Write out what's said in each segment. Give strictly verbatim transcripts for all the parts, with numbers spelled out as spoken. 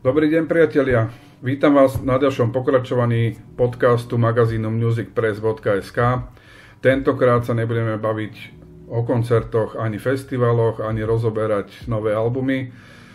Dobrý deň, priatelia. Vítam vás na ďalšom pokračovaní podcastu magazínu music press bodka es ká. Tentokrát sa nebudeme baviť o koncertoch, ani festivaloch, ani rozoberať nové albumy.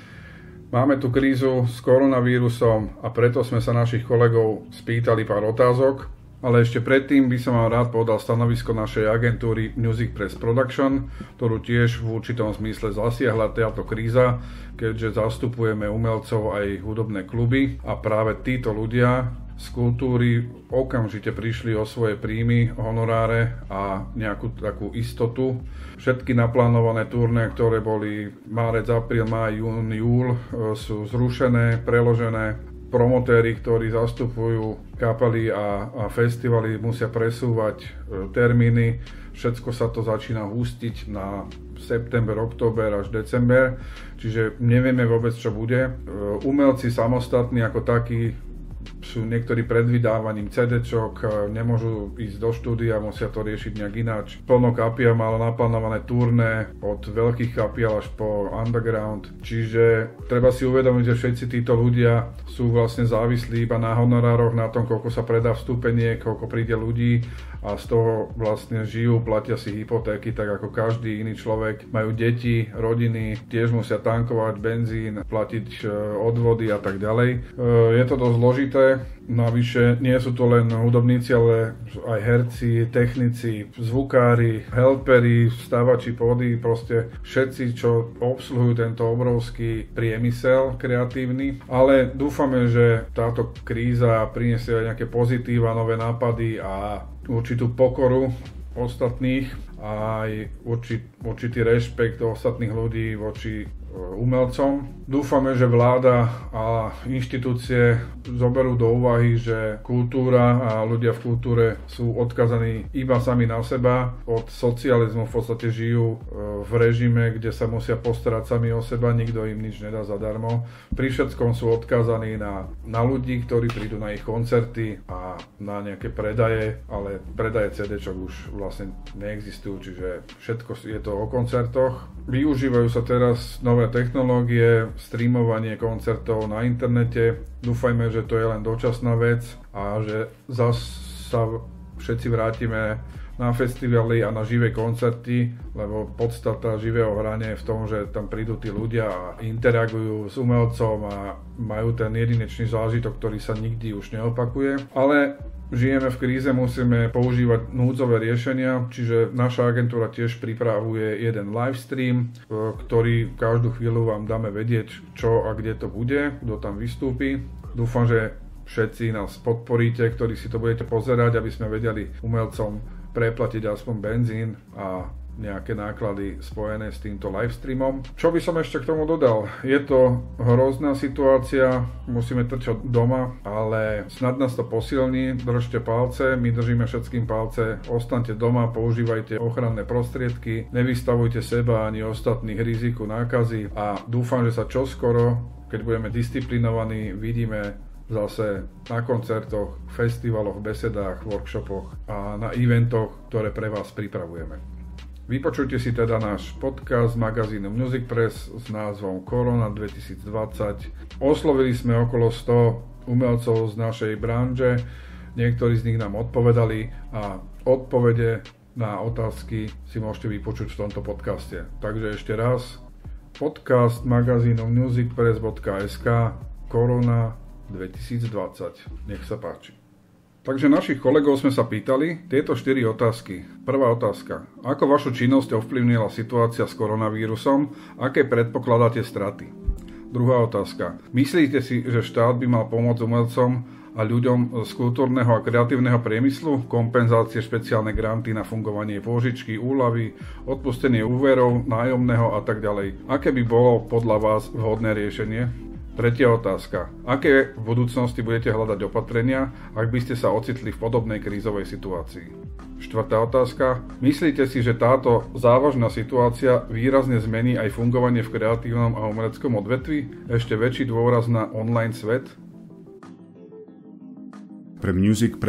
Máme tu krízu s koronavírusom a preto sme sa našich kolegov spýtali pár otázok. Ale ešte predtým by som vám rád povedal stanovisko našej agentúry Music Press Production, ktorú tiež v určitom zmysle zasiahla táto kríza, keďže zastupujeme umelcov aj hudobné kluby a práve títo ľudia z kultúry okamžite prišli o svoje príjmy, honoráre a nejakú takú istotu. Všetky naplánované turné, ktoré boli márec, apríl, máj, jún, júl, sú zrušené, preložené. Promotéri, ktorí zastupujú kapely a, a festivaly, musia presúvať e, termíny. Všetko sa to začína hustiť na september, október až december, čiže nevieme vôbec, čo bude. E, umelci samostatní ako takí sú niektorí pred vydávaním cé déčok, nemôžu ísť do štúdia, musia to riešiť nejak ináč. Plno kapiel malo naplánované turné od veľkých kapiel až po underground, čiže treba si uvedomiť, že všetci títo ľudia sú vlastne závislí iba na honorároch, na tom, koľko sa predá vstúpenie, koľko príde ľudí a z toho vlastne žijú, platia si hypotéky, tak ako každý iný človek. Majú deti, rodiny, tiež musia tankovať benzín, platiť odvody a tak ďalej. Je to dosť zložité. Navyše nie sú to len hudobníci, ale aj herci, technici, zvukári, helperi, stávači pódy, proste všetci, čo obsluhujú tento obrovský priemysel kreatívny. Ale dúfame, že táto kríza prinesie aj nejaké pozitíva, nové nápady a určitú pokoru ostatných a aj určit, určitý rešpekt ostatných ľudí voči umelcom. Dúfame, že vláda a inštitúcie zoberú do úvahy, že kultúra a ľudia v kultúre sú odkazaní iba sami na seba. Od socializmu v podstate žijú v režime, kde sa musia postarať sami o seba, nikto im nič nedá zadarmo. Pri všetkom sú odkazaní na, na ľudí, ktorí prídu na ich koncerty a na nejaké predaje, ale predaje cé déčok už vlastne neexistujú, čiže všetko je to o koncertoch. Využívajú sa teraz nové technológie, streamovanie koncertov na internete. Dúfajme, že to je len dočasná vec a že zase sa všetci vrátime na festivaly a na živé koncerty, lebo podstata živého hrania je v tom, že tam prídu tí ľudia a interagujú s umelcom a majú ten jedinečný zážitok, ktorý sa nikdy už neopakuje. Ale žijeme v kríze, musíme používať núdzové riešenia, čiže naša agentúra tiež pripravuje jeden live stream, ktorý každú chvíľu vám dáme vedieť, čo a kde to bude, kto tam vystúpi. Dúfam, že všetci nás podporíte, ktorí si to budete pozerať, aby sme vedeli umelcom preplatiť aspoň benzín a nejaké náklady spojené s týmto livestreamom. Čo by som ešte k tomu dodal? Je to hrozná situácia, musíme trčať doma, ale snad nás to posilní, držte palce, my držíme všetkým palce, ostaňte doma, používajte ochranné prostriedky, nevystavujte seba ani ostatných riziku nákazy a dúfam, že sa čoskoro, keď budeme disciplinovaní, vidíme zase na koncertoch, festivaloch, besedách, workshopoch a na eventoch, ktoré pre vás pripravujeme. Vypočujte si teda náš podcast z magazínu Music Press s názvom Korona dvetisícdvadsať. Oslovili sme okolo sto umelcov z našej branže, niektorí z nich nám odpovedali a odpovede na otázky si môžete vypočuť v tomto podcaste. Takže ešte raz, podcast magazínu music press bodka es ká Korona dvetisícdvadsať. Nech sa páči. Takže našich kolegov sme sa pýtali tieto štyri otázky. Prvá otázka. Ako vašu činnosť ovplyvnila situácia s koronavírusom? Aké predpokladáte straty? Druhá otázka. Myslíte si, že štát by mal pomôcť umelcom a ľuďom z kultúrneho a kreatívneho priemyslu? Kompenzácie, špeciálne granty na fungovanie pôžičky, úľavy, odpustenie úverov, nájomného a tak ďalej. Aké by bolo podľa vás vhodné riešenie? Tretia otázka. Aké v budúcnosti budete hľadať opatrenia, ak by ste sa ocitli v podobnej krízovej situácii? Štvrtá otázka. Myslíte si, že táto závažná situácia výrazne zmení aj fungovanie v kreatívnom a umeleckom odvetví? Ešte väčší dôraz na online svet? Pre Music Press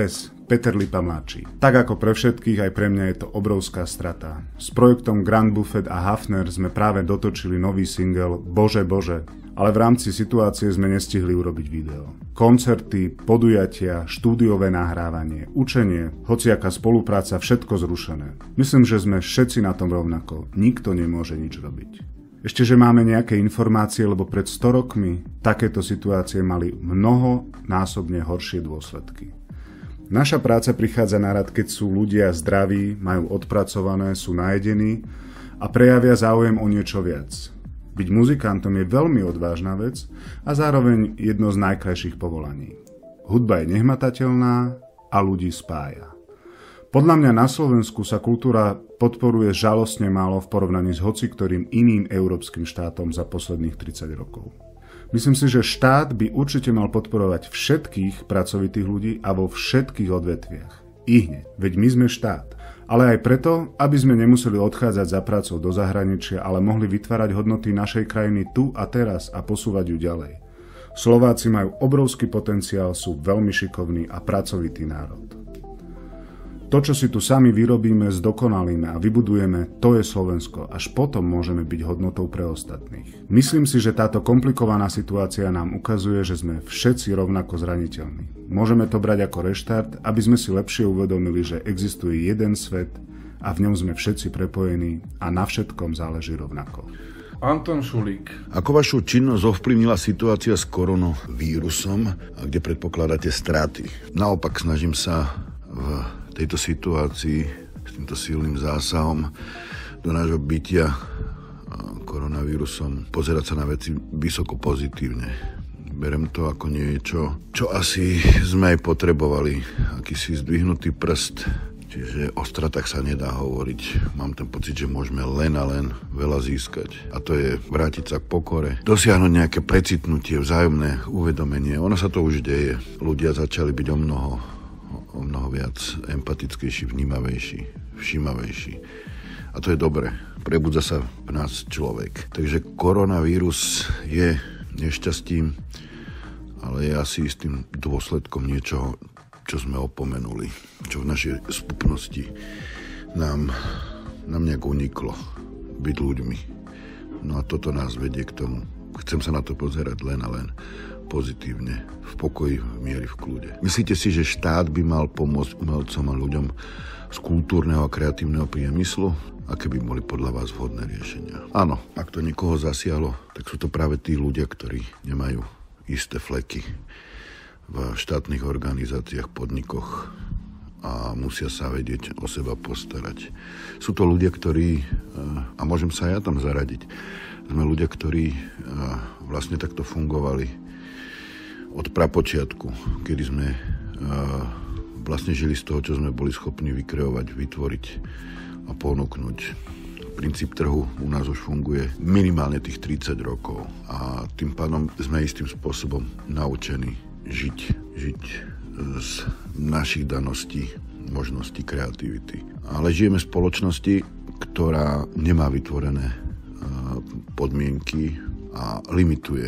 Peter Lipa mladší. Tak ako pre všetkých, aj pre mňa je to obrovská strata. S projektom Grand Buffet a Hafner sme práve dotočili nový single Bože, Bože, ale v rámci situácie sme nestihli urobiť video. Koncerty, podujatia, štúdiové nahrávanie, učenie, hociaká spolupráca, všetko zrušené. Myslím, že sme všetci na tom rovnako. Nikto nemôže nič robiť. Ešte, že máme nejaké informácie, lebo pred sto rokmi takéto situácie mali mnohonásobne horšie dôsledky. Naša práca prichádza na rad, keď sú ľudia zdraví, majú odpracované, sú najedení a prejavia záujem o niečo viac. Byť muzikantom je veľmi odvážna vec a zároveň jedno z najkrajších povolaní. Hudba je nehmatateľná a ľudí spája. Podľa mňa na Slovensku sa kultúra podporuje žalostne málo v porovnaní s hociktorým iným európskym štátom za posledných tridsať rokov. Myslím si, že štát by určite mal podporovať všetkých pracovitých ľudí a vo všetkých odvetviach. Ihneď, veď my sme štát. Ale aj preto, aby sme nemuseli odchádzať za prácou do zahraničia, ale mohli vytvárať hodnoty našej krajiny tu a teraz a posúvať ju ďalej. Slováci majú obrovský potenciál, sú veľmi šikovní a pracovitý národ. To, čo si tu sami vyrobíme, zdokonalíme a vybudujeme, to je Slovensko. Až potom môžeme byť hodnotou pre ostatných. Myslím si, že táto komplikovaná situácia nám ukazuje, že sme všetci rovnako zraniteľní. Môžeme to brať ako reštart, aby sme si lepšie uvedomili, že existuje jeden svet a v ňom sme všetci prepojení a na všetkom záleží rovnako. Anton Šulík. Ako vašu činnosť ovplyvnila situácia s koronavírusom, kde predpokladáte straty? Naopak snažím sa v tejto situácii s týmto silným zásahom do nášho bytia koronavírusom pozerať sa na veci vysoko pozitívne. Berem to ako niečo, čo asi sme aj potrebovali, akýsi zdvihnutý prst, čiže o stratách sa nedá hovoriť. Mám ten pocit, že môžeme len a len veľa získať. A to je vrátiť sa k pokore, dosiahnuť nejaké precitnutie, vzájomné uvedomenie. Ono sa to už deje. Ľudia začali byť o mnoho o mnoho viac empatickejší, vnímavejší, všímavejší. A to je dobre. Prebudza sa v nás človek. Takže koronavírus je nešťastím, ale je asi istým dôsledkom niečoho, čo sme opomenuli, čo v našej spupnosti nám, nám nejak uniklo byť ľuďmi. No a toto nás vedie k tomu. Chcem sa na to pozerať len a len pozitívne, v pokoji, v miery, v kľude. Myslíte si, že štát by mal pomôcť umelcom a ľuďom z kultúrneho a kreatívneho priemyslu? Aké by boli podľa vás vhodné riešenia? Áno, ak to niekoho zasiahlo, tak sú to práve tí ľudia, ktorí nemajú isté fleky v štátnych organizáciách, podnikoch a musia sa vedieť o seba postarať. Sú to ľudia, ktorí, a môžem sa ja tam zaradiť, sme ľudia, ktorí vlastne takto fungovali od prapočiatku, kedy sme vlastne žili z toho, čo sme boli schopní vykreovať, vytvoriť a ponúknuť. Princíp trhu u nás už funguje minimálne tých tridsať rokov a tým pádom sme istým spôsobom naučení žiť, žiť z našich daností, možností, kreativity. Ale žijeme v spoločnosti, ktorá nemá vytvorené podmienky a limituje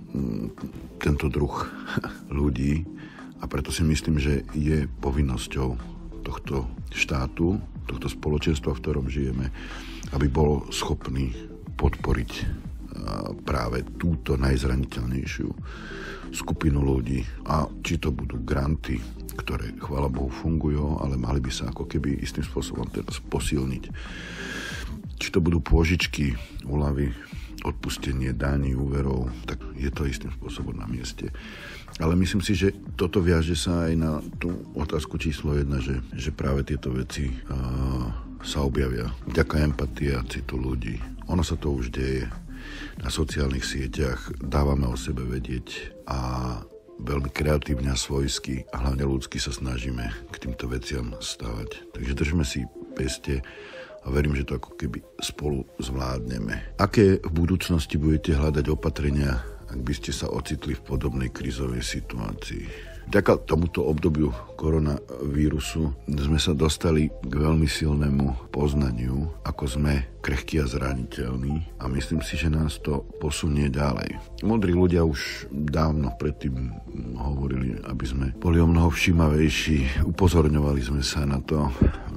tento druh ľudí a preto si myslím, že je povinnosťou tohto štátu, tohto spoločenstva, v ktorom žijeme, aby bol schopný podporiť práve túto najzraniteľnejšiu skupinu ľudí. A či to budú granty, ktoré, chvála Bohu, fungujú, ale mali by sa ako keby istým spôsobom teraz posilniť. Či to budú pôžičky, úľavy, odpustenie daní, úverov, tak je to istým spôsobom na mieste. Ale myslím si, že toto viaže sa aj na tú otázku číslo jedna, že, že práve tieto veci uh, sa objavia. Vďaka empatie a citu ľudí. Ono sa to už deje. Na sociálnych sieťach dávame o sebe vedieť a veľmi kreatívne a svojsky a hlavne ľudsky sa snažíme k týmto veciam stavať. Takže držme si peste a verím, že to ako keby spolu zvládneme. Aké v budúcnosti budete hľadať opatrenia, ak by ste sa ocitli v podobnej krízovej situácii? Vďaka tomuto obdobiu koronavírusu sme sa dostali k veľmi silnému poznaniu, ako sme krehkí a zraniteľní, a myslím si, že nás to posunie ďalej. Modrí ľudia už dávno predtým hovorili, aby sme boli o mnoho všímavejší, upozorňovali sme sa na to.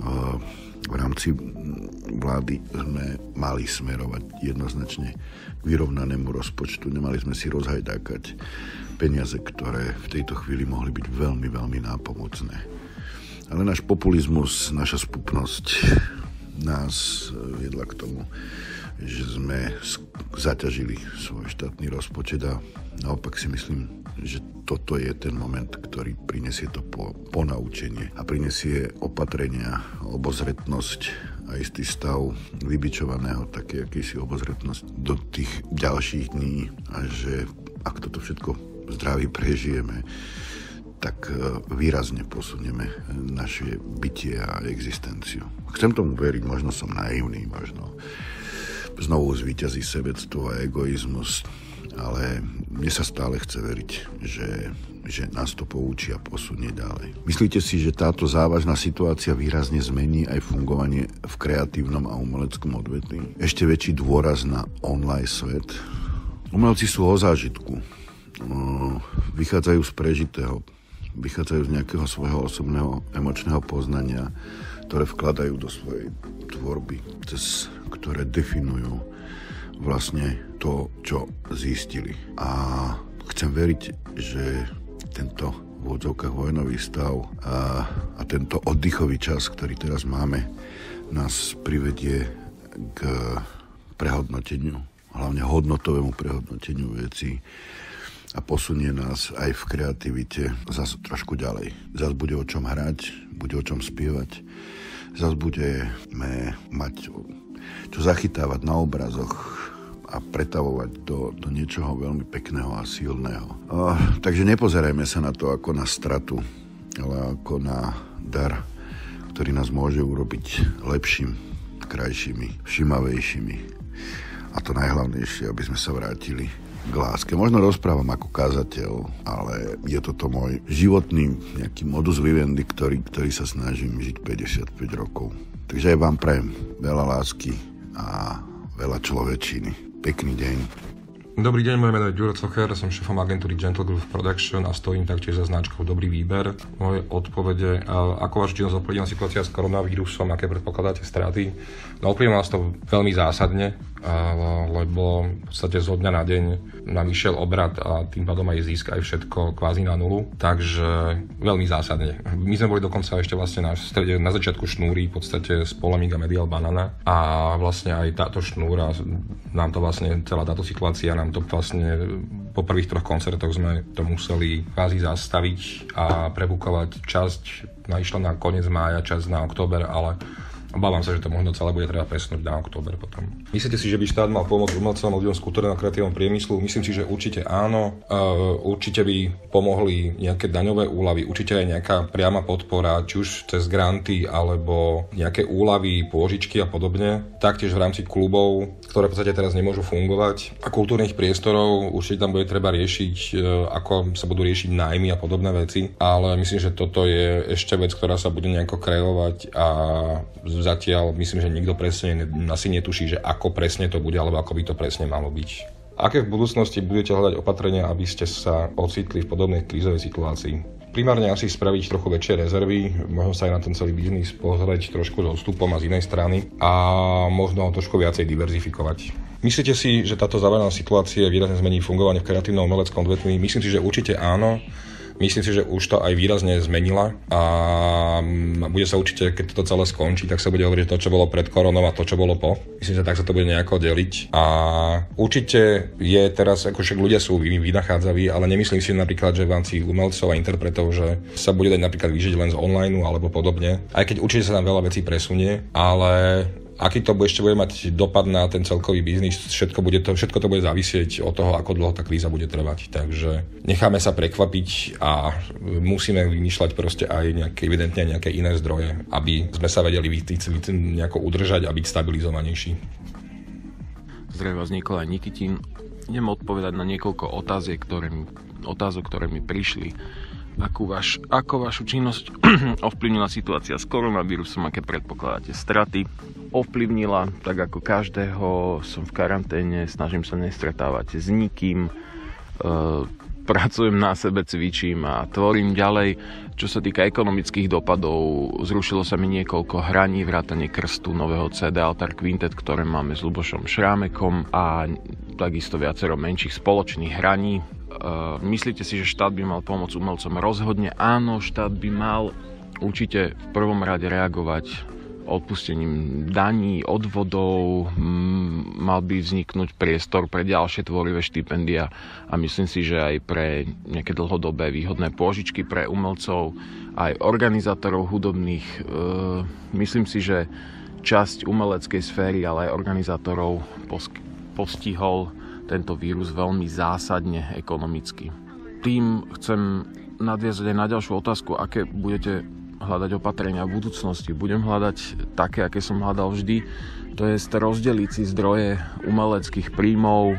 V rámci vlády sme mali smerovať jednoznačne k vyrovnanému rozpočtu. Nemali sme si rozhajdákať peniaze, ktoré v tejto chvíli mohli byť veľmi, veľmi nápomocné. Ale náš populizmus, naša spupnosť nás viedla k tomu, že sme zaťažili svoj štátny rozpočet, a naopak si myslím, že toto je ten moment, ktorý prinesie to po, ponaučenie a prinesie opatrenia, obozretnosť a istý stav vybičovaného, také akýsi obozretnosť do tých ďalších dní, a že ak toto všetko zdraví prežijeme, tak výrazne posunieme naše bytie a existenciu. Chcem tomu veriť, možno som naivný, možno znovu zvíťazí sebectvo a egoizmus, ale mne sa stále chce veriť, že, že nás to poučí a posunie ďalej. Myslíte si, že táto závažná situácia výrazne zmení aj fungovanie v kreatívnom a umeleckom odvetví? Ešte väčší dôraz na online svet? Umelci sú o zážitku. Vychádzajú z prežitého, vychádzajú z nejakého svojho osobného emočného poznania, ktoré vkladajú do svojej tvorby, cez ktoré definujú vlastne to, čo zistili. A chcem veriť, že tento v odzovkách vojnový stav a, a tento oddychový čas, ktorý teraz máme, nás privedie k prehodnoteniu, hlavne hodnotovému prehodnoteniu vecí, a posunie nás aj v kreativite zase trošku ďalej. Zas bude o čom hrať, bude o čom spievať, zas budeme mať čo zachytávať na obrazoch a pretavovať do, do niečoho veľmi pekného a silného. O, takže nepozerajme sa na to ako na stratu, ale ako na dar, ktorý nás môže urobiť lepším, krajšími, všimavejšími. A to najhlavnejšie, aby sme sa vrátili k láske. Možno rozprávam ako kázateľ, ale je toto môj životný nejaký modus vivendi, ktorý, ktorý sa snažím žiť päťdesiatpäť rokov. Takže aj vám prajem veľa lásky a veľa človečiny. Pekný deň. Dobrý deň, moje meno je Ďuro Cocher, som šéfom agentúry Gentle Groove Production a stojím taktiež za značkou Dobrý výber. Moje odpovede, ako váš činnosť ovplyvnila situácia s koronavírusom, aké predpokladáte straty? No, ovplyvnilo nás to veľmi zásadne, lebo v podstate zo dňa na deň nám išiel obrat a tým pádom aj zisk, aj všetko kvázi na nulu, takže veľmi zásadne. My sme boli dokonca ešte vlastne na, strede, na začiatku šnúry, v podstate z Polemik a Medial Banana, a vlastne aj táto šnúra, nám to vlastne, celá táto situácia nám to vlastne po prvých troch koncertoch sme to museli kvázi zastaviť a prebukovať časť, no, išla na koniec mája, časť na október, ale obávam sa, že to možno celé bude treba presnúť na október potom. Myslíte si, že by štát mal pomôcť umelcom, ľuďom z kultúrneho a kreatívneho priemyslu? Myslím si, že určite áno. Uh, určite by pomohli nejaké daňové úľavy, určite aj nejaká priama podpora, či už cez granty, alebo nejaké úľavy, pôžičky a podobne. Taktiež v rámci klubov, ktoré v podstate teraz nemôžu fungovať, a kultúrnych priestorov určite tam bude treba riešiť, uh, ako sa budú riešiť nájmy a podobné veci. Ale myslím, že toto je ešte vec, ktorá sa bude nejako kreovať, a zatiaľ myslím, že nikto presne asi netuší, že ako presne to bude, alebo ako by to presne malo byť. Aké v budúcnosti budete hľadať opatrenia, aby ste sa ocitli v podobnej krízovej situácii? Primárne asi spraviť trochu väčšie rezervy, možno sa aj na ten celý biznis pozrieť trošku s odstupom a z inej strany a možno trošku viacej diverzifikovať. Myslíte si, že táto závažná situácia výrazne zmení fungovanie v kreatívnom umeleckom odvetví? Myslím si, že určite áno. Myslím si, že už to aj výrazne zmenila a bude sa určite, keď to celé skončí, tak sa bude hovoriť to, čo bolo pred koronou a to, čo bolo po. Myslím, že tak sa to bude nejako deliť. A určite je teraz, ako však ľudia sú vynachádzaví, ale nemyslím si napríklad, že v rámci umelcov a interpretov, že sa bude dať napríklad vyžiť len z online alebo podobne. Aj keď určite sa tam veľa vecí presunie, ale aký to ešte bude mať dopad na ten celkový biznis, všetko, bude to, všetko to bude závisieť od toho, ako dlho tá kríza bude trvať. Takže necháme sa prekvapiť a musíme vymýšľať proste aj nejaké, evidentne nejaké iné zdroje, aby sme sa vedeli nejako udržať a byť stabilizovanejší. Zdravím vás, Nikolaj Nikitin. Idem odpovedať na niekoľko otáziek, ktoré mi, otázok, ktoré mi prišli Akú vaš, ako vašu činnosť ovplyvnila situácia s koronavírusom, aké predpokladáte straty? Ovplyvnila, tak ako každého, som v karanténe, snažím sa nestretávať s nikým, e, pracujem na sebe, cvičím a tvorím ďalej. Čo sa týka ekonomických dopadov, zrušilo sa mi niekoľko hraní, vrátane Krstu, nového cé dé Altar Quintet, ktoré máme s Ľubošom Šrámekom a takisto viacero menších spoločných hraní. Myslíte si, že štát by mal pomôcť umelcom? Rozhodne áno, štát by mal určite v prvom rade reagovať odpustením daní, odvodov, mal by vzniknúť priestor pre ďalšie tvorivé štipendia a myslím si, že aj pre nejaké dlhodobé výhodné pôžičky pre umelcov, aj organizátorov hudobných. Myslím si, že časť umeleckej sféry, ale aj organizátorov postihol tento vírus veľmi zásadne ekonomicky. Tým chcem nadviazať aj na ďalšiu otázku, aké budete hľadať opatrenia v budúcnosti. Budem hľadať také, aké som hľadal vždy, to je rozdeliť si zdroje umeleckých príjmov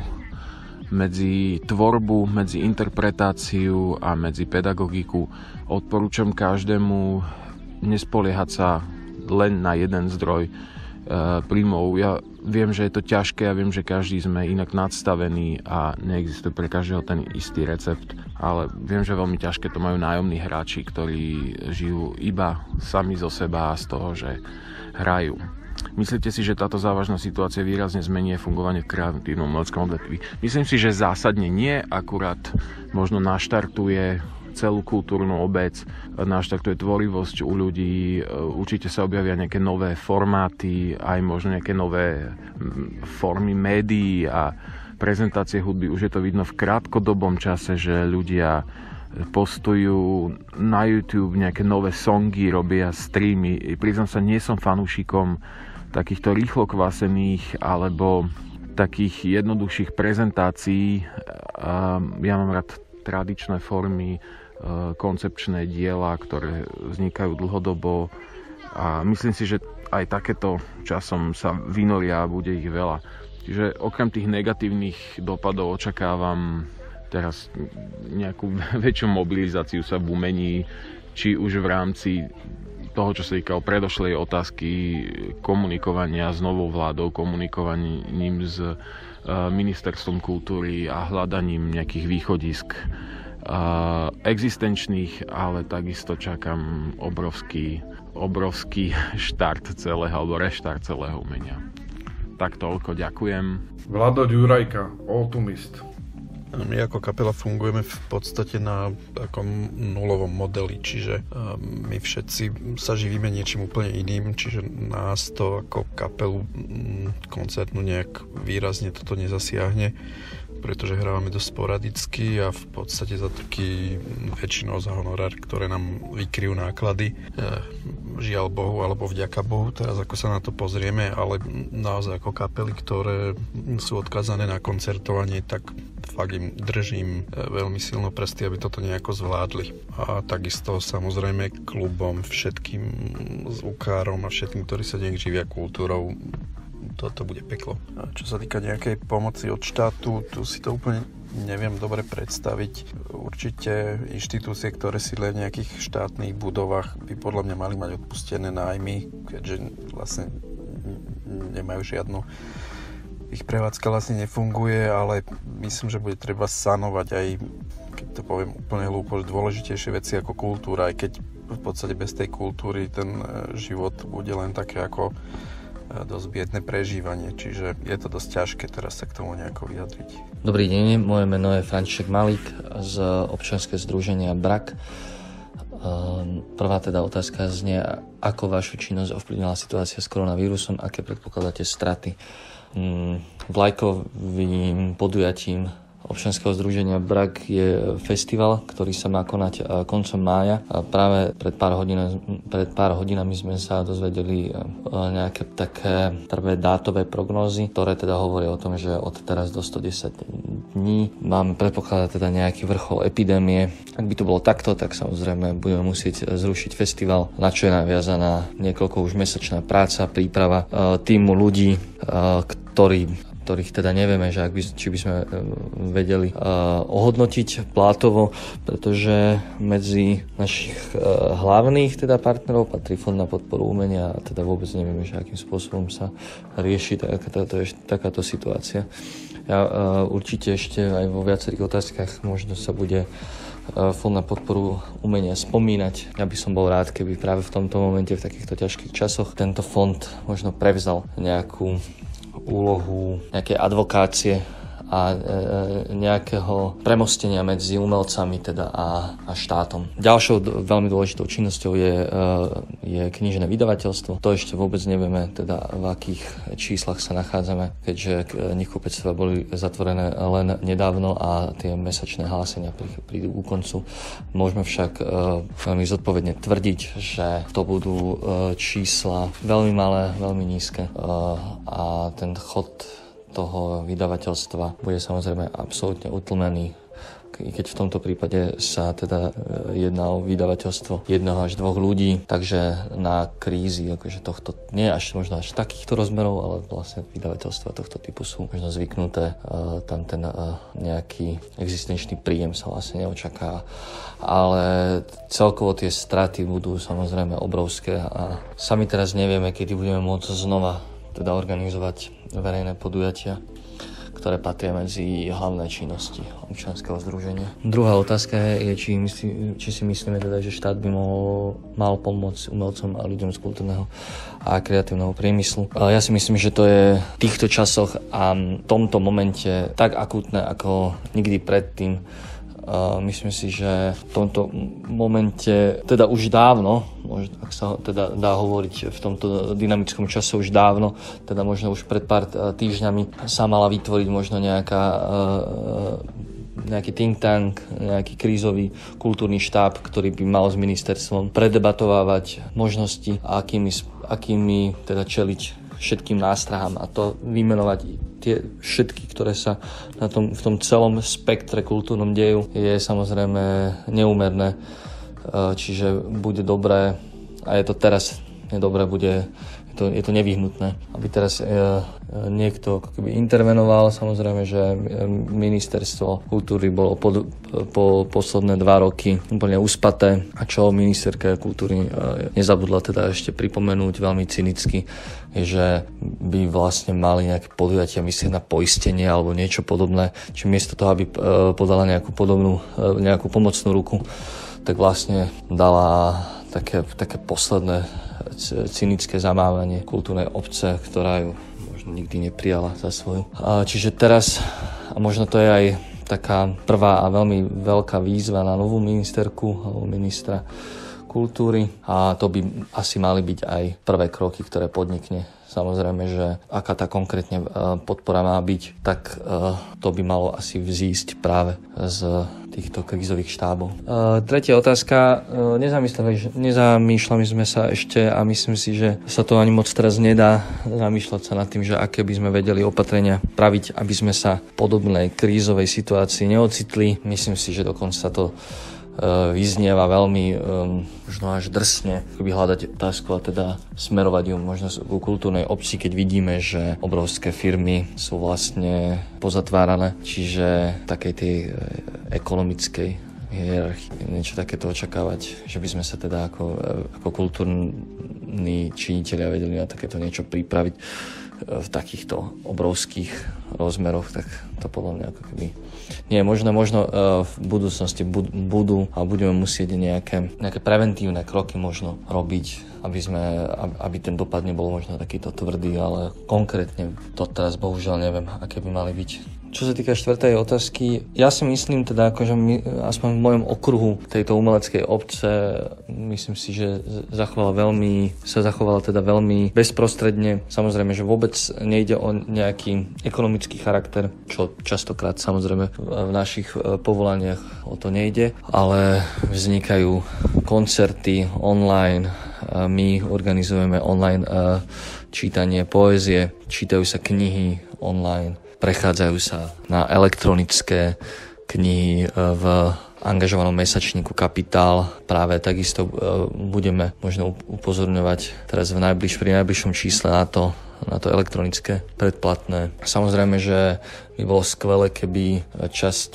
medzi tvorbu, medzi interpretáciu a medzi pedagogiku. Odporúčam každému nespoliehať sa len na jeden zdroj príjmov. Ja viem, že je to ťažké, ja viem, že každý sme inak nadstavený a neexistuje pre každého ten istý recept, ale viem, že veľmi ťažké to majú nájomní hráči, ktorí žijú iba sami zo seba a z toho, že hrajú. Myslíte si, že táto závažná situácia výrazne zmení fungovanie v kreatívnom umeleckom odvetví? Myslím si, že zásadne nie, akurát možno naštartuje celú kultúrnu obec, naštartuje tvorivosť u ľudí, určite sa objavia nejaké nové formáty, aj možno nejaké nové formy médií a prezentácie hudby. Už je to vidno v krátkodobom čase, že ľudia postujú na YouTube nejaké nové songy, robia streamy. Priznám sa, nie som fanúšikom takýchto rýchlo kvasených alebo takých jednoduchších prezentácií. Ja mám rád tradičné formy, koncepčné diela, ktoré vznikajú dlhodobo a myslím si, že aj takéto časom sa vynoria a bude ich veľa. Čiže okrem tých negatívnych dopadov očakávam teraz nejakú väčšiu mobilizáciu sa v umení, či už v rámci toho, čo sa týkalo predošlej otázky komunikovania s novou vládou, komunikovaním s ministerstvom kultúry a hľadaním nejakých východisk existenčných, ale takisto čakám obrovský, obrovský štart celého, alebo reštart celého umenia. Tak toľko, ďakujem. Vlado Ďurajka, Altumist. My ako kapela fungujeme v podstate na takom nulovom modeli, čiže my všetci sa živíme niečím úplne iným, čiže nás to ako kapelu koncertnú nejak výrazne toto nezasiahne, pretože hrávame dosť sporadicky a v podstate za taký väčšinou za honorár, ktoré nám vykryjú náklady. Žiaľ Bohu, alebo vďaka Bohu, teraz ako sa na to pozrieme, ale naozaj ako kapely, ktoré sú odkazané na koncertovanie, tak fakt im držím veľmi silno prsty, aby toto nejako zvládli. A takisto samozrejme klubom, všetkým zvukárom a všetkým, ktorí sa nejak živia kultúrou, toto bude peklo. A čo sa týka nejakej pomoci od štátu, tu si to úplne neviem dobre predstaviť. Určite inštitúcie, ktoré sídlia v nejakých štátnych budovách, by podľa mňa mali mať odpustené nájmy, keďže vlastne nemajú žiadnu, ich prevádzka vlastne nefunguje, ale myslím, že bude treba sanovať aj, keď to poviem úplne hlúpo, dôležitejšie veci ako kultúra, aj keď v podstate bez tej kultúry ten život bude len také ako dosť biedne prežívanie, čiže je to dosť ťažké teraz sa k tomu nejako vyjadriť. Dobrý deň, moje meno je František Malík z občianskeho združenia BRAK. Prvá teda otázka znie, ako vašu činnosť ovplyvnila situácia s koronavírusom, aké predpokladáte straty. Vlajkovým podujatím občianskeho združenia BRAK je festival, ktorý sa má konať koncom mája. A práve pred pár, hodin, pred pár hodinami sme sa dozvedeli nejaké také prvé dátové prognózy, ktoré teda hovoria o tom, že od teraz do stodesať dní máme predpokladať teda nejaký vrchol epidémie. Ak by to bolo takto, tak samozrejme budeme musieť zrušiť festival, na čo je naviazaná niekoľko už mesačná práca, príprava týmu ľudí, ktorí ktorých teda nevieme, že ak by, či by sme vedeli uh, ohodnotiť plátovo, pretože medzi našich uh, hlavných teda partnerov patrí Fond na podporu umenia a teda vôbec nevieme, že akým spôsobom sa rieši takáto, takáto situácia. Ja uh, určite ešte aj vo viacerých otázkach možno sa bude Fond na podporu umenia spomínať. Ja by som bol rád, keby práve v tomto momente, v takýchto ťažkých časoch, tento fond možno prevzal nejakú úlohu nejakej advokácie a e, nejakého premostenia medzi umelcami teda a, a štátom. Ďalšou d- veľmi dôležitou činnosťou je, e, je knižné vydavateľstvo. To ešte vôbec nevieme, teda v akých číslach sa nachádzame, keďže knihkupectvá boli zatvorené len nedávno a tie mesačné hlásenia prídu ku koncu. Môžeme však e, veľmi zodpovedne tvrdiť, že to budú e, čísla veľmi malé, veľmi nízke e, a ten chod toho vydavateľstva bude samozrejme absolútne utlmený, keď v tomto prípade sa teda jedná o vydavateľstvo jedného až dvoch ľudí, takže na krízy akože tohto, nie až možno až takýchto rozmerov, ale vlastne vydavateľstva tohto typu sú možno zvyknuté, uh, tam ten uh, nejaký existenčný príjem sa vlastne neočaká, ale celkovo tie straty budú samozrejme obrovské a sami teraz nevieme, kedy budeme môcť znova teda organizovať verejné podujatia, ktoré patria medzi hlavné činnosti občianskeho združenia. Druhá otázka je, či, myslí, či si myslíme teda, že štát by mohol, mal pomôcť umelcom a ľuďom z kultúrneho a kreatívneho priemyslu. Ja si myslím, že to je v týchto časoch a v tomto momente tak akútne ako nikdy predtým. Uh, myslím si, že v tomto momente, teda už dávno, možno, ak sa teda dá hovoriť v tomto dynamickom čase už dávno, teda možno už pred pár týždňami sa mala vytvoriť možno nejaká, uh, nejaký think tank, nejaký krízový kultúrny štáb, ktorý by mal s ministerstvom predebatovávať možnosti, akými, akými teda čeliť všetkým nástrahám a to vymenovať tie všetky, ktoré sa na tom, v tom celom spektre kultúrnom dejú, je samozrejme neúmerné. Čiže bude dobré, a je to teraz nedobré, bude, je to, je to nevyhnutné, aby teraz e, niekto ako keby intervenoval. Samozrejme, že ministerstvo kultúry bolo pod, po posledné dva roky úplne uspaté a čo ministerka kultúry e, nezabudla teda ešte pripomenúť veľmi cynicky, je, že by vlastne mali nejaké podujatia myslieť na poistenie alebo niečo podobné, či miesto toho, aby e, podala nejakú podobnú, e, nejakú pomocnú ruku, tak vlastne dala také, také posledné cynické zamávanie kultúrnej obce, ktorá ju možno nikdy neprijala za svoju. Čiže teraz, a možno to je aj taká prvá a veľmi veľká výzva na novú ministerku alebo ministra kultúry a to by asi mali byť aj prvé kroky, ktoré podnikne. Samozrejme, že aká tá konkrétne podpora má byť, tak to by malo asi vzísť práve z týchto krízových štábov. Tretia otázka. Nezamýšľali, nezamýšľali sme sa ešte a myslím si, že sa to ani moc teraz nedá zamýšľať sa nad tým, že aké by sme vedeli opatrenia praviť, aby sme sa v podobnej krízovej situácii neocitli. Myslím si, že dokonca to vyznieva veľmi um, možno až drsne, keby hľadať otázku a teda smerovať ju možno ku kultúrnej obci, keď vidíme, že obrovské firmy sú vlastne pozatvárané, čiže takej tej ekonomickej hierarchii, niečo takéto očakávať, že by sme sa teda ako, ako kultúrni činitelia vedeli na takéto niečo pripraviť v takýchto obrovských rozmeroch, tak to podľa mňa ako keby nie, možno, možno v budúcnosti budú a budeme musieť nejaké, nejaké preventívne kroky možno robiť, aby, sme, aby ten dopad nebol možno takýto tvrdý, ale konkrétne to teraz bohužiaľ neviem, aké by mali byť. Čo sa týka štvrtej otázky, ja si myslím teda, akože my, aspoň v mojom okruhu tejto umeleckej obce, myslím si, že zachovala veľmi, sa zachovala teda veľmi bezprostredne. Samozrejme, že vôbec nejde o nejaký ekonomický charakter, čo častokrát samozrejme v našich povolaniach o to nejde, ale vznikajú koncerty online, my organizujeme online čítanie poézie, čítajú sa knihy online, prechádzajú sa na elektronické knihy v angažovanom mesačníku Kapitál. Práve takisto budeme možno upozorňovať teraz v najbliž, pri najbližšom čísle na to, na to elektronické predplatné. Samozrejme, že by bolo skvelé, keby časť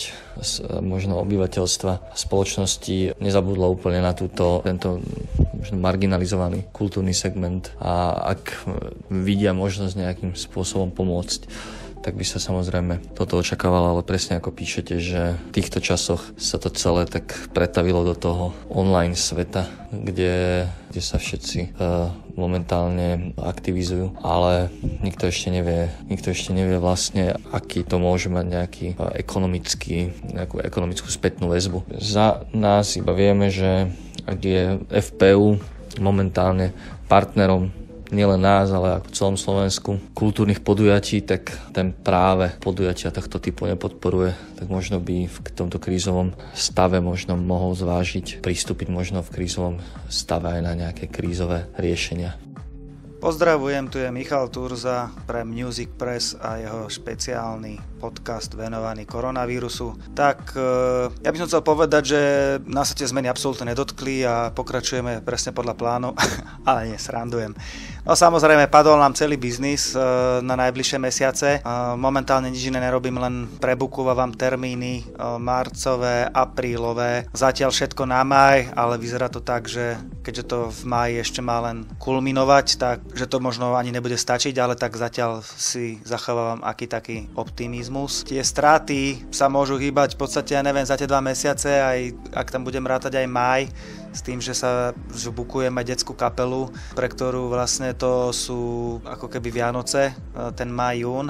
možno obyvateľstva spoločnosti nezabudla úplne na túto, tento možno marginalizovaný kultúrny segment a ak vidia možnosť nejakým spôsobom pomôcť, tak by sa samozrejme toto očakávalo, ale presne ako píšete, že v týchto časoch sa to celé tak pretavilo do toho online sveta, kde, kde sa všetci uh, momentálne aktivizujú, ale nikto ešte nevie, nikto ešte nevie vlastne, aký to môže mať nejaký uh, ekonomický, nejakú ekonomickú spätnú väzbu. Za nás iba vieme, že ak je ef pé ú momentálne partnerom nielen nás, ale ako v celom Slovensku kultúrnych podujatí, tak ten práve podujatia tohto typu nepodporuje, tak možno by v tomto krízovom stave možno mohol zvážiť pristúpiť možno v krízovom stave aj na nejaké krízové riešenia. Pozdravujem, tu je Michal Turza pre Music Press a jeho špeciálny podcast venovaný koronavírusu. Tak ja by som chcel povedať, že nás sa tie zmeny absolútne nedotkli a pokračujeme presne podľa plánu, ale nie, srandujem. No samozrejme, padol nám celý biznis na najbližšie mesiace. Momentálne nič iné nerobím, len prebukúvam termíny marcové, aprílové. Zatiaľ všetko na maj, ale vyzerá to tak, že keďže to v máji ešte má len kulminovať, tak že to možno ani nebude stačiť, ale tak zatiaľ si zachovávam aký taký optimizmus. Tie straty sa môžu hýbať v podstate, ja neviem, za tie dva mesiace, aj ak tam budem rátať aj máj, s tým, že sa že bukujeme detskú kapelu, pre ktorú vlastne to sú ako keby Vianoce, ten máj, jún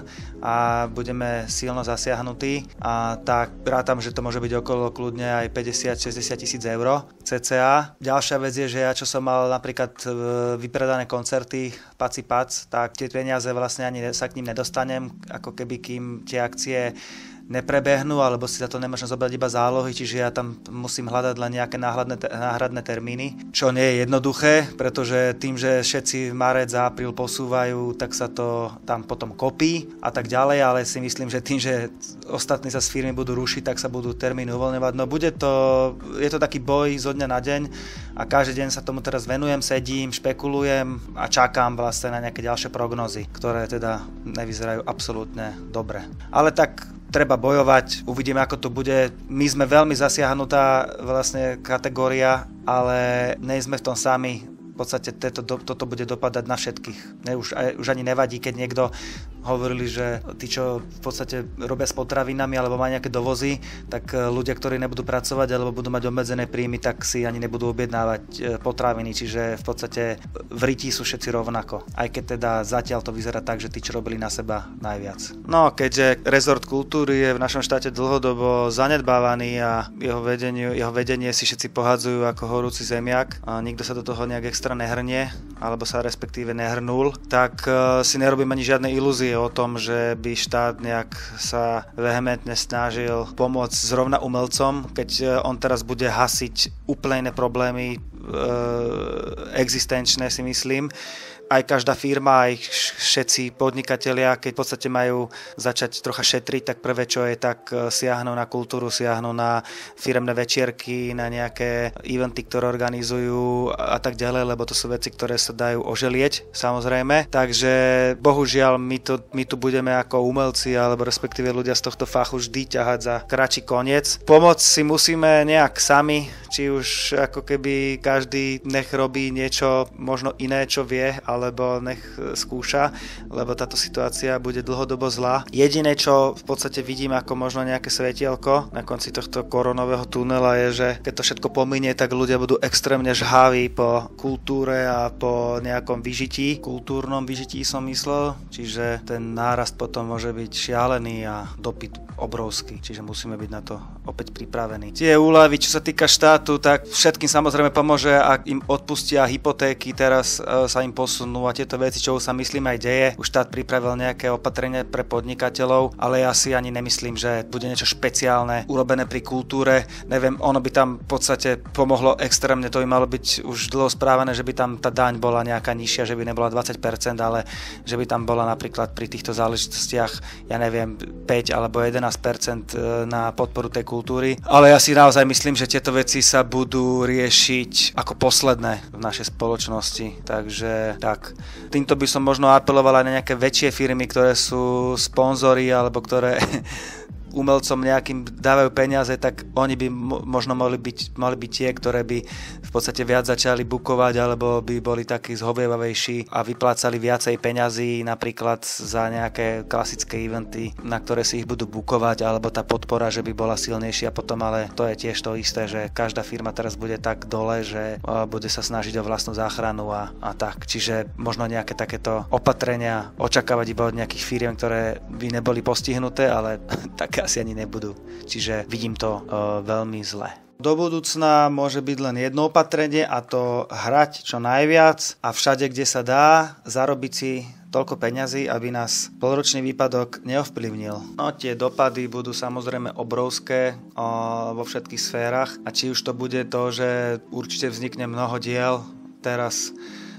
a budeme silno zasiahnutí a tak rátam, že to môže byť okolo kľudne aj päťdesiat až šesťdesiat tisíc eur cca. Ďalšia vec je, že ja čo som mal napríklad vypredané koncerty Paci Pac, tak tie peniaze vlastne ani sa k ním nedostanem, ako keby kým tie akcie neprebehnú, alebo si za to nemôžem zobrať iba zálohy, čiže ja tam musím hľadať len nejaké náhradné, náhradné termíny, čo nie je jednoduché, pretože tým, že všetci v marec a apríl posúvajú, tak sa to tam potom kopí a tak ďalej, ale si myslím, že tým, že ostatní sa z firmy budú rušiť, tak sa budú termíny uvoľňovať. No bude to, je to taký boj zo dňa na deň a každý deň sa tomu teraz venujem, sedím, špekulujem a čakám vlastne na nejaké ďalšie prognózy, ktoré teda nevyzerajú absolútne dobre. Ale tak treba bojovať, uvidíme, ako to bude. My sme veľmi zasiahnutá vlastne kategória, ale nie sme v tom sami. V podstate toto, toto bude dopadať na všetkých. Ne, už, už ani nevadí, keď niekto hovorili, že tí, čo v podstate robia s potravinami alebo majú nejaké dovozy, tak ľudia, ktorí nebudú pracovať alebo budú mať obmedzené príjmy, tak si ani nebudú objednávať potraviny. Čiže v podstate v ryti sú všetci rovnako. Aj keď teda zatiaľ to vyzerá tak, že tí, čo robili na seba najviac. No, keďže rezort kultúry je v našom štáte dlhodobo zanedbávaný a jeho vedenie, jeho vedenie si všetci pohádzajú ako horúci zemiak a nikto sa do toho nejak extra nehrnie, alebo sa respektíve nehrnul, tak si nerobím ani žiadne ilúzie o tom, že by štát nejak sa vehementne snažil pomôcť zrovna umelcom, keď on teraz bude hasiť úplne problémy e, existenčné, si myslím. Aj každá firma, aj všetci podnikatelia, keď v podstate majú začať trocha šetriť, tak prvé, čo je, tak siahnu na kultúru, siahnu na firemné večierky, na nejaké eventy, ktoré organizujú a tak ďalej, lebo to sú veci, ktoré sa dajú oželieť, samozrejme. Takže bohužiaľ my, to, my tu budeme ako umelci, alebo respektíve ľudia z tohto fachu vždy ťahať za kratší koniec. Pomoc si musíme nejak sami, či už ako keby každý nech robí niečo možno iné, čo vie, alebo nech skúša, lebo táto situácia bude dlhodobo zlá. Jediné, čo v podstate vidím ako možno nejaké svetielko na konci tohto koronového tunela je, že keď to všetko pominie, tak ľudia budú extrémne žhaví po kultúre a po nejakom vyžití. Kultúrnom vyžití som myslel, čiže ten nárast potom môže byť šialený a dopyt obrovský, čiže musíme byť na to opäť pripravení. Tie úľavy, čo sa týka štátu, tak všetkým samozrejme pomôže, ak im odpustia hypotéky, teraz e, sa im posunú a tieto veci, čo sa myslím aj deje. Už štát pripravil nejaké opatrenia pre podnikateľov, ale ja si ani nemyslím, že bude niečo špeciálne urobené pri kultúre. Neviem, ono by tam v podstate pomohlo extrémne, to by malo byť už dlho správené, že by tam tá daň bola nejaká nižšia, že by nebola dvadsať percent, ale že by tam bola napríklad pri týchto záležitostiach, ja neviem, päť alebo jedenásť percent na podporu tej kultúry. Ale ja si naozaj myslím, že tieto veci sa budú riešiť ako posledné v našej spoločnosti. Takže tak. tak. Týmto by som možno apeloval aj na nejaké väčšie firmy, ktoré sú sponzori alebo ktoré umelcom nejakým dávajú peniaze, tak oni by možno mohli byť, mohli byť tie, ktoré by v podstate viac začali bukovať alebo by boli takí zhovievavejší a vyplácali viacej peňazí napríklad za nejaké klasické eventy, na ktoré si ich budú bukovať, alebo tá podpora, že by bola silnejšia potom, ale to je tiež to isté, že každá firma teraz bude tak dole, že bude sa snažiť o vlastnú záchranu a, a tak. Čiže možno nejaké takéto opatrenia očakávať iba od nejakých firiem, ktoré by neboli postihnuté, ale také asi ani nebudú. Čiže vidím to uh, veľmi zle. Do budúcna môže byť len jedno opatrenie a to hrať čo najviac a všade, kde sa dá, zarobiť si toľko peňazí, aby nás polročný výpadok neovplyvnil. No tie dopady budú samozrejme obrovské uh, vo všetkých sférach a či už to bude to, že určite vznikne mnoho diel teraz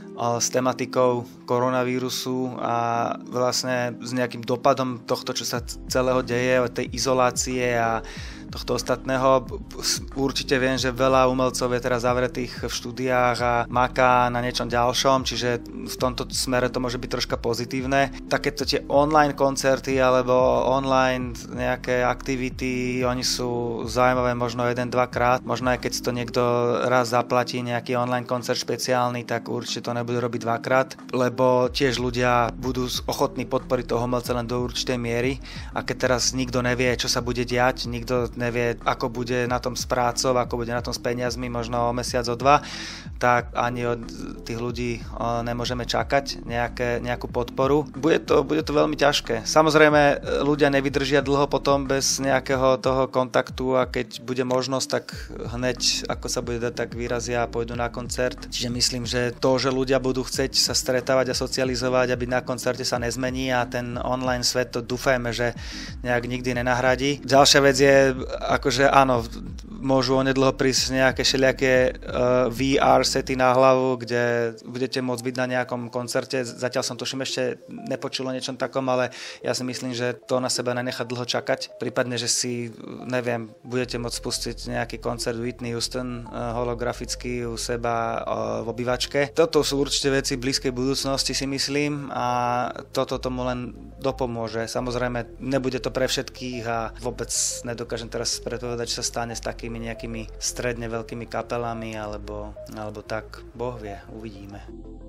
s tematikou koronavírusu a vlastne s nejakým dopadom tohto, čo sa celého deje, tej izolácie a tohto ostatného. Určite viem, že veľa umelcov je teraz zavretých v štúdiách a maká na niečom ďalšom, čiže v tomto smere to môže byť troška pozitívne. Takéto tie online koncerty alebo online nejaké aktivity, oni sú zaujímavé možno jeden, dvakrát. Možno aj keď si to niekto raz zaplatí nejaký online koncert špeciálny, tak určite to nebude robiť dvakrát, lebo tiež ľudia budú ochotní podporiť toho umelca len do určitej miery a keď teraz nikto nevie, čo sa bude diať, nikto nevie, ako bude na tom s prácou, ako bude na tom s peniazmi, možno o mesiac, o dva, tak ani od tých ľudí nemôžeme čakať nejaké, nejakú podporu. Bude to, bude to veľmi ťažké. Samozrejme, ľudia nevydržia dlho potom bez nejakého toho kontaktu a keď bude možnosť, tak hneď, ako sa bude dať, tak vyrazia a pôjdu na koncert. Čiže myslím, že to, že ľudia budú chcieť sa stretávať a socializovať a byť na koncerte, sa nezmení a ten online svet, to dúfajme, že nejak nikdy nenahradí. Ďalšia vec je, akože áno, môžu onedlho prísť nejaké všelijaké uh, vé er sety na hlavu, kde budete môcť byť na nejakom koncerte. Zatiaľ som tuším ešte nepočul o niečom takom, ale ja si myslím, že to na seba nenechá dlho čakať. Prípadne, že si, neviem, budete môcť spustiť nejaký koncert Whitney Houston uh, holograficky u seba uh, v obývačke. Toto sú určite veci blízkej budúcnosti, si myslím, a toto tomu len dopomôže. Samozrejme, nebude to pre všetkých a vôbec nedokážem teraz predpovedať, čo sa stane s takými nejakými stredne veľkými kapelami alebo, alebo tak. Boh vie, uvidíme.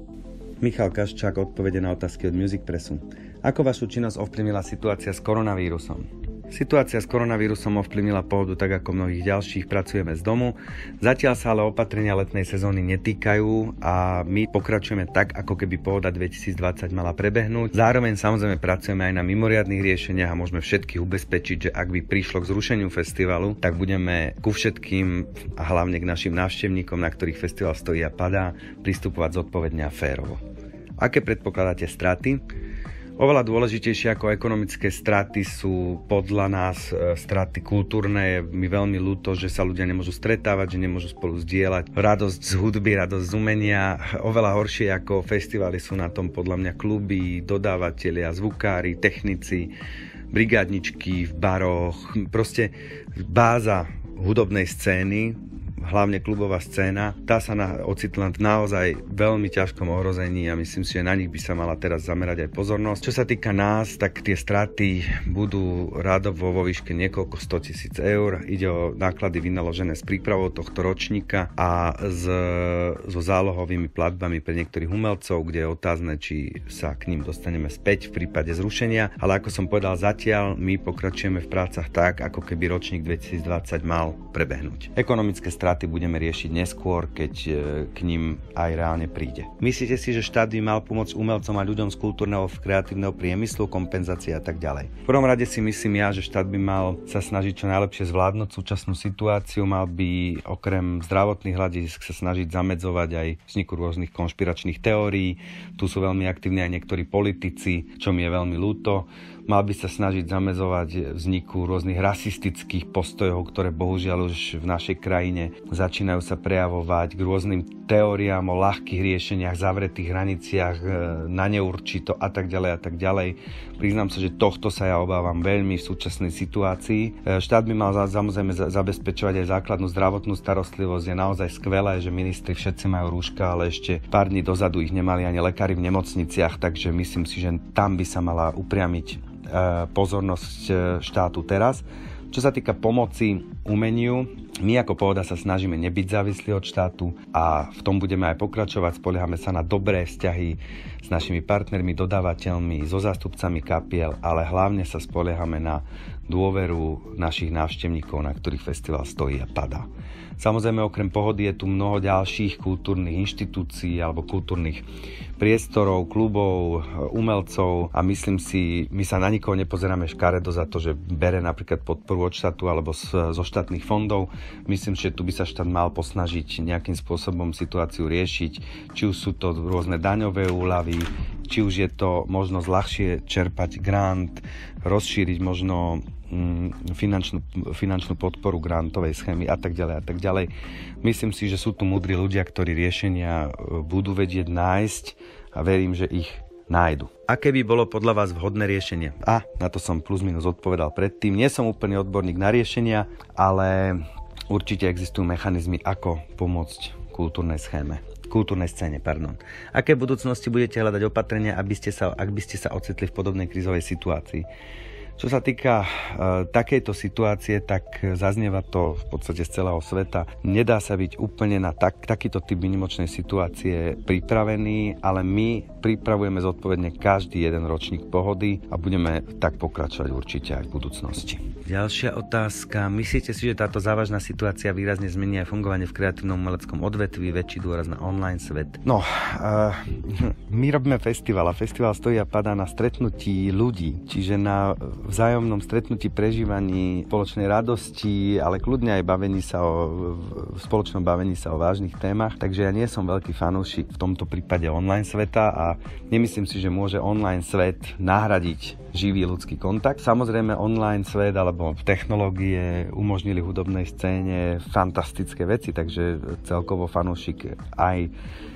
Michal Kaščák, odpovede na otázky od Music Pressu. Ako vašu činnosť ovplyvnila situácia s koronavírusom? Situácia s koronavírusom ovplyvnila pohodu tak ako mnohých ďalších, pracujeme z domu. Zatiaľ sa ale opatrenia letnej sezóny netýkajú a my pokračujeme tak, ako keby pohoda dvetisícdvadsať mala prebehnúť. Zároveň samozrejme pracujeme aj na mimoriadnych riešeniach a môžeme všetkých ubezpečiť, že ak by prišlo k zrušeniu festivalu, tak budeme ku všetkým a hlavne k našim návštevníkom, na ktorých festival stojí a padá, pristupovať zodpovedne a férovo. Aké predpokladáte straty? Oveľa dôležitejšie ako ekonomické straty sú podľa nás straty kultúrne. Je mi veľmi ľúto, že sa ľudia nemôžu stretávať, že nemôžu spolu zdieľať radosť z hudby, radosť z umenia. Oveľa horšie ako festivaly sú na tom podľa mňa kluby, dodávateľia, zvukári, technici, brigádničky v baroch. Proste báza hudobnej scény, hlavne klubová scéna, tá sa na, ocitla v naozaj veľmi ťažkom ohrození a myslím si, že na nich by sa mala teraz zamerať aj pozornosť. Čo sa týka nás, tak tie straty budú radovo vo výške niekoľko stotisíc eur. Ide o náklady vynaložené s prípravou tohto ročníka a s, so zálohovými platbami pre niektorých umelcov, kde je otázne, či sa k ním dostaneme späť v prípade zrušenia. Ale ako som povedal, zatiaľ my pokračujeme v prácach tak, ako keby ročník dvetisícdvadsať mal prebehnúť. Ekonomické straty budeme riešiť neskôr, keď k ním aj reálne príde. Myslíte si, že štát by mal pomôcť umelcom a ľuďom z kultúrneho, kreatívneho priemyslu, kompenzácie a tak ďalej? V prvom rade si myslím ja, že štát by mal sa snažiť čo najlepšie zvládnuť súčasnú situáciu, mal by okrem zdravotných hľadisk sa snažiť zamedzovať aj vzniku rôznych konšpiračných teórií. Tu sú veľmi aktívni aj niektorí politici, čo mi je veľmi ľúto. mal by sa snažiť zamedzovať vzniku rôznych rasistických postojov, ktoré bohužiaľ už v našej krajine začínajú sa prejavovať k rôznym teóriám o ľahkých riešeniach, zavretých hraniciach, na neurčito a tak ďalej a tak ďalej. Priznám sa, že tohto sa ja obávam veľmi v súčasnej situácii. Štát by mal samozrejme zabezpečovať aj základnú zdravotnú starostlivosť. Je naozaj skvelé, že ministri všetci majú rúška, ale ešte pár dní dozadu ich nemali ani lekári v nemocniciach, takže myslím si, že tam by sa mala upriamiť pozornosť štátu teraz. Čo sa týka pomoci umeniu, my ako Pohoda sa snažíme nebyť závislí od štátu a v tom budeme aj pokračovať. Spoliehame sa na dobré vzťahy s našimi partnermi, dodávateľmi, so zástupcami kapiel, ale hlavne sa spoliehame na dôveru našich návštevníkov, na ktorých festival stojí a padá. Samozrejme, okrem Pohody je tu mnoho ďalších kultúrnych inštitúcií alebo kultúrnych priestorov, klubov, umelcov a myslím si, my sa na nikoho nepozeráme škaredo za to, že bere napríklad podporu od štátu alebo z, zo štátnych fondov. Myslím, že tu by sa štát mal posnažiť nejakým spôsobom situáciu riešiť, či už sú to rôzne daňové úľavy, či už je to možnosť ľahšie čerpať grant, rozšíriť možno Finančnú, finančnú podporu grantovej schémy a tak ďalej a tak ďalej. Myslím si, že sú tu múdri ľudia, ktorí riešenia budú vedieť nájsť a verím, že ich nájdu. Aké by bolo podľa vás vhodné riešenie? A na to som plus minus odpovedal predtým. Nie som úplne odborník na riešenia, ale určite existujú mechanizmy, ako pomôcť kultúrnej schéme. kultúrnej scéne, pardon. Aké v budúcnosti budete hľadať opatrenia, aby ste sa, ak by ste sa ocitli v podobnej krízovej situácii? Čo sa týka e, takejto situácie, tak zaznieva to v podstate z celého sveta. Nedá sa byť úplne na tak, takýto typ výnimočnej situácie pripravený, ale my pripravujeme zodpovedne každý jeden ročník Pohody a budeme tak pokračovať určite aj v budúcnosti. Ďalšia otázka. Myslíte si, že táto závažná situácia výrazne zmení aj fungovanie v kreatívnom umeleckom odvetví, väčší dôraz na online svet? No, uh, my robíme festival a festival stojí a padá na stretnutí ľudí, čiže na vzájomnom stretnutí, prežívaní spoločnej radosti, ale kľudne aj bavení sa o, v spoločnom bavení sa o vážnych témach. Takže ja nie som veľký fanúšik v tomto prípade online sveta a nemyslím si, že môže online svet nahradiť živý ľudský kontakt. Samozrejme online svet alebo technológie umožnili hudobnej scéne fantastické veci, takže celkovo fanúšik aj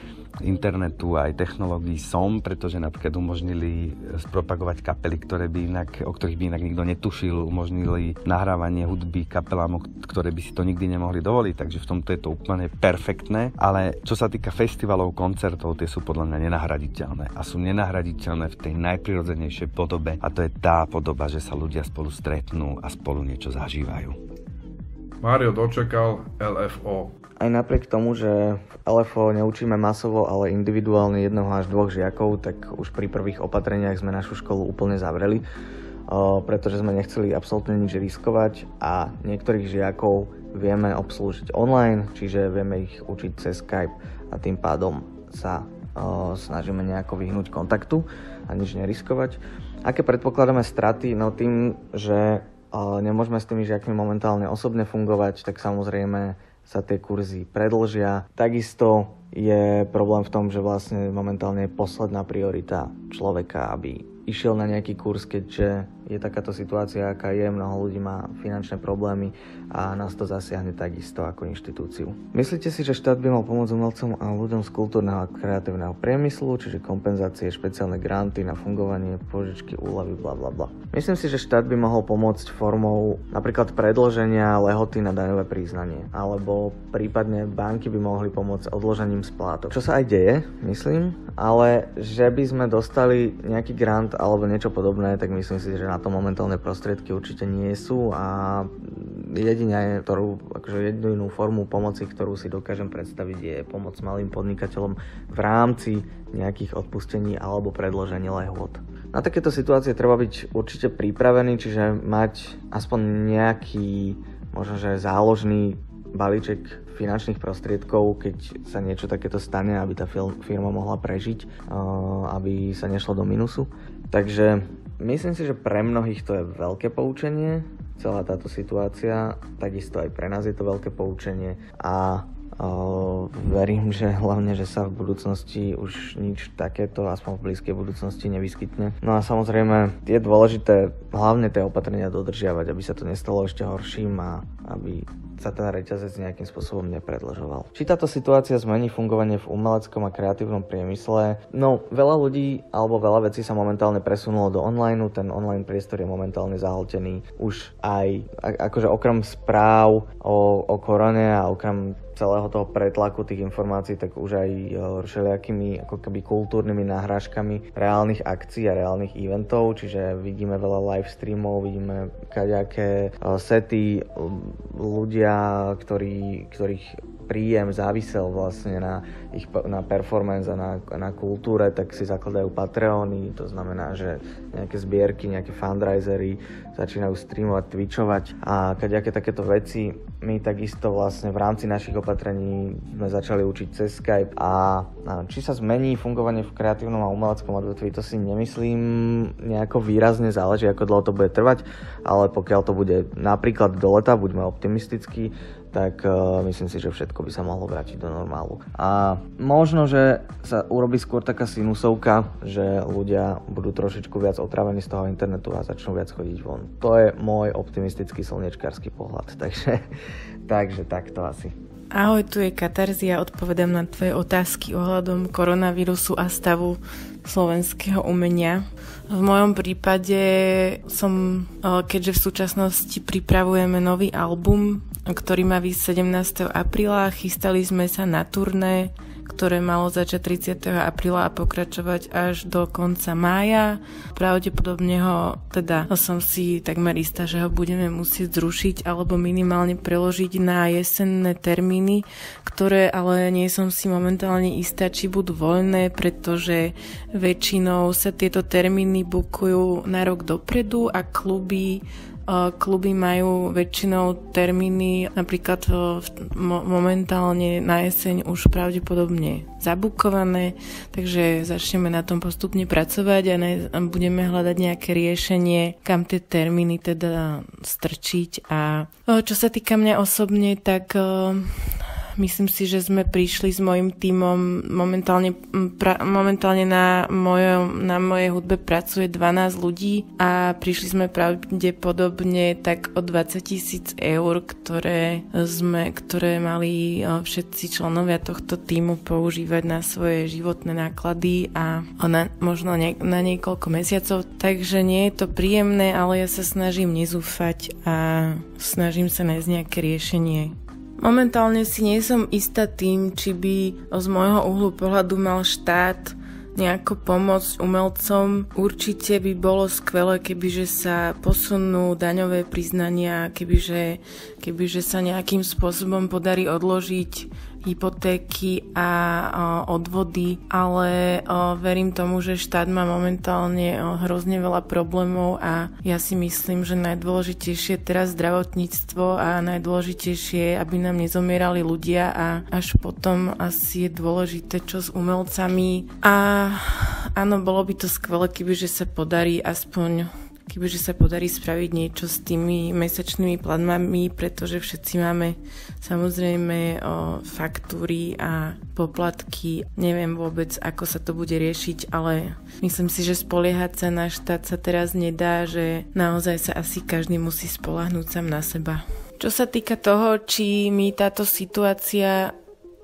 internetu, aj technológií som, pretože napríklad umožnili spropagovať kapely, ktoré by inak, o ktorých by inak nikto netušil, umožnili nahrávanie hudby kapelám, ktoré by si to nikdy nemohli dovoliť, takže v tomto je to úplne perfektné, ale čo sa týka festivalov, koncertov, tie sú podľa mňa nenahraditeľné a sú nenahraditeľné v tej najprirodzenejšej podobe a to je tá podoba, že sa ľudia spolu stretnú a spolu niečo zažívajú. Mário dočekal el ef ó. Aj napriek tomu, že v el ef ó neučíme masovo, ale individuálne jednoho až dvoch žiakov, tak už pri prvých opatreniach sme našu školu úplne zavreli, pretože sme nechceli absolútne nič riskovať a niektorých žiakov vieme obslúžiť online, čiže vieme ich učiť cez Skype a tým pádom sa snažíme nejako vyhnúť kontaktu a nič neriskovať. Aké predpokladáme straty? No tým, že nemôžeme s tými žiakmi momentálne osobne fungovať, tak samozrejme sa tie kurzy predĺžia. Takisto je problém v tom, že vlastne momentálne je posledná priorita človeka, aby išiel na nejaký kurz, keďže je takáto situácia, aká je, mnoho ľudí má finančné problémy a nás to zasiahne takisto ako inštitúciu. Myslíte si, že štát by mal pomôcť umelcom a ľuďom z kultúrneho a kreatívneho priemyslu, čiže kompenzácie, špeciálne granty na fungovanie, požičky, úľavy, bla bla bla? Myslím si, že štát by mohol pomôcť formou napríklad predĺženia lehoty na daňové priznanie, alebo prípadne banky by mohli pomôcť odložením splátok. Čo sa aj deje, myslím, ale že by sme dostali nejaký grant alebo niečo podobné, tak myslím si, že na to momentálne prostriedky určite nie sú a jedine, ktorú, akože jedinú formu pomoci, ktorú si dokážem predstaviť, je pomoc malým podnikateľom v rámci nejakých odpustení alebo predĺžení lehôt. Na takéto situácie treba byť určite pripravený, čiže mať aspoň nejaký, možno že záložný balíček finančných prostriedkov, keď sa niečo takéto stane, aby tá firma mohla prežiť, aby sa nešlo do minusu. Takže myslím si, že pre mnohých to je veľké poučenie, celá táto situácia, takisto aj pre nás je to veľké poučenie a Verím, že hlavne, že sa v budúcnosti už nič takéto, aspoň v blízkej budúcnosti, nevyskytne. No a samozrejme je dôležité hlavne tie opatrenia dodržiavať, aby sa to nestalo ešte horším a aby sa ten reťazec nejakým spôsobom nepredĺžoval. Či táto situácia zmení fungovanie v umeleckom a kreatívnom priemysle? No, veľa ľudí alebo veľa vecí sa momentálne presunulo do online, ten online priestor je momentálne zahltený už aj akože okrem správ o, o korone a okrem celého toho pretlaku tých informácií, tak už aj všelijakými ako keby kultúrnymi nahrážkami reálnych akcií a reálnych eventov, čiže vidíme veľa live streamov, vidíme kaďaké sety, ľudia, ktorí, ktorých príjem závisel vlastne na ich na performance a na, na kultúre, tak si zakladajú Patreony, to znamená, že nejaké zbierky, nejaké fundraisery začínajú streamovať, twitchovať a kaďaké takéto veci. My takisto vlastne v rámci našich opatrení sme začali učiť cez Skype a, a či sa zmení fungovanie v kreatívnom a umeleckom odvetví, to si nemyslím nejako výrazne, záleží ako dlho to bude trvať, ale pokiaľ to bude napríklad do leta, buďme optimistickí, tak uh, myslím si, že všetko by sa mohlo vrátiť do normálu. A možno, že sa urobí skôr taká sinusovka, že ľudia budú trošičku viac otravení z toho internetu a začnú viac chodiť von. To je môj optimistický slniečkársky pohľad, takže, takže takto asi. Ahoj, tu je Katarzia, odpovedám na tvoje otázky ohľadom koronavírusu a stavu slovenského umenia. V mojom prípade som, keďže v súčasnosti pripravujeme nový album, ktorý má výjsť sedemnásteho apríla, chystali sme sa na turné, ktoré malo začať tridsiateho apríla a pokračovať až do konca mája. Pravdepodobne ho, teda som si takmer istá, že ho budeme musieť zrušiť alebo minimálne preložiť na jesenné termíny, ktoré ale nie som si momentálne istá, či budú voľné, pretože väčšinou sa tieto termíny bukujú na rok dopredu a kluby Kluby majú väčšinou termíny napríklad momentálne na jeseň už pravdepodobne zabukované, takže začneme na tom postupne pracovať a budeme hľadať nejaké riešenie, kam tie termíny teda strčiť. A čo sa týka mňa osobne, tak myslím si, že sme prišli s mojím tímom, momentálne, pra, momentálne na, mojom, na mojej hudbe pracuje dvanásť ľudí a prišli sme pravdepodobne tak o dvadsať tisíc eur, ktoré sme, ktoré mali všetci členovia tohto tímu používať na svoje životné náklady a na, možno nie, na niekoľko mesiacov, takže nie je to príjemné, ale ja sa snažím nezúfať a snažím sa nájsť nejaké riešenie. Momentálne si nie som istá tým, či by z môjho uhlu pohľadu mal štát nejako pomôcť umelcom. Určite by bolo skvelé, kebyže sa posunú daňové priznania, kebyže, kebyže sa nejakým spôsobom podarí odložiť hypotéky a o, odvody, ale o, verím tomu, že štát má momentálne o, hrozne veľa problémov a ja si myslím, že najdôležitejšie je teraz zdravotníctvo a najdôležitejšie je, aby nám nezomierali ľudia a až potom asi je dôležité, čo s umelcami. A áno, bolo by to skvelé, kebyže sa podarí aspoň kebyže sa podarí spraviť niečo s tými mesačnými platbami, pretože všetci máme samozrejme o, faktúry a poplatky. Neviem vôbec, ako sa to bude riešiť, ale myslím si, že spoliehať sa na štát sa teraz nedá, že naozaj sa asi každý musí spoľahnúť sám na seba. Čo sa týka toho, či mi táto situácia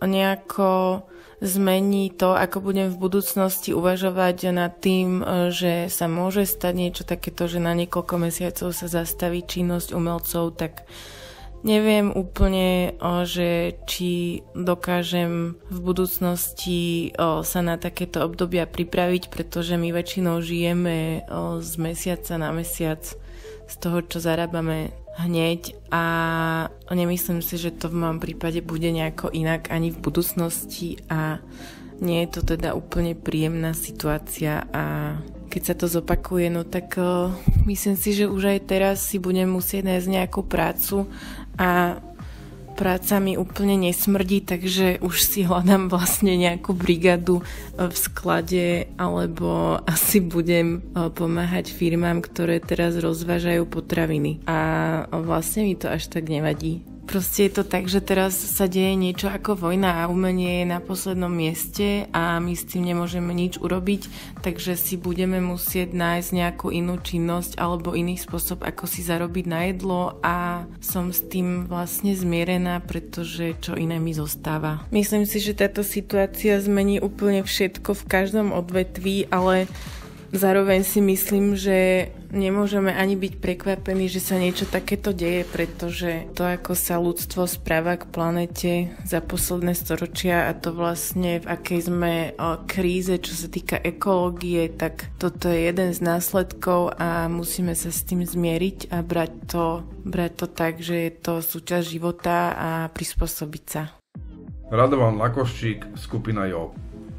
nejako zmení to, ako budem v budúcnosti uvažovať nad tým, že sa môže stať niečo takéto, že na niekoľko mesiacov sa zastaví činnosť umelcov, tak neviem úplne, že či dokážem v budúcnosti sa na takéto obdobia pripraviť, pretože my väčšinou žijeme z mesiaca na mesiac z toho, čo zarábame hneď a nemyslím si, že to v mojom prípade bude nejako inak ani v budúcnosti a nie je to teda úplne príjemná situácia a keď sa to zopakuje, no tak uh, myslím si, že už aj teraz si budem musieť nájsť nejakú prácu a práca mi úplne nesmrdí, takže už si hľadám vlastne nejakú brigadu v sklade alebo asi budem pomáhať firmám, ktoré teraz rozvážajú potraviny. A vlastne mi to až tak nevadí. Proste je to tak, že teraz sa deje niečo ako vojna a umenie je na poslednom mieste a my s tým nemôžeme nič urobiť, takže si budeme musieť nájsť nejakú inú činnosť alebo iný spôsob, ako si zarobiť na jedlo a som s tým vlastne zmierená, pretože čo iné mi zostáva. Myslím si, že táto situácia zmení úplne všetko v každom odvetví, ale zároveň si myslím, že nemôžeme ani byť prekvapení, že sa niečo takéto deje, pretože to, ako sa ľudstvo správa k planete za posledné storočia a to vlastne v akej sme kríze, čo sa týka ekológie, tak toto je jeden z následkov a musíme sa s tým zmieriť a brať to, brať to tak, že je to súčasť života a prispôsobiť sa. Radovan Lakoščík, skupina Job.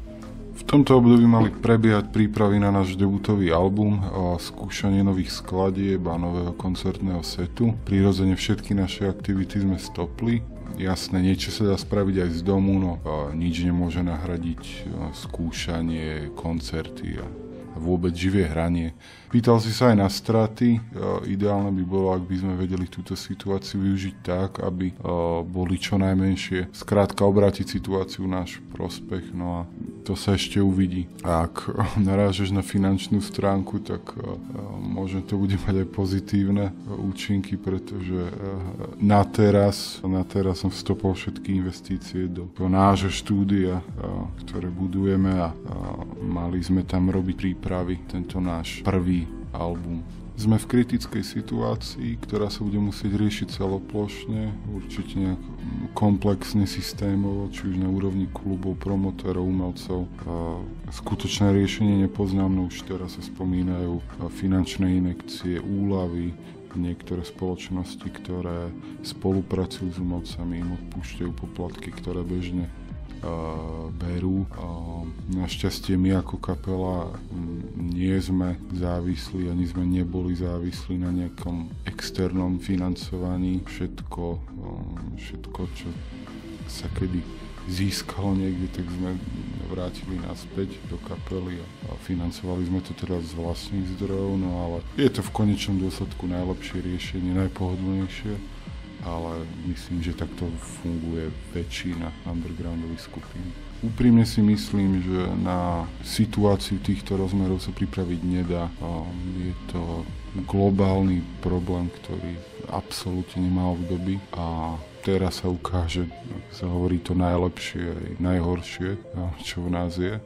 V tomto období mali prebiehať prípravy na náš debutový album, a skúšanie nových skladieb a nového koncertného setu. Prirodzene všetky naše aktivity sme stopli. Jasné, niečo sa dá spraviť aj z domu, no nič nemôže nahradiť skúšanie, koncerty a vôbec živé hranie. Pýtal si sa aj na straty. Ideálne by bolo, ak by sme vedeli túto situáciu využiť tak, aby boli čo najmenšie. Skrátka obrátiť situáciu v náš prospech. No a to sa ešte uvidí. A ak narážeš na finančnú stránku, tak možno to bude mať aj pozitívne účinky, pretože na teraz, na teraz som vstopol všetky investície do nášho štúdia, ktoré budujeme a mali sme tam robiť prípravy, tento náš prvý album. Sme v kritickej situácii, ktorá sa bude musieť riešiť celoplošne, určite nejak komplexne systémovo, či už na úrovni klubov, promotérov, umelcov. Skutočné riešenie nepoznám, no už teraz sa spomínajú finančné injekcie, úľavy, niektoré spoločnosti, ktoré spolupracujú s umelcami, im odpúšťajú poplatky, ktoré bežne Uh, berú. Uh, našťastie my ako kapela nie sme závislí, ani sme neboli závislí na nejakom externom financovaní. Všetko, uh, všetko, čo sa kedy získalo niekde, tak sme vrátili naspäť do kapely a financovali sme to teraz z vlastných zdrojov, no ale je to v konečnom dôsledku najlepšie riešenie, najpohodlnejšie. Ale myslím, že takto funguje väčšina undergroundových skupín. Úprimne si myslím, že na situáciu týchto rozmerov sa pripraviť nedá. Je to globálny problém, ktorý absolútne nemá obdoby a teraz sa ukáže, ako sa hovorí, to najlepšie aj najhoršie, čo v nás je.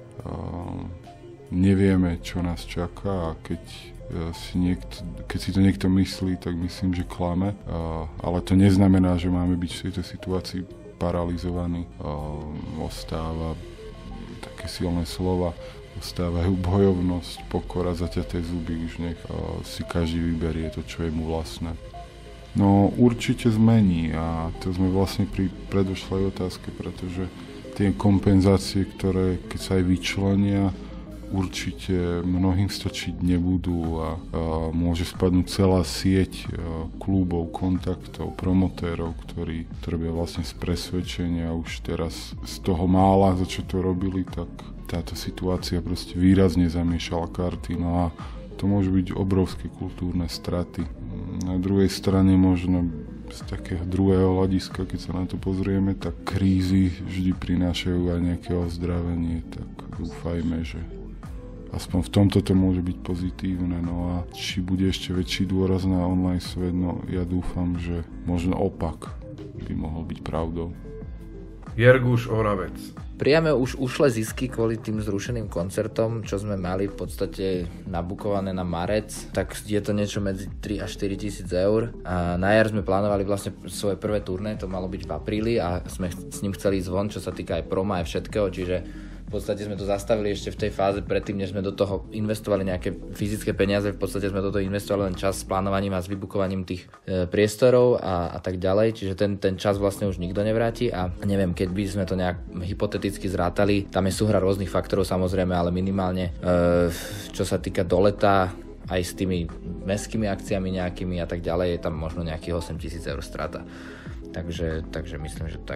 Nevieme, čo nás čaká a keď Si niekto, keď si to niekto myslí, tak myslím, že klame. Uh, ale to neznamená, že máme byť v tejto situácii paralizovaní. Uh, ostáva také silné slova, ostávajú bojovnosť, pokora, zaťaté zuby, už nech uh, si každý vyberie to, čo je mu vlastné. No určite zmení a to sme vlastne pri predošlej otázke, pretože tie kompenzácie, ktoré keď sa aj vyčlenia, určite mnohým stačiť nebudú a, a môže spadnúť celá sieť a, klubov, kontaktov, promotérov, ktorí robia vlastne z presvedčenia už teraz z toho mála, za čo to robili, tak táto situácia proste výrazne zamiešala karty. No a to môžu byť obrovské kultúrne straty. Na druhej strane možno z takého druhého hľadiska, keď sa na to pozrieme, tak krízy vždy prinášajú aj nejaké ozdravenie, tak dúfajme, že aspoň v tomto to môže byť pozitívne, no a či bude ešte väčší dôraz na online svet, no ja dúfam, že možno opak by mohol byť pravdou. Jerguš Oravec. Priame už ušle zisky kvôli tým zrušeným koncertom, čo sme mali v podstate nabukované na marec, tak je to niečo medzi tri až štyri tisíc eur. A na jar sme plánovali vlastne svoje prvé turné, to malo byť v apríli a sme s ním chceli ísť von, čo sa týka aj proma aj všetkého, čiže v podstate sme to zastavili ešte v tej fáze predtým, než sme do toho investovali nejaké fyzické peniaze, v podstate sme do toho investovali len čas s plánovaním a s vybukovaním tých e, priestorov a, a tak ďalej, čiže ten, ten čas vlastne už nikto nevráti a neviem, keď by sme to nejak hypoteticky zrátali, tam je súhra rôznych faktorov samozrejme, ale minimálne e, čo sa týka do leta, aj s tými mestskými akciami nejakými a tak ďalej, je tam možno nejakých osem tisíc eur strata. Takže, takže myslím, že tak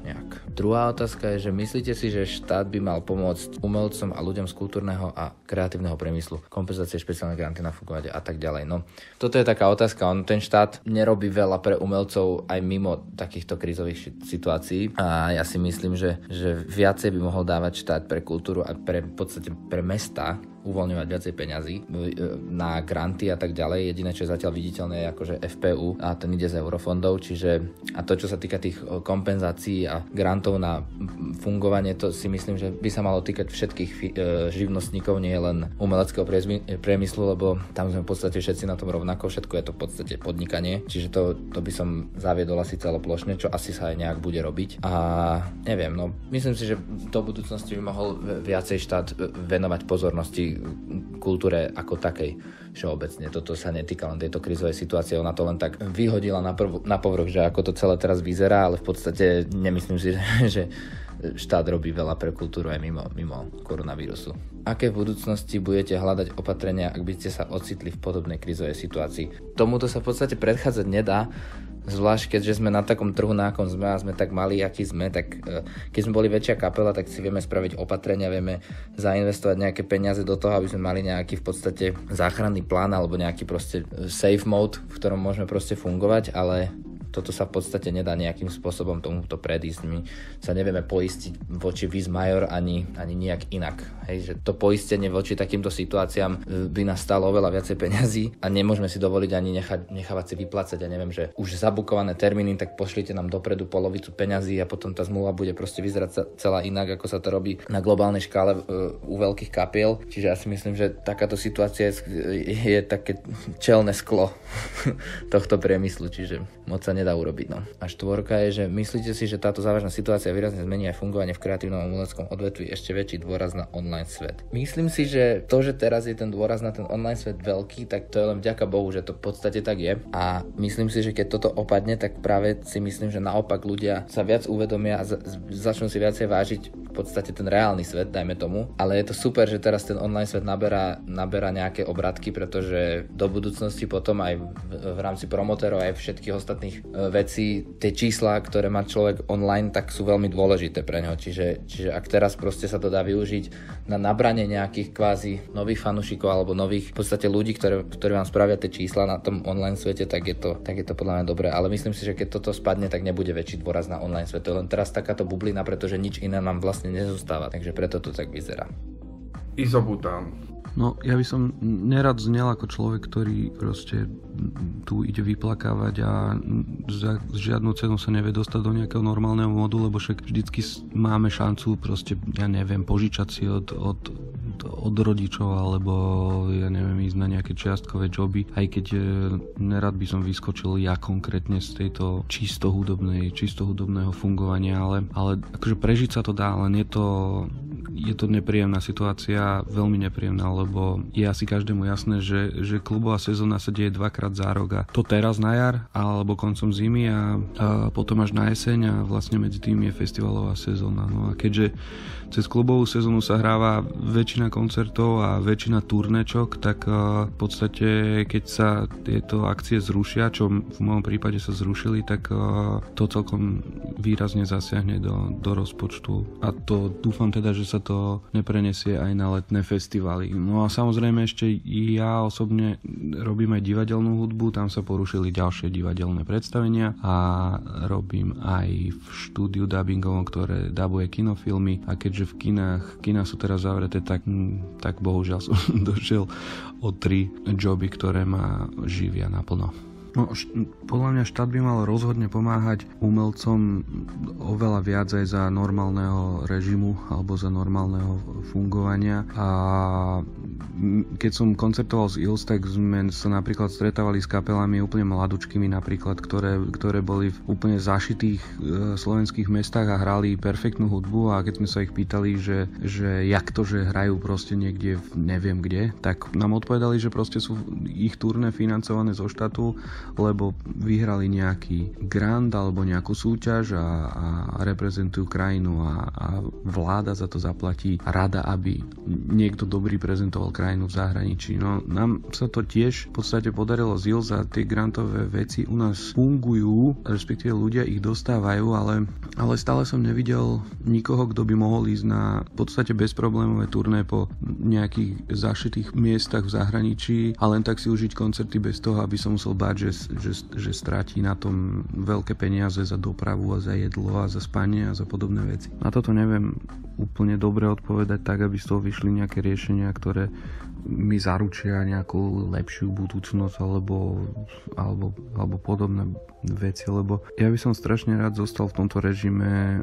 nejak. Druhá otázka je, že myslíte si, že štát by mal pomôcť umelcom a ľuďom z kultúrneho a kreatívneho priemyslu, kompenzácie, špeciálne granty na fungovanie a tak ďalej. No, toto je taká otázka. On, ten štát nerobí veľa pre umelcov aj mimo takýchto krízových situácií a ja si myslím, že, že viacej by mohol dávať štát pre kultúru a pre, v podstate pre mestá, uvoľňovať viacej peňazí na granty a tak ďalej. Jediné, čo je zatiaľ viditeľné, je akože ef pé ú a ten ide z eurofondov, čiže a to, čo sa týka tých kompenzácií a grantov na fungovanie, to si myslím, že by sa malo týkať všetkých živnostníkov, nie len umeleckého priemyslu, lebo tam sme v podstate všetci na tom rovnako, všetko je to v podstate podnikanie, čiže to, to by som zaviedol asi celoplošne, čo asi sa aj nejak bude robiť. A neviem, no myslím si, že do budúcnosti by mohol viacej štát venovať pozornosti kultúre ako takej všeobecne. Toto sa netýka len tejto krízovej situácie, ona to len tak vyhodila na, prv, na povrch, že ako to celé teraz vyzerá, ale v podstate nemyslím si, že štát robí veľa pre kultúru aj mimo, mimo koronavírusu. Aké v budúcnosti budete hľadať opatrenia, ak by ste sa ocitli v podobnej krízovej situácii? Tomuto sa v podstate predchádzať nedá, zvlášť keďže sme na takom trhu, na akom sme a sme tak malí, akí sme, tak keď sme boli väčšia kapela, tak si vieme spraviť opatrenia, vieme zainvestovať nejaké peniaze do toho, aby sme mali nejaký v podstate záchranný plán alebo nejaký proste safe mode, v ktorom môžeme proste fungovať, ale toto sa v podstate nedá nejakým spôsobom tomuto predísť. My sa nevieme poistiť voči vis major ani, ani nejak inak. Hej, že to poistenie voči takýmto situáciám by nás stálo oveľa viacej peňazí a nemôžeme si dovoliť ani nechať, nechávať si vyplácať, ja neviem, že už zabukované termíny, tak pošlite nám dopredu polovicu peňazí a potom tá zmluva bude proste vyzerať celá inak, ako sa to robí na globálnej škále u veľkých kapiel. Čiže ja si myslím, že takáto situácia je, je také čelné sklo tohto priemyslu, čiže moc sa nedá urobiť. No. A štvorka je, že myslíte si, že táto závažná situácia výrazne zmení aj fungovanie v kreatívnom a umeleckom odvetví, ešte väčší dôraz na online svet? Myslím si, že to, že teraz je ten dôraz na ten online svet veľký, tak to je len vďaka Bohu, že to v podstate tak je. A myslím si, že keď toto opadne, tak práve si myslím, že naopak ľudia sa viac uvedomia a začnú si viacej vážiť v podstate ten reálny svet, dajme tomu. Ale je to super, že teraz ten online svet naberá, naberá nejaké obratky, pretože do budúcnosti potom aj v, v rámci promotérov aj všetkých ostatných veci, tie čísla, ktoré má človek online, tak sú veľmi dôležité pre ňo. Čiže, čiže ak teraz proste sa to dá využiť na nabranie nejakých kvázi nových fanúšikov alebo nových v podstate ľudí, ktoré, ktorí vám spravia tie čísla na tom online svete, tak je to, tak je to podľa mňa dobré. Ale myslím si, že keď toto spadne, tak nebude väčší dôraz na online svet. To je len teraz takáto bublina, pretože nič iné nám vlastne nezostáva. Takže preto to tak vyzerá. Izobután. No, ja by som nerad znel ako človek, ktorý proste tu ide vyplakávať a za žiadnu cenu sa nevie dostať do nejakého normálneho modu, lebo však vždycky máme šancu proste, ja neviem, požičať si od, od, od rodičov alebo ja neviem, ísť na nejaké čiastkové joby, aj keď nerad by som vyskočil ja konkrétne z tejto čisto hudobnej, čisto hudobného fungovania, ale, ale akože prežiť sa to dá, len je to je to nepríjemná situácia, veľmi nepríjemná, lebo je asi každému jasné, že, že klubová sezóna sa deje dvakrát za rok a to teraz na jar, alebo koncom zimy a, a potom až na jeseň a vlastne medzi tým je festivalová sezóna. No a keďže cez klubovú sezónu sa hráva väčšina koncertov a väčšina turnečok, tak a, v podstate keď sa tieto akcie zrušia, čo v mojom prípade sa zrušili, tak a, to celkom výrazne zasiahne do, do rozpočtu a to dúfam teda, že sa to neprenesie aj na letné festivály. No a samozrejme ešte ja osobne robím aj divadelnú hudbu, tam sa porušili ďalšie divadelné predstavenia a robím aj v štúdiu dubbingovom, ktoré dabuje kinofilmy a keďže v kinách, kiná sú teraz zavreté, tak, tak bohužiaľ som došiel o tri joby, ktoré ma živia naplno. No, št- podľa mňa štát by mal rozhodne pomáhať umelcom oveľa viac aj za normálneho režimu alebo za normálneho fungovania a keď som koncertoval z I L S, tak sme sa napríklad stretávali s kapelami úplne mladučkými napríklad, ktoré, ktoré boli v úplne zašitých e, slovenských mestách a hrali perfektnú hudbu a keď sme sa ich pýtali, že, že jak to, že hrajú proste niekde v neviem kde, tak nám odpovedali, že proste sú ich turné financované zo štátu, lebo vyhrali nejaký grant alebo nejakú súťaž a, a reprezentujú krajinu a, a vláda za to zaplatí, rada, aby niekto dobrý prezentoval krajinu v zahraničí. No nám sa to tiež v podstate podarilo z Ilza, tie grantové veci u nás fungujú, respektíve ľudia ich dostávajú, ale, ale stále som nevidel nikoho, kto by mohol ísť na v podstate bezproblémové turné po nejakých zašitých miestach v zahraničí a len tak si užiť koncerty bez toho, aby som musel báť, že, že, že stratí na tom veľké peniaze za dopravu a za jedlo a za spanie a za podobné veci. Na toto neviem úplne dobre odpovedať tak, aby z toho vyšli nejaké riešenia, ktoré mi zaručia nejakú lepšiu budúcnosť alebo, alebo, alebo podobné veci, lebo ja by som strašne rád zostal v tomto režime,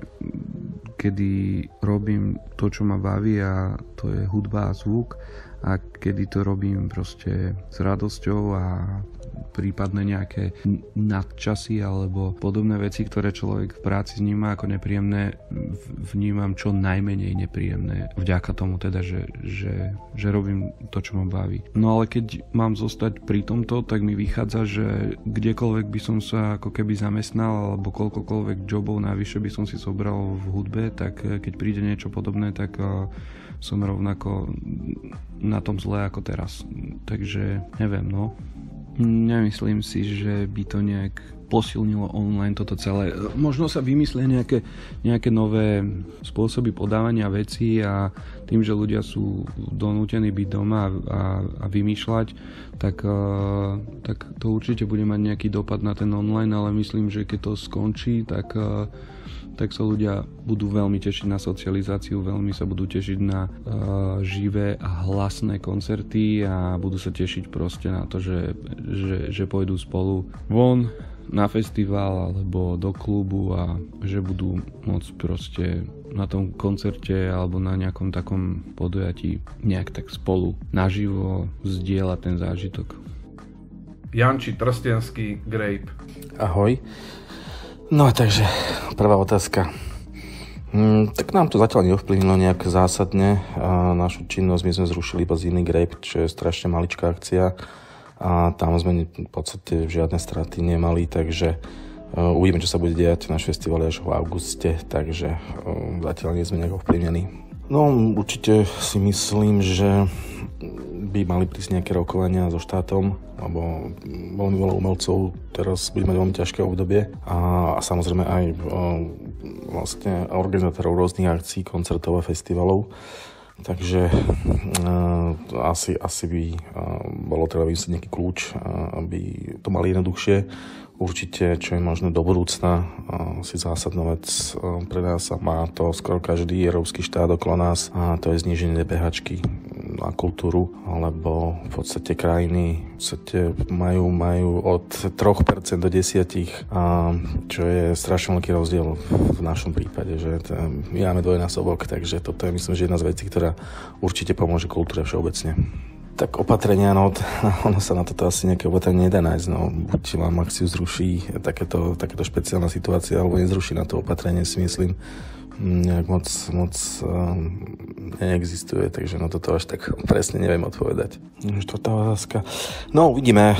kedy robím to, čo ma baví, a to je hudba a zvuk, a kedy to robím proste s radosťou a prípadne nejaké nadčasy alebo podobné veci, ktoré človek v práci vníma ako nepríjemné, vnímam čo najmenej nepríjemné. Vďaka tomu teda, že, že, že robím to, čo ma baví. No ale keď mám zostať pri tomto, tak mi vychádza, že kdekoľvek by som sa ako keby zamestnal alebo koľkokoľvek jobov navyše by som si zobral v hudbe, tak keď príde niečo podobné, tak som rovnako na tom zle ako teraz. Takže neviem, no. Nemyslím si, že by to nejak posilnilo online toto celé. Možno sa vymyslia nejaké, nejaké nové spôsoby podávania vecí a tým, že ľudia sú donútení byť doma a, a, a vymýšľať, tak, uh, tak to určite bude mať nejaký dopad na ten online, ale myslím, že keď to skončí, tak uh, tak sa ľudia budú veľmi tešiť na socializáciu, veľmi sa budú tešiť na uh, živé a hlasné koncerty a budú sa tešiť proste na to, že, že, že pôjdu spolu von na festival alebo do klubu a že budú môcť proste na tom koncerte alebo na nejakom takom podujatí nejak tak spolu naživo zdieľať ten zážitok. Janči Trstenský, Grape. Ahoj. No takže, prvá otázka. Hmm, tak nám to zatiaľ neovplyvnilo nejak zásadne. A našu činnosť my sme zrušili iba z iný Grape, čo je strašne maličká akcia. A tam sme v podstate žiadne straty nemali, takže uh, uvidíme, čo sa bude diať. Náš festival je až v auguste, takže uh, zatiaľ nie sme nejak ovplyvnení. No, určite si myslím, že by mali prísť nejaké rokovania so štátom, lebo veľmi veľa umelcov teraz bude mať veľmi ťažké obdobie a, a samozrejme aj o, vlastne organizátorov rôznych akcií, koncertov a festivalov. Takže e, asi, asi by e, bolo treba vymyslieť nejaký kľúč, e, aby to mali jednoduchšie. Určite, čo je možno do budúcna, e, si zásadná vec e, pre nás a má to skoro každý európsky štát okolo nás, a to je zníženie dé pé háčky na kultúru, lebo v podstate krajiny v podstate majú, majú od tri percentá do desať percent, čo je strašne veľký rozdiel v našom prípade, že my máme dvojnásobok, takže toto je myslím, že jedna z vecí, ktorá určite pomôže kultúre všeobecne. Tak opatrenia, no, ono sa na toto asi nejaké opatrenie nedá nájsť, no, buď vám akciu zruší takéto, takéto špeciálna situácia, alebo nezruší na to opatrenie, si myslím, nejak moc, moc um, neexistuje, takže no toto až tak presne neviem odpovedať. Štvrtá otázka. No, uvidíme.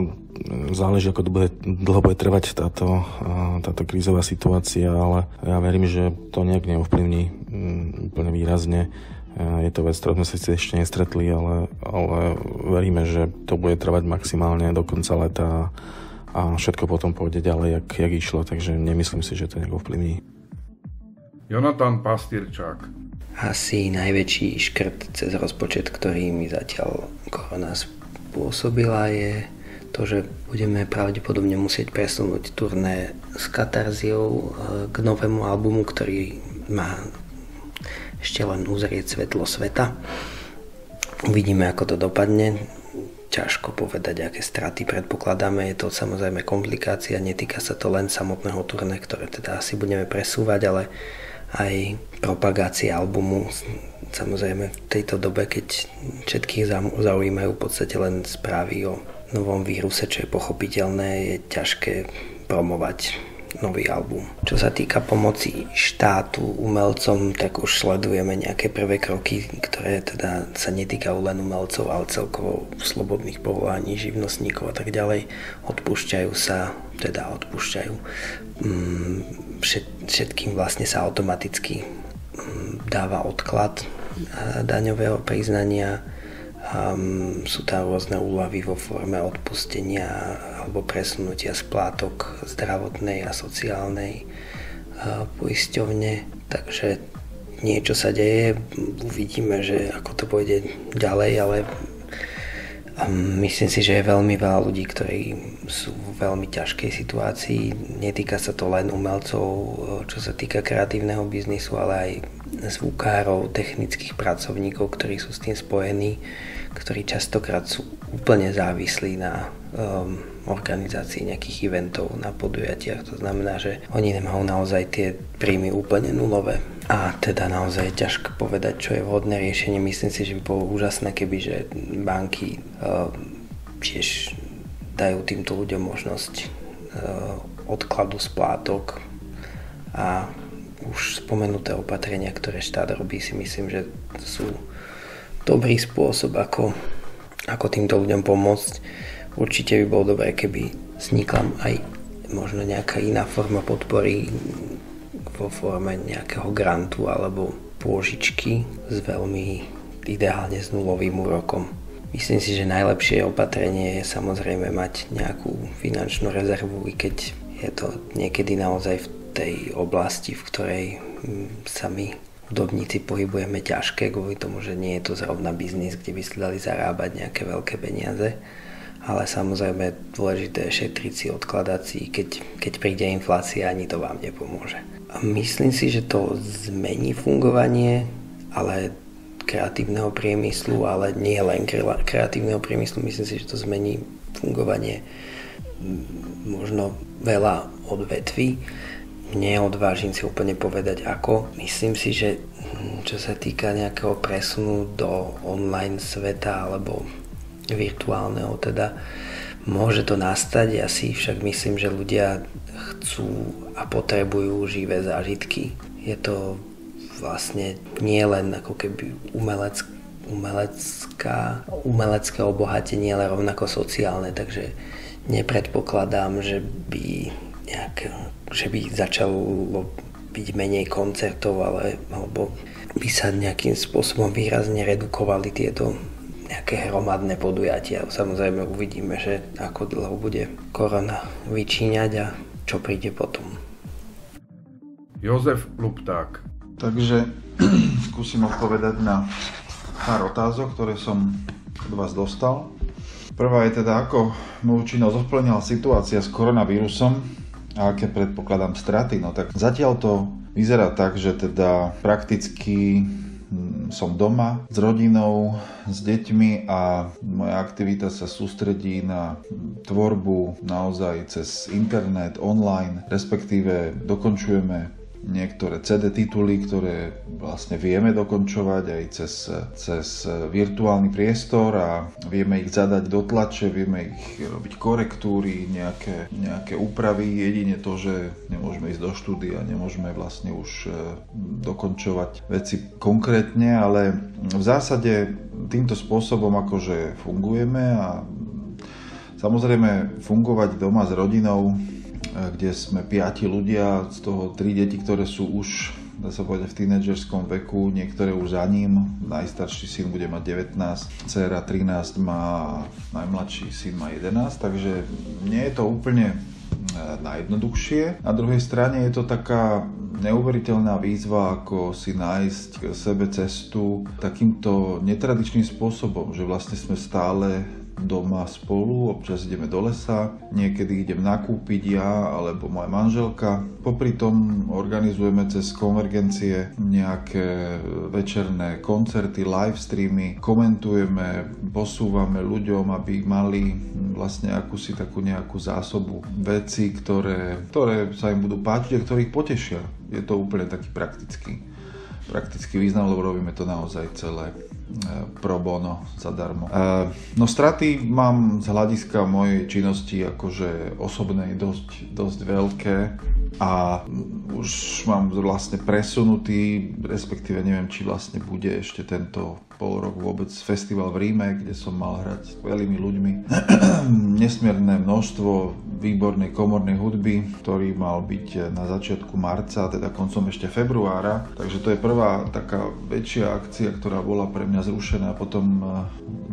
Záleží, ako bude, dlho bude trvať táto, táto krízová situácia, ale ja verím, že to nejak neovplyvní um, úplne výrazne. Je to vec, ktorú sme sa ešte nestretli, ale, ale veríme, že to bude trvať maximálne do konca leta a všetko potom pôjde ďalej, jak, jak išlo, takže nemyslím si, že to nejak ovplyvní. Jonatán Pastýrčák. Asi najväčší škrt cez rozpočet, ktorý mi zatiaľ korona spôsobila, je to, že budeme pravdepodobne musieť presunúť turné s Katarziou k novému albumu, ktorý má ešte len uzrieť svetlo sveta. Uvidíme, ako to dopadne. Ťažko povedať, aké straty predpokladáme. Je to samozrejme komplikácia, netýka sa to len samotného turné, ktoré teda asi budeme presúvať, ale aj propagácia albumu. Samozrejme v tejto dobe, keď všetkých zaujímajú v podstate len správy o novom víruse, čo je pochopiteľné, je ťažké promovať nový album. Čo sa týka pomoci štátu umelcom, tak už sledujeme nejaké prvé kroky, ktoré teda sa netýkajú len umelcov, ale celkovo slobodných povolaní, živnostníkov a tak ďalej. Odpúšťajú sa, teda odpúšťajú. Všetkým vlastne sa automaticky dáva odklad daňového priznania. Um, sú tam rôzne úľavy vo forme odpustenia alebo presunutia splátok zdravotnej a sociálnej uh, poisťovne. Takže niečo sa deje, uvidíme, že ako to pôjde ďalej, ale um, myslím si, že je veľmi veľa ľudí, ktorí sú v veľmi ťažkej situácii. Netýka sa to len umelcov, čo sa týka kreatívneho biznisu, ale aj zvukárov, technických pracovníkov, ktorí sú s tým spojení, ktorí častokrát sú úplne závislí na um, organizácii nejakých eventov, na podujatiach. To znamená, že oni nemajú naozaj tie príjmy úplne nulové. A teda naozaj je ťažko povedať, čo je vhodné riešenie. Myslím si, že by bolo úžasné, keby že banky um, tiež dajú týmto ľuďom možnosť um, odkladu splátok a už spomenuté opatrenia, ktoré štát robí, si myslím, že sú dobrý spôsob, ako, ako týmto ľuďom pomôcť. Určite by bolo dobré, keby vznikla aj možno nejaká iná forma podpory vo forme nejakého grantu alebo pôžičky s veľmi ideálne s nulovým úrokom. Myslím si, že najlepšie opatrenie je samozrejme mať nejakú finančnú rezervu, i keď je to niekedy naozaj v tej oblasti, v ktorej sa my hudobníci pohybujeme ťažké, kvôli tomu, že nie je to zrovna biznis, kde by sa dali zarábať nejaké veľké peniaze. Ale samozrejme dôležité je šetriť si, odkladať si, keď, keď príde inflácia, ani to vám nepomôže. A myslím si, že to zmení fungovanie, ale kreatívneho priemyslu, ale nie len kreatívneho priemyslu, myslím si, že to zmení fungovanie možno veľa odvetví. Neodvážim si úplne povedať ako. Myslím si, že čo sa týka nejakého presunu do online sveta alebo virtuálneho, teda môže to nastať. Ja si však myslím, že ľudia chcú a potrebujú živé zážitky. Je to vlastne nie len ako keby umelec, umelecká, umelecké obohatenie, ale rovnako sociálne, takže nepredpokladám, že by nejaké že by začalo byť menej koncertov, ale, alebo by sa nejakým spôsobom výrazne redukovali tieto nejaké hromadné podujatia. Samozrejme uvidíme, že ako dlho bude korona vyčíňať a čo príde potom. Jozef Lupták. Takže skúsim odpovedať na pár otázok, ktoré som od vás dostal. Prvá je teda, ako moju činnosť ovplyvnila situácia s koronavírusom a aké predpokladám straty. No tak zatiaľ to vyzerá tak, že teda prakticky som doma s rodinou, s deťmi a moja aktivita sa sústredí na tvorbu naozaj cez internet, online, respektíve dokončujeme niektoré cé dé tituly, ktoré vlastne vieme dokončovať aj cez, cez virtuálny priestor a vieme ich zadať do tlače, vieme ich robiť korektúry, nejaké, nejaké úpravy. Jedine to, že nemôžeme ísť do štúdia, nemôžeme vlastne už dokončovať veci konkrétne, ale v zásade týmto spôsobom akože fungujeme a samozrejme fungovať doma s rodinou, kde sme piati ľudia, z toho tri deti, ktoré sú už, dá sa povedať, v tínedžerskom veku, niektoré už za ním. Najstarší syn bude mať devätnásť, dcéra trinásť má, najmladší syn má jedenásť, takže nie je to úplne najjednoduchšie. Na druhej strane je to taká neuveriteľná výzva, ako si nájsť k sebe cestu takýmto netradičným spôsobom, že vlastne sme stále doma spolu, občas ideme do lesa, niekedy idem nakúpiť ja alebo moja manželka. Popri tom organizujeme cez konvergencie nejaké večerné koncerty, live streamy, komentujeme, posúvame ľuďom, aby mali vlastne akúsi takú nejakú zásobu vecí, ktoré, ktoré sa im budú páčiť a ktorých potešia. Je to úplne taký praktický, praktický význam, lebo robíme to naozaj celé pro bono, zadarmo. No straty mám z hľadiska mojej činnosti akože osobnej dosť, dosť veľké a už mám vlastne presunutý, respektíve neviem, či vlastne bude ešte tento pol rok vôbec festival v Ríme, kde som mal hrať s skvelými ľuďmi. Nesmierne množstvo výbornej komornej hudby, ktorý mal byť na začiatku marca, teda koncom ešte februára. Takže to je prvá taká väčšia akcia, ktorá bola pre mňa zrušená. Potom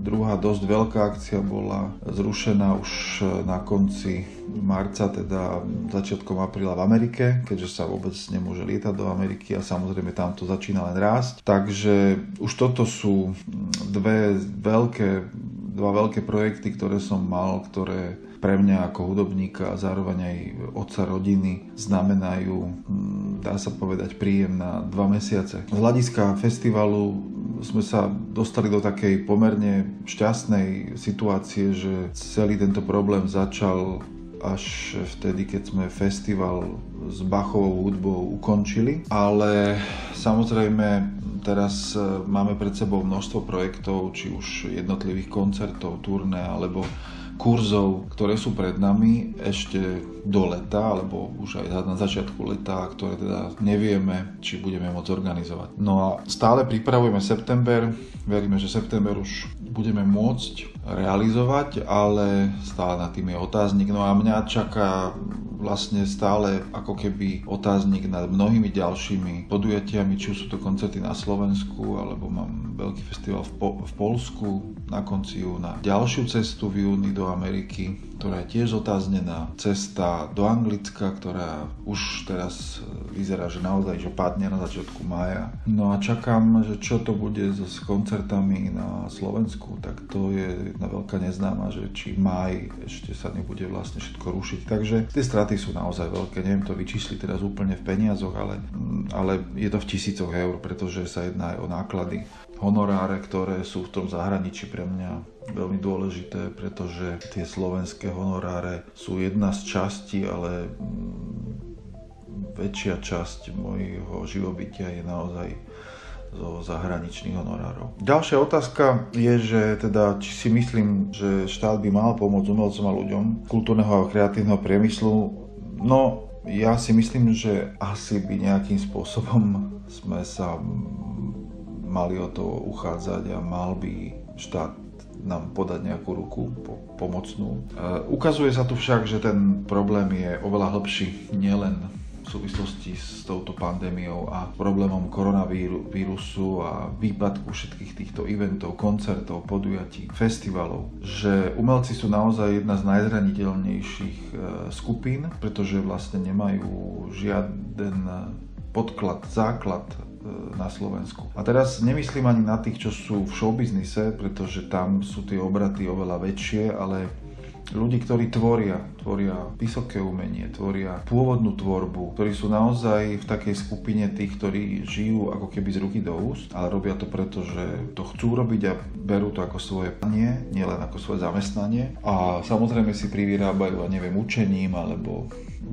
druhá dosť veľká akcia bola zrušená už na konci marca, teda začiatkom apríla v Amerike, keďže sa vôbec nemôže lietať do Ameriky a samozrejme tam to začína len rásť. Takže už toto sú dve veľké, dva veľké projekty, ktoré som mal, ktoré pre mňa ako hudobníka a zároveň aj otca rodiny znamenajú, dá sa povedať, príjem na dva mesiace. Z hľadiska festivalu sme sa dostali do takej pomerne šťastnej situácie, že celý tento problém začal až vtedy, keď sme festival s Bachovou hudbou ukončili. Ale samozrejme teraz máme pred sebou množstvo projektov, či už jednotlivých koncertov, turné alebo kurzov, ktoré sú pred nami ešte do leta, alebo už aj na začiatku leta, ktoré teda nevieme, či budeme môcť organizovať. No a stále pripravujeme september, veríme, že september už budeme môcť realizovať, ale stále nad tým je otáznik. No a mňa čaká vlastne stále ako keby otáznik nad mnohými ďalšími podujatiami, či už sú to koncerty na Slovensku, alebo mám veľký festival v, po- v Poľsku na konci júna. Ďalšiu cestu v júni do Ameriky, ktorá je tiež otáznená. Cesta do Anglicka, ktorá už teraz vyzerá, že naozaj že padne na začiatku mája. No a čakám, že čo to bude s koncertami na Slovensku, tak to je jedna veľká neznáma, že či máj ešte sa nebude vlastne všetko rušiť. Takže tie straty sú naozaj veľké, neviem to vyčísliť teraz úplne v peniazoch, ale, ale je to v tisícoch eur, pretože sa jedná aj o náklady. Honoráre, ktoré sú v tom zahraničí pre mňa veľmi dôležité, pretože tie slovenské honoráre sú jedna z častí, ale väčšia časť mojho živobytia je naozaj zo zahraničných honorárov. Ďalšia otázka je, že teda, či si myslím, že štát by mal pomôcť umelcom a ľuďom kultúrneho a kreatívneho priemyslu. No, ja si myslím, že asi by nejakým spôsobom sme sa mali o to uchádzať a mal by štát nám podať nejakú ruku po, pomocnú. E, ukazuje sa tu však, že ten problém je oveľa hlbší, nielen v súvislosti s touto pandémiou a problémom koronavírusu a výpadku všetkých týchto eventov, koncertov, podujatí, festivalov, že umelci sú naozaj jedna z najzraniteľnejších e, skupín, pretože vlastne nemajú žiaden podklad, základ na Slovensku. A teraz nemyslím ani na tých, čo sú v showbiznise, pretože tam sú tie obraty oveľa väčšie, ale ľudí, ktorí tvoria, tvoria vysoké umenie, tvoria pôvodnú tvorbu, ktorí sú naozaj v takej skupine tých, ktorí žijú ako keby z ruky do úst, ale robia to preto, že to chcú robiť a berú to ako svoje nie, nielen ako svoje zamestnanie. A samozrejme si privyrábajú, a neviem, učením alebo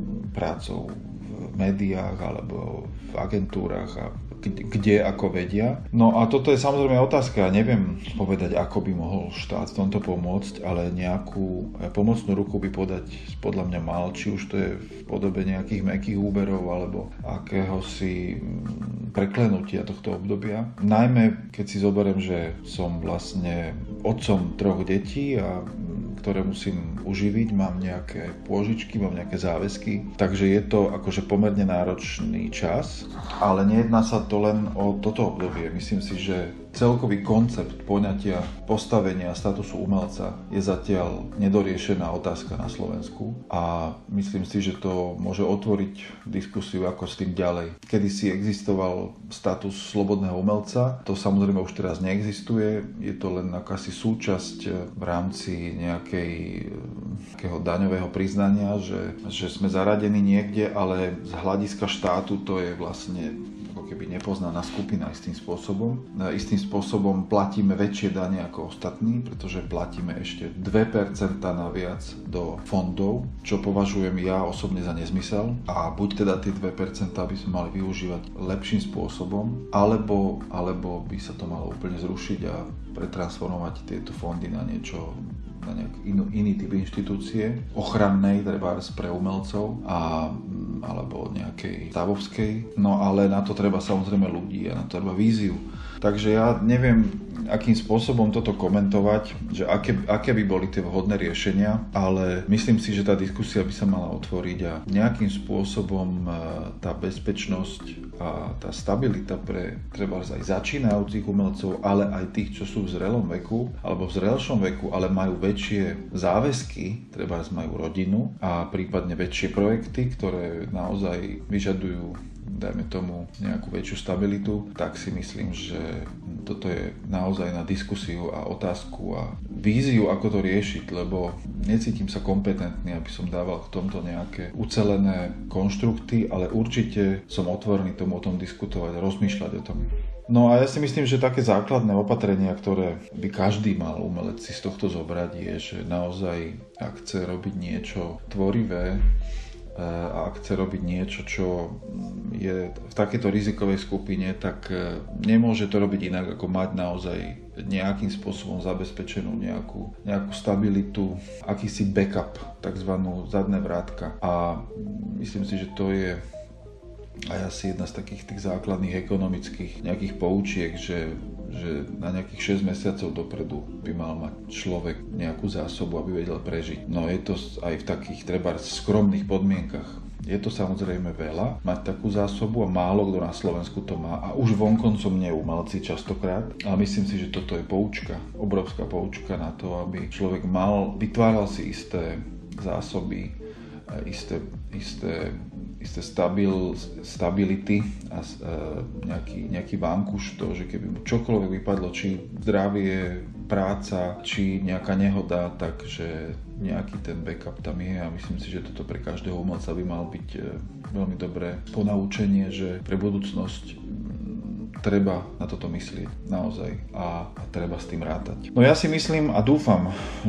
prácou v médiách alebo v agentúrach a kde ako vedia. No a toto je samozrejme otázka. Ja neviem povedať, ako by mohol štát v tomto pomôcť, ale nejakú pomocnú ruku by podať podľa mňa mal, či už to je v podobe nejakých mäkkých úberov alebo akéhosi preklenutia tohto obdobia. Najmä keď si zoberiem, že som vlastne otcom troch detí a ktoré musím uživiť, mám nejaké pôžičky, mám nejaké záväzky, takže je to akože pomerne náročný čas, ale nejedná sa to len o toto obdobie. Myslím si, že celkový koncept poňatia postavenia statusu umelca je zatiaľ nedoriešená otázka na Slovensku a myslím si, že to môže otvoriť diskusiu, ako s tým ďalej. Kedysi existoval status slobodného umelca, to samozrejme už teraz neexistuje, je to len akási súčasť v rámci nejakej, nejakého daňového priznania, že, že sme zaradení niekde, ale z hľadiska štátu to je vlastne keby nepoznaná skupina istým spôsobom. Istým spôsobom platíme väčšie dane ako ostatní, pretože platíme ešte dve percentá naviac do fondov, čo považujem ja osobne za nezmysel. A buď teda tie dve percentá by sme mali využívať lepším spôsobom, alebo, alebo by sa to malo úplne zrušiť a pretransformovať tieto fondy na niečo, na nejak inú, iný typ inštitúcie, ochrannej, trebárs pre umelcov a, alebo nejakej stavovskej. No ale na to treba samozrejme ľudí a na to treba víziu. Takže ja neviem, akým spôsobom toto komentovať, že aké, aké by boli tie vhodné riešenia, ale myslím si, že tá diskusia by sa mala otvoriť a nejakým spôsobom tá bezpečnosť a tá stabilita pre treba aj začínajúcich umelcov, ale aj tých, čo sú v zrelom veku alebo v zrelšom veku, ale majú väčšie záväzky, treba majú rodinu a prípadne väčšie projekty, ktoré naozaj vyžadujú, dajme tomu, nejakú väčšiu stabilitu, tak si myslím, že toto je naozaj na diskusiu a otázku a víziu, ako to riešiť, lebo necítim sa kompetentný, aby som dával k tomto nejaké ucelené konštrukty, ale určite som otvorený tomu o tom diskutovať a rozmýšľať o tom. No a ja si myslím, že také základné opatrenia, ktoré by každý mal umelec si z tohto zobrať, je, že naozaj, ak chce robiť niečo tvorivé, a ak chce robiť niečo, čo je v takejto rizikovej skupine, tak nemôže to robiť inak, ako mať naozaj nejakým spôsobom zabezpečenú nejakú, nejakú stabilitu, akýsi backup, takzvanú zadné vrátka. A myslím si, že to je aj asi jedna z takých tých základných ekonomických nejakých poučiek, že že na nejakých šesť mesiacov dopredu by mal mať človek nejakú zásobu, aby vedel prežiť. No je to aj v takých treba skromných podmienkach. Je to samozrejme veľa, mať takú zásobu a málo kto na Slovensku to má a už vonkoncom nie umelci častokrát. A myslím si, že toto je poučka, obrovská poučka na to, aby človek mal, vytváral si isté zásoby, isté, isté isté stabil, stability a e, nejaký, nejaký vankuš to, že keby mu čokoľvek vypadlo, či zdravie, práca, či nejaká nehoda, takže nejaký ten backup tam je a myslím si, že toto pre každého umelca by mal byť e, veľmi dobré ponaučenie, že pre budúcnosť treba na toto myslieť naozaj a, a treba s tým rátať. No ja si myslím a dúfam,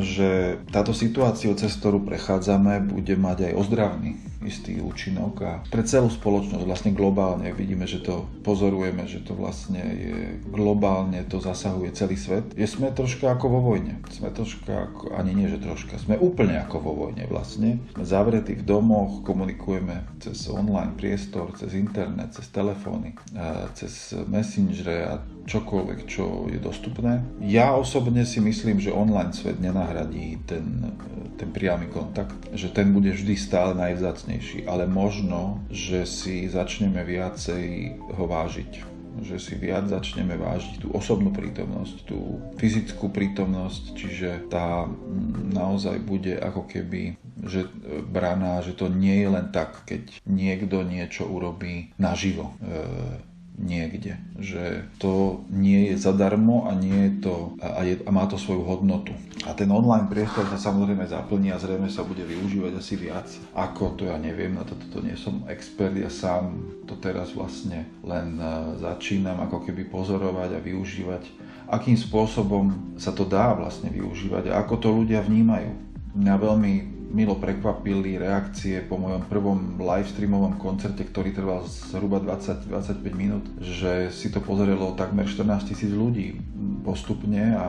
že táto situácia, cez ktorú prechádzame, bude mať aj ozdravný istý účinok a pre celú spoločnosť vlastne globálne vidíme, že to pozorujeme, že to vlastne je globálne, to zasahuje celý svet. Je sme troška ako vo vojne. Sme troška ako, ani nie, že troška, sme úplne ako vo vojne vlastne. Sme zavretí v domoch, komunikujeme cez online priestor, cez internet, cez telefóny, cez messengere a čokoľvek, čo je dostupné. Ja osobne si myslím, že online svet nenahradí ten, ten priamy kontakt, že ten bude vždy stále najvzácnejší, ale možno, že si začneme viacej ho vážiť. Že si viac začneme vážiť tú osobnú prítomnosť, tú fyzickú prítomnosť, čiže tá naozaj bude ako keby že braná, že to nie je len tak, keď niekto niečo urobí naživo. E- niekde, že to nie je zadarmo a nie je to a, je, a má to svoju hodnotu. A ten online priestor sa samozrejme zaplní a zrejme sa bude využívať asi viac. Ako to ja neviem, na toto to nie som expert, ja sám to teraz vlastne len uh, začínam ako keby pozorovať a využívať, akým spôsobom sa to dá vlastne využívať a ako to ľudia vnímajú. Mňa veľmi milo prekvapili reakcie po mojom prvom livestreamovom koncerte, ktorý trval zhruba dvadsať až dvadsaťpäť minút, že si to pozeralo takmer štrnásť tisíc ľudí postupne a,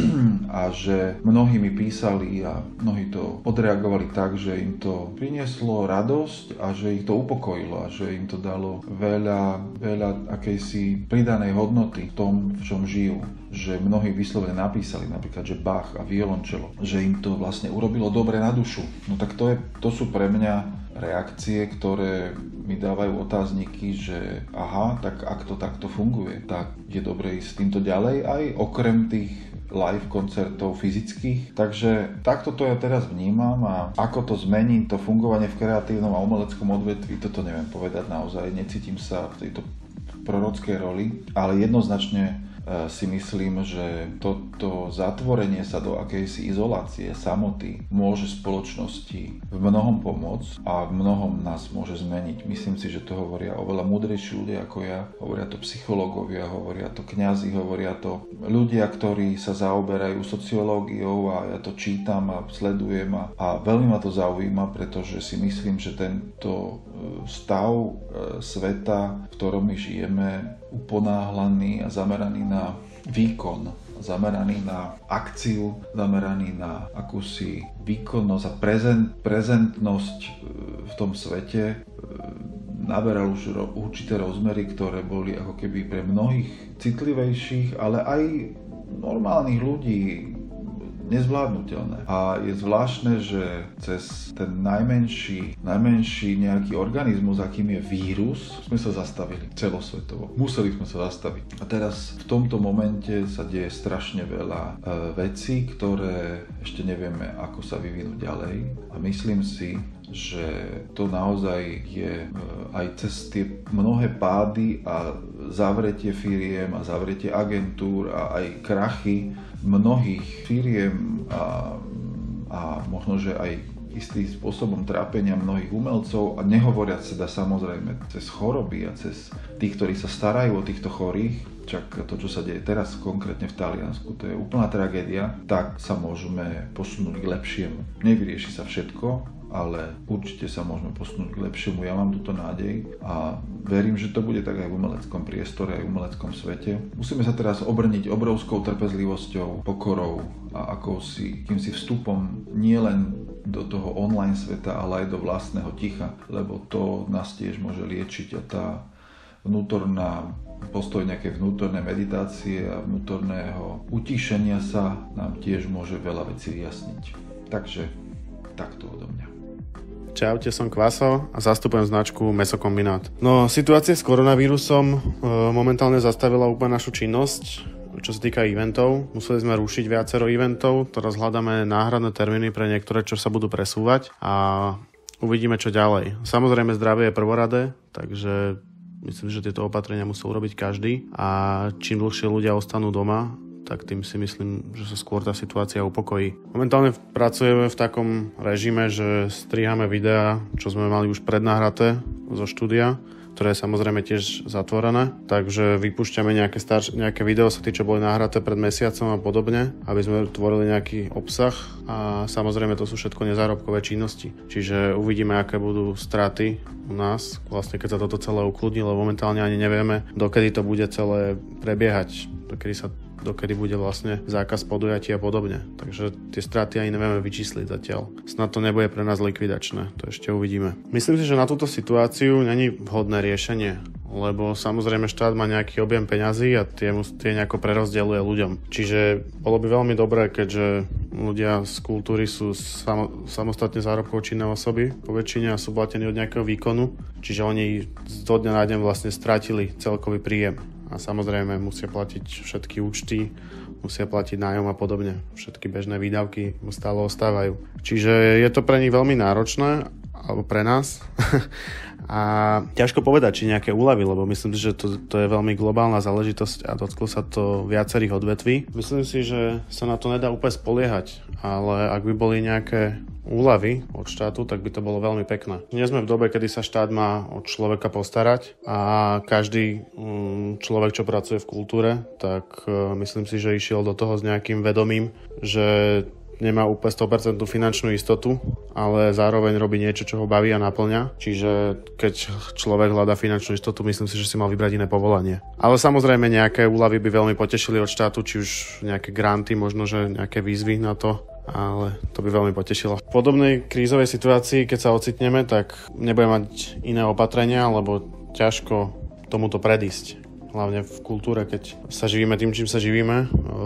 a že mnohí mi písali a mnohí to odreagovali tak, že im to prinieslo radosť a že ich to upokojilo a že im to dalo veľa, veľa akejsi pridanej hodnoty v tom, v čom žijú. Že mnohí vyslovene napísali napríklad, že Bach a violončelo, že im to vlastne urobilo dobre na dušu. No tak to, je, to sú pre mňa reakcie, ktoré mi dávajú otázniky, že aha, tak ak to takto funguje, tak je dobre ísť s týmto ďalej aj okrem tých live koncertov fyzických. Takže takto to ja teraz vnímam a ako to zmení to fungovanie v kreatívnom a umeleckom odvetví, toto neviem povedať naozaj, necítim sa v tejto prorockej roli, ale jednoznačne si myslím, že toto zatvorenie sa do akejsi izolácie, samoty môže spoločnosti v mnohom pomôcť a v mnohom nás môže zmeniť. Myslím si, že to hovoria oveľa múdrejší ľudia ako ja. Hovoria to psychológovia, hovoria to kňazi, hovoria to ľudia, ktorí sa zaoberajú sociológiou a ja to čítam a sledujem a, a veľmi ma to zaujíma, pretože si myslím, že tento stav sveta, v ktorom my žijeme, uponáhlaný a zameraný na výkon, zameraný na akciu, zameraný na akúsi výkonnosť a prezent, prezentnosť v tom svete naberal už ro- určité rozmery, ktoré boli ako keby pre mnohých citlivejších, ale aj normálnych ľudí nezvládnutelné. A je zvláštne, že cez ten najmenší, najmenší nejaký organizmus, akým je vírus, sme sa zastavili celosvetovo. Museli sme sa zastaviť. A teraz v tomto momente sa deje strašne veľa e, vecí, ktoré ešte nevieme, ako sa vyvinú ďalej. A myslím si, že to naozaj je e, aj cez tie mnohé pády a zavretie firiem a zavretie agentúr a aj krachy mnohých firiem a, a možno, že aj istým spôsobom trápenia mnohých umelcov a nehovoriac teda samozrejme cez choroby a cez tých, ktorí sa starajú o týchto chorých, čak to, čo sa deje teraz konkrétne v Taliansku, to je úplná tragédia, tak sa môžeme posunúť k lepšiemu. Nevyrieši sa všetko, ale určite sa môžeme posunúť k lepšiemu. Ja mám túto nádej a verím, že to bude tak aj v umeleckom priestore, aj v umeleckom svete. Musíme sa teraz obrniť obrovskou trpezlivosťou, pokorou a akousi kýmsi vstupom nielen do toho online sveta, ale aj do vlastného ticha, lebo to nás tiež môže liečiť a tá vnútorná postoj nejakej vnútornej meditácie a vnútorného utíšenia sa nám tiež môže veľa vecí vyjasniť. Takže takto odo mňa. Čaute, som Kvaso a zastupujem značku Mesokombinát. No, situácia s koronavírusom e, momentálne zastavila úplne našu činnosť, čo sa týka eventov. Museli sme rušiť viacero eventov, teraz hľadáme náhradné termíny pre niektoré, čo sa budú presúvať a uvidíme, čo ďalej. Samozrejme, zdravie je prvoradé, takže myslím, že tieto opatrenia musí urobiť každý a čím dlhšie ľudia ostanú doma, tak tým si myslím, že sa skôr tá situácia upokojí. Momentálne pracujeme v takom režime, že strihame videá, čo sme mali už prednahraté zo štúdia, ktoré je samozrejme tiež zatvorené, takže vypúšťame nejaké, starš- nejaké videosety, čo boli nahraté pred mesiacom a podobne, aby sme tvorili nejaký obsah a samozrejme to sú všetko nezárobkové činnosti. Čiže uvidíme, aké budú straty u nás, vlastne keď sa toto celé ukludní, lebo momentálne ani nevieme, dokedy to bude celé prebiehať, dokedy sa dokedy bude vlastne zákaz podujatí a podobne. Takže tie straty ani nevieme vyčísliť zatiaľ. Snad to nebude pre nás likvidačné, to ešte uvidíme. Myslím si, že na túto situáciu není vhodné riešenie, lebo samozrejme štát má nejaký objem peňazí a tie, tie nejako prerozdeľuje ľuďom. Čiže bolo by veľmi dobré, keďže ľudia z kultúry sú samo, samostatne zárobkov činné osoby po väčšine a sú platení od nejakého výkonu, čiže oni zo dňa na deň vlastne stratili celkový príjem. A samozrejme musia platiť všetky účty, musia platiť nájom a podobne. Všetky bežné výdavky mu stále ostávajú. Čiže je to pre nich veľmi náročné, alebo pre nás. A ťažko povedať, či nejaké úľavy, lebo myslím si, že to, to je veľmi globálna záležitosť a dotklo sa to viacerých odvetví. Myslím si, že sa na to nedá úplne spoliehať, ale ak by boli nejaké úľavy od štátu, tak by to bolo veľmi pekné. Nie sme v dobe, kedy sa štát má od človeka postarať a každý človek, čo pracuje v kultúre, tak myslím si, že išiel do toho s nejakým vedomím, že nemá úplne sto percent finančnú istotu, ale zároveň robí niečo, čo ho baví a naplňa. Čiže keď človek hľadá finančnú istotu, myslím si, že si mal vybrať iné povolanie. Ale samozrejme nejaké úľavy by veľmi potešili od štátu, či už nejaké granty, možno že nejaké výzvy na to, ale to by veľmi potešilo. V podobnej krízovej situácii, keď sa ocitneme, tak nebudeme mať iné opatrenia, lebo ťažko tomuto predísť. Hlavne v kultúre, keď sa živíme tým, čím sa živíme,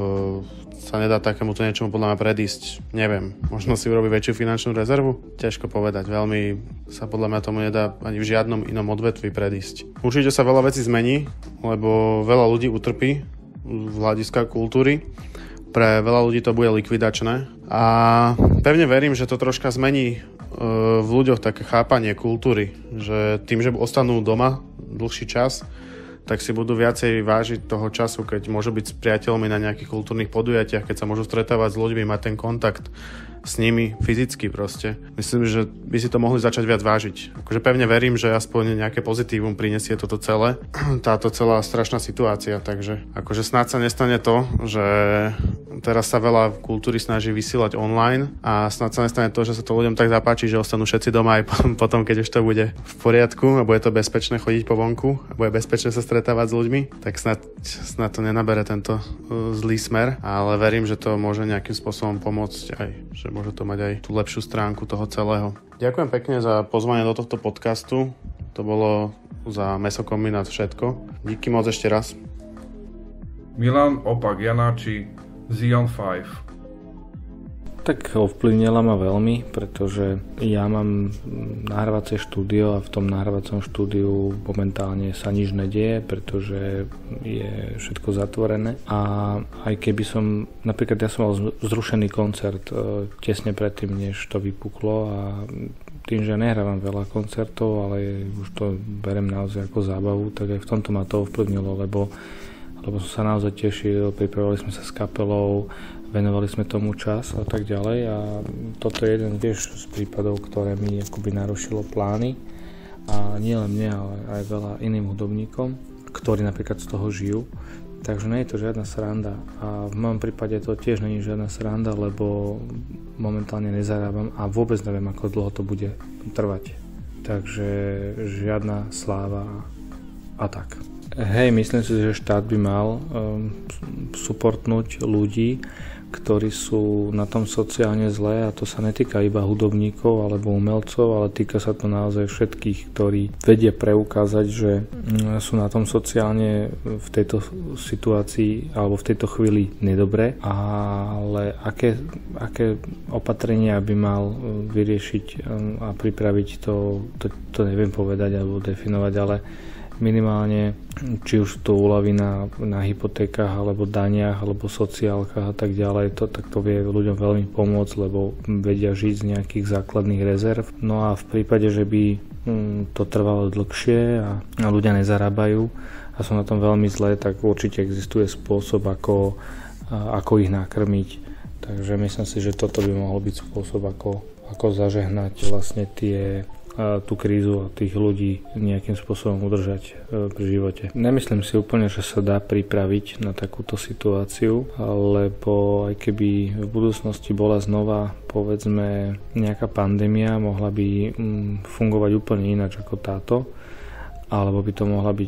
sa nedá takémuto niečomu podľa mňa predísť. Neviem, možno si urobiť väčšiu finančnú rezervu? Ťažko povedať, veľmi sa podľa mňa tomu nedá ani v žiadnom inom odvetví predísť. Určite sa veľa vecí zmení, lebo veľa ľudí utrpí z hľadiska kultúry. Pre veľa ľudí to bude likvidačné a pevne verím, že to troška zmení v ľuďoch také chápanie kultúry, že tým, že ostanú doma dlhší čas, tak si budú viacej vážiť toho času, keď môžu byť s priateľmi na nejakých kultúrnych podujatiach, keď sa môžu stretávať s ľuďmi, mať ten kontakt s nimi fyzicky proste. Myslím, že by si to mohli začať viac vážiť. Akože pevne verím, že aspoň nejaké pozitívum prinesie toto celé, táto celá strašná situácia, takže akože snáď sa nestane to, že teraz sa veľa kultúry snaží vysielať online a snáď sa nestane to, že sa to ľuďom tak zapáči, že ostanú všetci doma aj potom, keď už to bude v poriadku a bude to bezpečné chodiť po vonku a bude bezpečné sa stretávať s ľuďmi, tak snáď, snáď to nenabere tento zlý smer, ale verím, že to môže nejakým spôsobom pomôcť aj, že môže to mať aj tú lepšiu stránku toho celého. Ďakujem pekne za pozvanie do tohto podcastu. To bolo za mesokombinát všetko. Díky moc ešte raz. Milan Opak Janáči, Zion päť. Tak ovplyvnila ma veľmi, pretože ja mám nahrávacie štúdio a v tom nahrávacom štúdiu momentálne sa nič nedieje, pretože je všetko zatvorené. A aj keby som, napríklad ja som mal zrušený koncert tesne predtým, než to vypuklo, a tým, že nehrávam veľa koncertov, ale už to berem naozaj ako zábavu, tak aj v tomto ma to ovplyvnilo, lebo, lebo som sa naozaj tešil, pripravovali sme sa s kapelou, venovali sme tomu čas a tak ďalej, a toto je jeden tiež z prípadov, ktoré mi akoby narušilo plány, a nie len mne, ale aj veľa iným hudobníkom, ktorí napríklad z toho žijú. Takže nie je to žiadna sranda, a v mojom prípade to tiež nie je žiadna sranda, lebo momentálne nezarábam a vôbec neviem, ako dlho to bude trvať. Takže žiadna sláva a tak. Hej, myslím si, že štát by mal um, supportnúť ľudí, ktorí sú na tom sociálne zlé, a to sa netýka iba hudobníkov alebo umelcov, ale týka sa to naozaj všetkých, ktorí vedia preukázať, že sú na tom sociálne v tejto situácii alebo v tejto chvíli nedobre, ale aké, aké opatrenia by mal vyriešiť a pripraviť, to, to, to neviem povedať alebo definovať, ale minimálne, či už to úľavy na, na hypotékach, alebo daniach, alebo sociálkach a tak ďalej, to, tak to vie ľuďom veľmi pomôcť, lebo vedia žiť z nejakých základných rezerv. No a v prípade, že by to trvalo dlhšie a, a ľudia nezarábajú a sú na tom veľmi zlé, tak určite existuje spôsob, ako, ako ich nakrmiť. Takže myslím si, že toto by mohol byť spôsob, ako, ako zažehnať vlastne tie tú krízu a tých ľudí nejakým spôsobom udržať pri živote. Nemyslím si úplne, že sa dá pripraviť na takúto situáciu, lebo aj keby v budúcnosti bola znova, povedzme, nejaká pandémia, mohla by fungovať úplne ináč ako táto, alebo by to mohla byť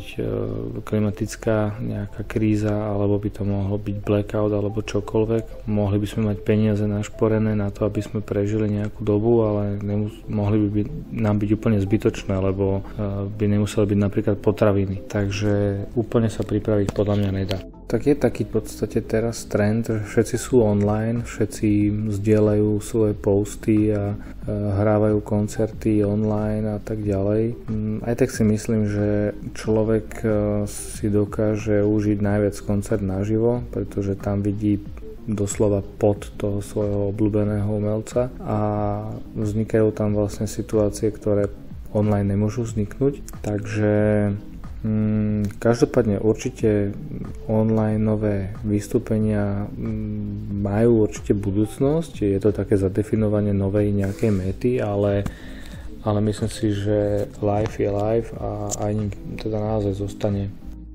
klimatická nejaká kríza, alebo by to mohol byť blackout, alebo čokoľvek. Mohli by sme mať peniaze našporené na to, aby sme prežili nejakú dobu, ale nemus- mohli by byť, nám byť úplne zbytočné, lebo by nemuseli byť napríklad potraviny. Takže úplne sa pripraviť podľa mňa nedá. Tak je taký v podstate teraz trend, že všetci sú online, všetci zdieľajú svoje posty a hrávajú koncerty online a tak ďalej. Aj tak si myslím, že človek si dokáže užiť najviac koncert naživo, pretože tam vidí doslova pod toho svojho obľúbeného umelca a vznikajú tam vlastne situácie, ktoré online nemôžu vzniknúť. Takže mm, každopádne určite online nové vystúpenia mm, majú určite budúcnosť. Je to také zadefinovanie novej nejakej mety, ale, ale myslím si, že live je live a aj teda naozaj zostane.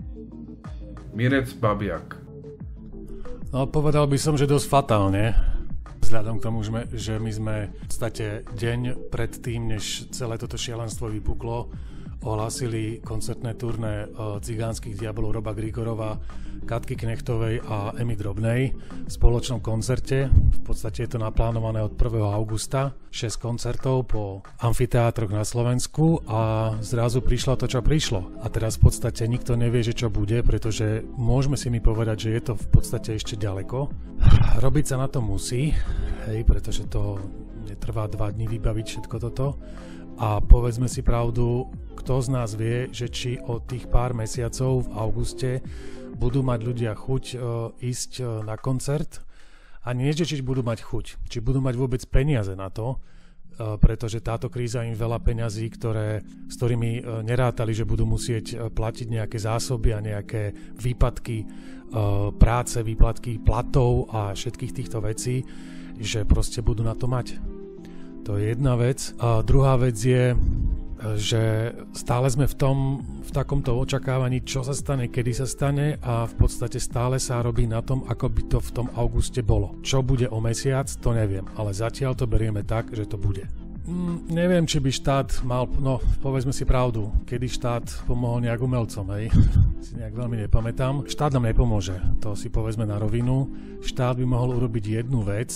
Mirec Babiak. No, povedal by som, že dosť fatálne. Vzhľadom k tomu, že my sme v podstate deň pred tým, než celé toto šialenstvo vypuklo, ohlásili koncertné turné Cigánskych diabolov Roba Grigorova, Katky Knechtovej a Emy Drobnej v spoločnom koncerte. V podstate je to naplánované od prvého augusta, šesť koncertov po amfiteátroch na Slovensku a zrazu prišlo to, čo prišlo. A teraz v podstate nikto nevie, že čo bude, pretože môžeme si mi povedať, že je to v podstate ešte ďaleko. Robiť sa na to musí, hej, pretože to netrvá dva dni vybaviť všetko toto. A povedzme si pravdu, kto z nás vie, že či od tých pár mesiacov v auguste budú mať ľudia chuť e, ísť e, na koncert. A nie, že či budú mať chuť, či budú mať vôbec peniaze na to, e, pretože táto kríza im veľa peňazí, ktoré, s ktorými e, nerátali, že budú musieť e, platiť nejaké zásoby a nejaké výpadky e, práce, výpadky platov a všetkých týchto vecí, že proste budú na to mať. To je jedna vec. A druhá vec je, že stále sme v tom, v takomto očakávaní, čo sa stane, kedy sa stane a v podstate stále sa robí na tom, ako by to v tom auguste bolo. Čo bude o mesiac, to neviem, ale zatiaľ to berieme tak, že to bude. Mm, neviem, či by štát mal, no povedzme si pravdu, kedy štát pomohol nejak umelcom, hej, si nejak veľmi nepamätám. Štát nám nepomôže, to si povedzme na rovinu. Štát by mohol urobiť jednu vec,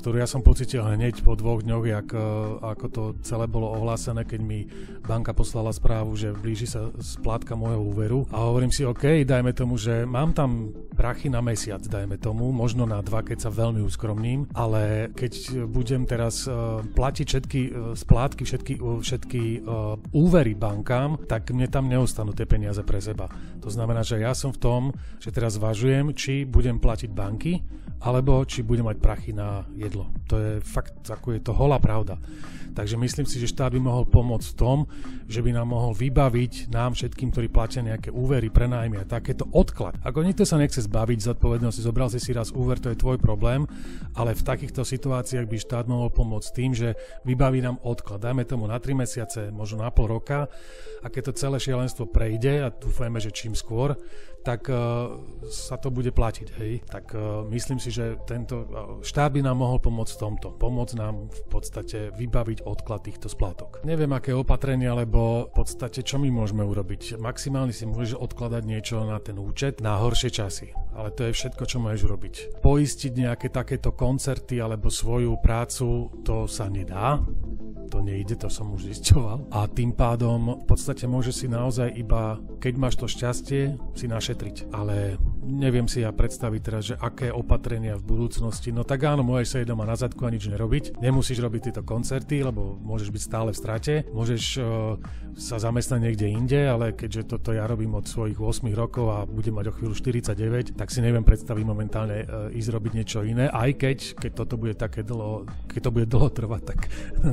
ktorú ja som pocitil hneď po dvoch dňoch, jak, ako to celé bolo ohlásené, keď mi banka poslala správu, že blíži sa splátka môjho úveru. A hovorím si, OK, dajme tomu, že mám tam prachy na mesiac, dajme tomu, možno na dva, keď sa veľmi uskromním, ale keď budem teraz platiť všetky splátky, všetky, všetky úvery bankám, tak mne tam neostanú tie peniaze pre seba. To znamená, že ja som v tom, že teraz zvažujem, či budem platiť banky, alebo či budem mať prachy na jedlo. To je fakt, ako je to holá pravda. Takže myslím si, že štát by mohol pomôcť v tom, že by nám mohol vybaviť nám všetkým, ktorí platia nejaké úvery, prenájmy a takéto odklad. Ako niekto sa nechce zbaviť zodpovednosti, zobral si si raz úver, to je tvoj problém, ale v takýchto situáciách by štát mohol pomôcť tým, že vybaví nám odklad. Dajme tomu na tri mesiace, možno na pol roka, a keď to celé šialenstvo prejde, a dúfajme, že čím skôr, tak uh, sa to bude platiť. Hej? Tak uh, myslím si, že tento uh, štát by nám mohol pomôcť v tomto. Pomôcť nám v podstate vybaviť odklad týchto splátok. Neviem, aké opatrenia, lebo v podstate čo my môžeme urobiť? Maximálne si môžeš odkladať niečo na ten účet na horšie časy. Ale to je všetko, čo môžeš urobiť. Poistiť nejaké takéto koncerty alebo svoju prácu, to sa nedá. To nejde, to som už zisťoval. A tým pádom v podstate môžeš si naozaj iba, keď máš to šťastie, si našetriť. Ale neviem si ja predstaviť teraz, že aké opatrenia v budúcnosti. No tak áno, môžeš sedieť doma na zadku a nič nerobiť. Nemusíš robiť tieto koncerty, lebo môžeš byť stále v strate. Môžeš uh, sa zamestnať niekde inde, ale keďže toto ja robím od svojich osem rokov a budem mať o chvíľu štyridsaťdeväť, tak si neviem predstaviť momentálne uh, ísť robiť niečo iné. Aj keď, keď toto bude také dlho, keď to bude dlho trvať, tak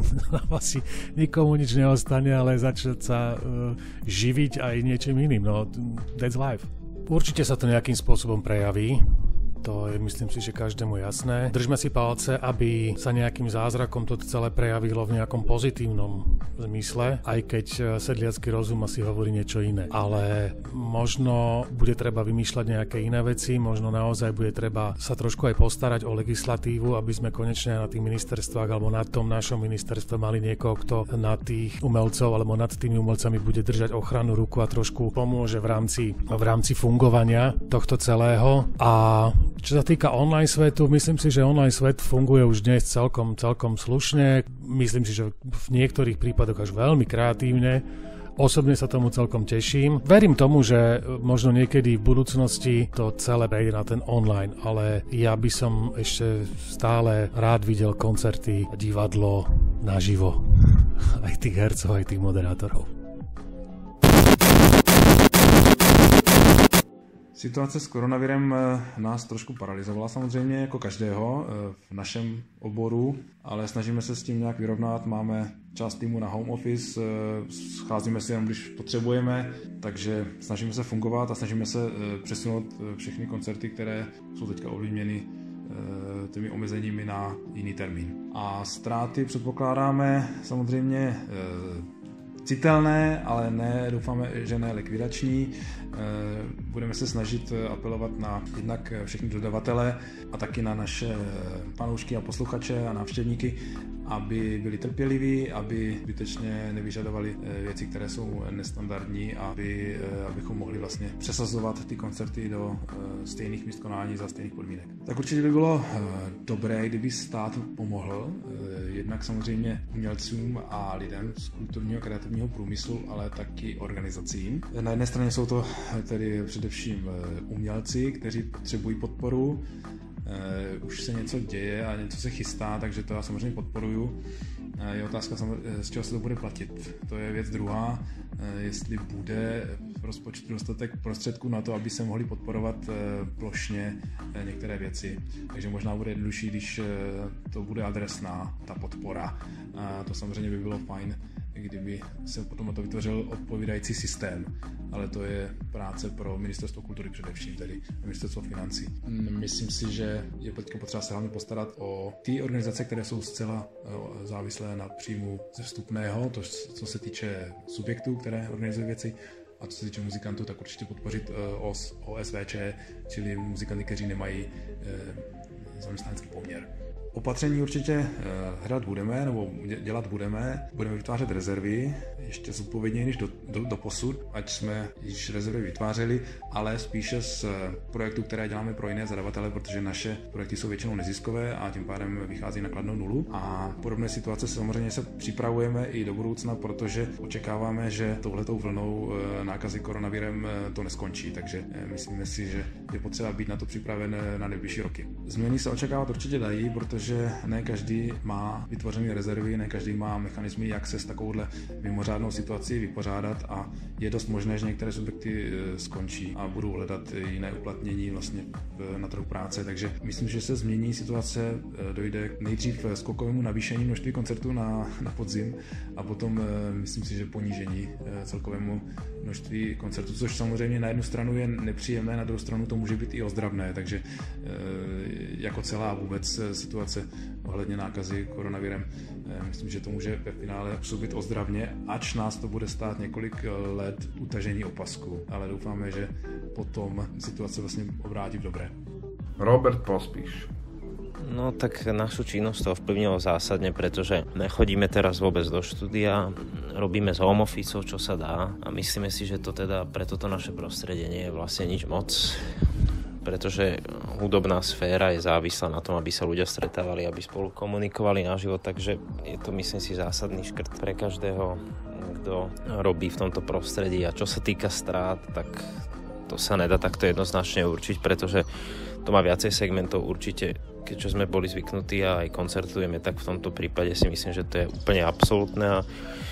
asi nikomu nič neostane, ale začať sa uh, živiť aj niečím iným. No, that's life. Určite sa to nejakým spôsobom prejaví. To je, myslím si, že každému jasné. Držme si palce, aby sa nejakým zázrakom to celé prejavilo v nejakom pozitívnom zmysle, aj keď sedliacky rozum asi hovorí niečo iné. Ale možno bude treba vymýšľať nejaké iné veci, možno naozaj bude treba sa trošku aj postarať o legislatívu, aby sme konečne na tých ministerstvách alebo na tom našom ministerstve mali niekoho, kto na tých umelcov alebo nad tými umelcami bude držať ochrannú ruku a trošku pomôže v rámci, v rámci fungovania tohto celého. A čo sa týka online svetu, myslím si, že online svet funguje už dnes celkom, celkom slušne. Myslím si, že v niektorých prípadoch až veľmi kreatívne. Osobne sa tomu celkom teším. Verím tomu, že možno niekedy v budúcnosti to celé prejde na ten online, ale ja by som ešte stále rád videl koncerty, divadlo naživo. Aj tých hercov, aj tých moderátorov. Situace s koronavirem nás trošku paralyzovala samozřejmě, jako každého v našem oboru, ale snažíme se s tím nějak vyrovnat. Máme část týmu na home office, scházíme se jenom, když potřebujeme, takže snažíme se fungovat a snažíme se přesunout všechny koncerty, které jsou teďka ovlivněny těmi omezeními na jiný termín. A ztráty předpokládáme samozřejmě citelné, ale ne, doufáme, že ne likvidační. Budeme se snažit apelovat na jednak všechny dodavatele a taky na naše fanoušky a posluchače a návštěvníky, aby byli trpěliví, aby zbytečně nevyžadovali věci, které jsou nestandardní, aby, abychom mohli vlastně přesazovat ty koncerty do stejných míst konání za stejných podmínek. Tak určitě by bylo dobré, kdyby stát pomohl, jednak samozřejmě umělcům a lidem z kulturního a kreativního průmyslu, ale taky organizacím. Na jedné straně jsou to tedy především umělci, kteří potřebují podporu. Už se něco děje a něco se chystá, takže to já samozřejmě podporuju. Je otázka, z čeho se to bude platit. To je věc druhá, jestli bude v rozpočtu dostatek prostředků na to, aby se mohli podporovat plošně některé věci. Takže možná bude jednodušší, když to bude adresná, ta podpora. A to samozřejmě by bylo fajn, kdyby se potom na to vytvořil odpovídající systém, ale to je práce pro Ministerstvo kultury především, tedy Ministerstvo financí. Myslím si, že je potřeba se hlavně postarat o ty organizace, které jsou zcela závislé na příjmu ze vstupného, to, co se týče subjektů, které organizují věci, a co se týče muzikantů, tak určitě podpořit O S V Č, čili muzikanty, kteří nemají zaměstnanecký poměr. Opatření určitě hrát budeme, nebo dělat budeme. Budeme vytvářet rezervy, ještě zodpovědněji než do, do, do posud, ať jsme již rezervy vytvářeli, ale spíše z projektů, které děláme pro jiné zadavatele, protože naše projekty jsou většinou neziskové a tím pádem vychází na kladnou nulu. A podobné situace samozřejmě se připravujeme i do budoucna, protože očekáváme, že touhletou vlnou nákazy koronavirem to neskončí, takže myslíme si, že je potřeba být na to připraven na nejbližší roky. Změny se očekávat určitě dají, protože ne každý má vytvořené rezervy, ne každý má mechanismy, jak se s takovouhle mimořádnou situací vypořádat a je dost možné, že některé subjekty skončí a budou hledat jiné uplatnění vlastně na trhu práce, takže myslím, že se změní situace, dojde nejdřív skokovému navýšení množství koncertů na, na podzim a potom myslím si, že ponížení celkovému množství koncertů, což samozřejmě na jednu stranu je nepříjemné, na druhou stranu to může být i ozdravné, takže jako celá vůbec situace ohledně nákazy koronavirem, myslím, že to může ve finále působit ozdravně, ač nás to bude stát několik let utažení opasku, ale doufáme, že potom situace vlastně obrátí v dobré. Robert Pospíš. No tak našu činnosť to ovplyvnilo zásadne, pretože nechodíme teraz vôbec do štúdia, robíme z home office, čo sa dá a myslíme si, že to teda pre toto naše prostredie nie je vlastne nič moc, pretože hudobná sféra je závislá na tom, aby sa ľudia stretávali, aby spolu komunikovali naživo, takže je to, myslím si, zásadný škrt pre každého, kto robí v tomto prostredí. A čo sa týka strát, tak to sa nedá takto jednoznačne určiť, pretože to má viacej segmentov určite. Keďže sme boli zvyknutí a aj koncertujeme, tak v tomto prípade si myslím, že to je úplne absolútne. A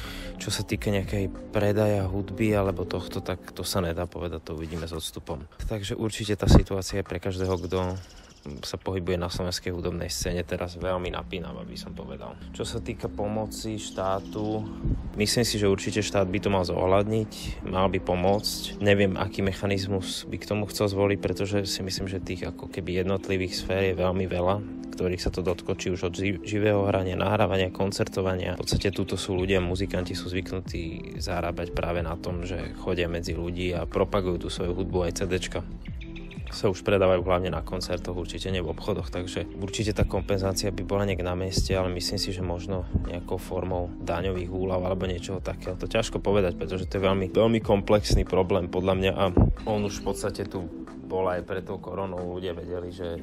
čo sa týka nejakej predaja hudby alebo tohto, tak to sa nedá povedať, to uvidíme s odstupom. Takže určite tá situácia je pre každého, kto sa pohybuje na slovenskej hudobnej scéne teraz veľmi napínavá, by som povedal. Čo sa týka pomoci štátu, myslím si, že určite štát by to mal zohľadniť, mal by pomôcť. Neviem, aký mechanizmus by k tomu chcel zvoliť, pretože si myslím, že tých ako keby jednotlivých sfér je veľmi veľa, ktorých sa to dotklo, či už od živého hrania, nahrávania, koncertovania. V podstate túto sú ľudia, muzikanti sú zvyknutí zarábať práve na tom, že chodia medzi ľudí a propagujú tú svoju hudbu aj CDčka. Sa už predávajú hlavne na koncertoch, určite nie v obchodoch, takže určite tá kompenzácia by bola nejak na mieste, ale myslím si, že možno nejakou formou daňových úľav alebo niečoho takého. To ťažko povedať, pretože to je veľmi, veľmi komplexný problém podľa mňa a on už v podstate tu bol aj pred tou koronou, ľudia vedeli, že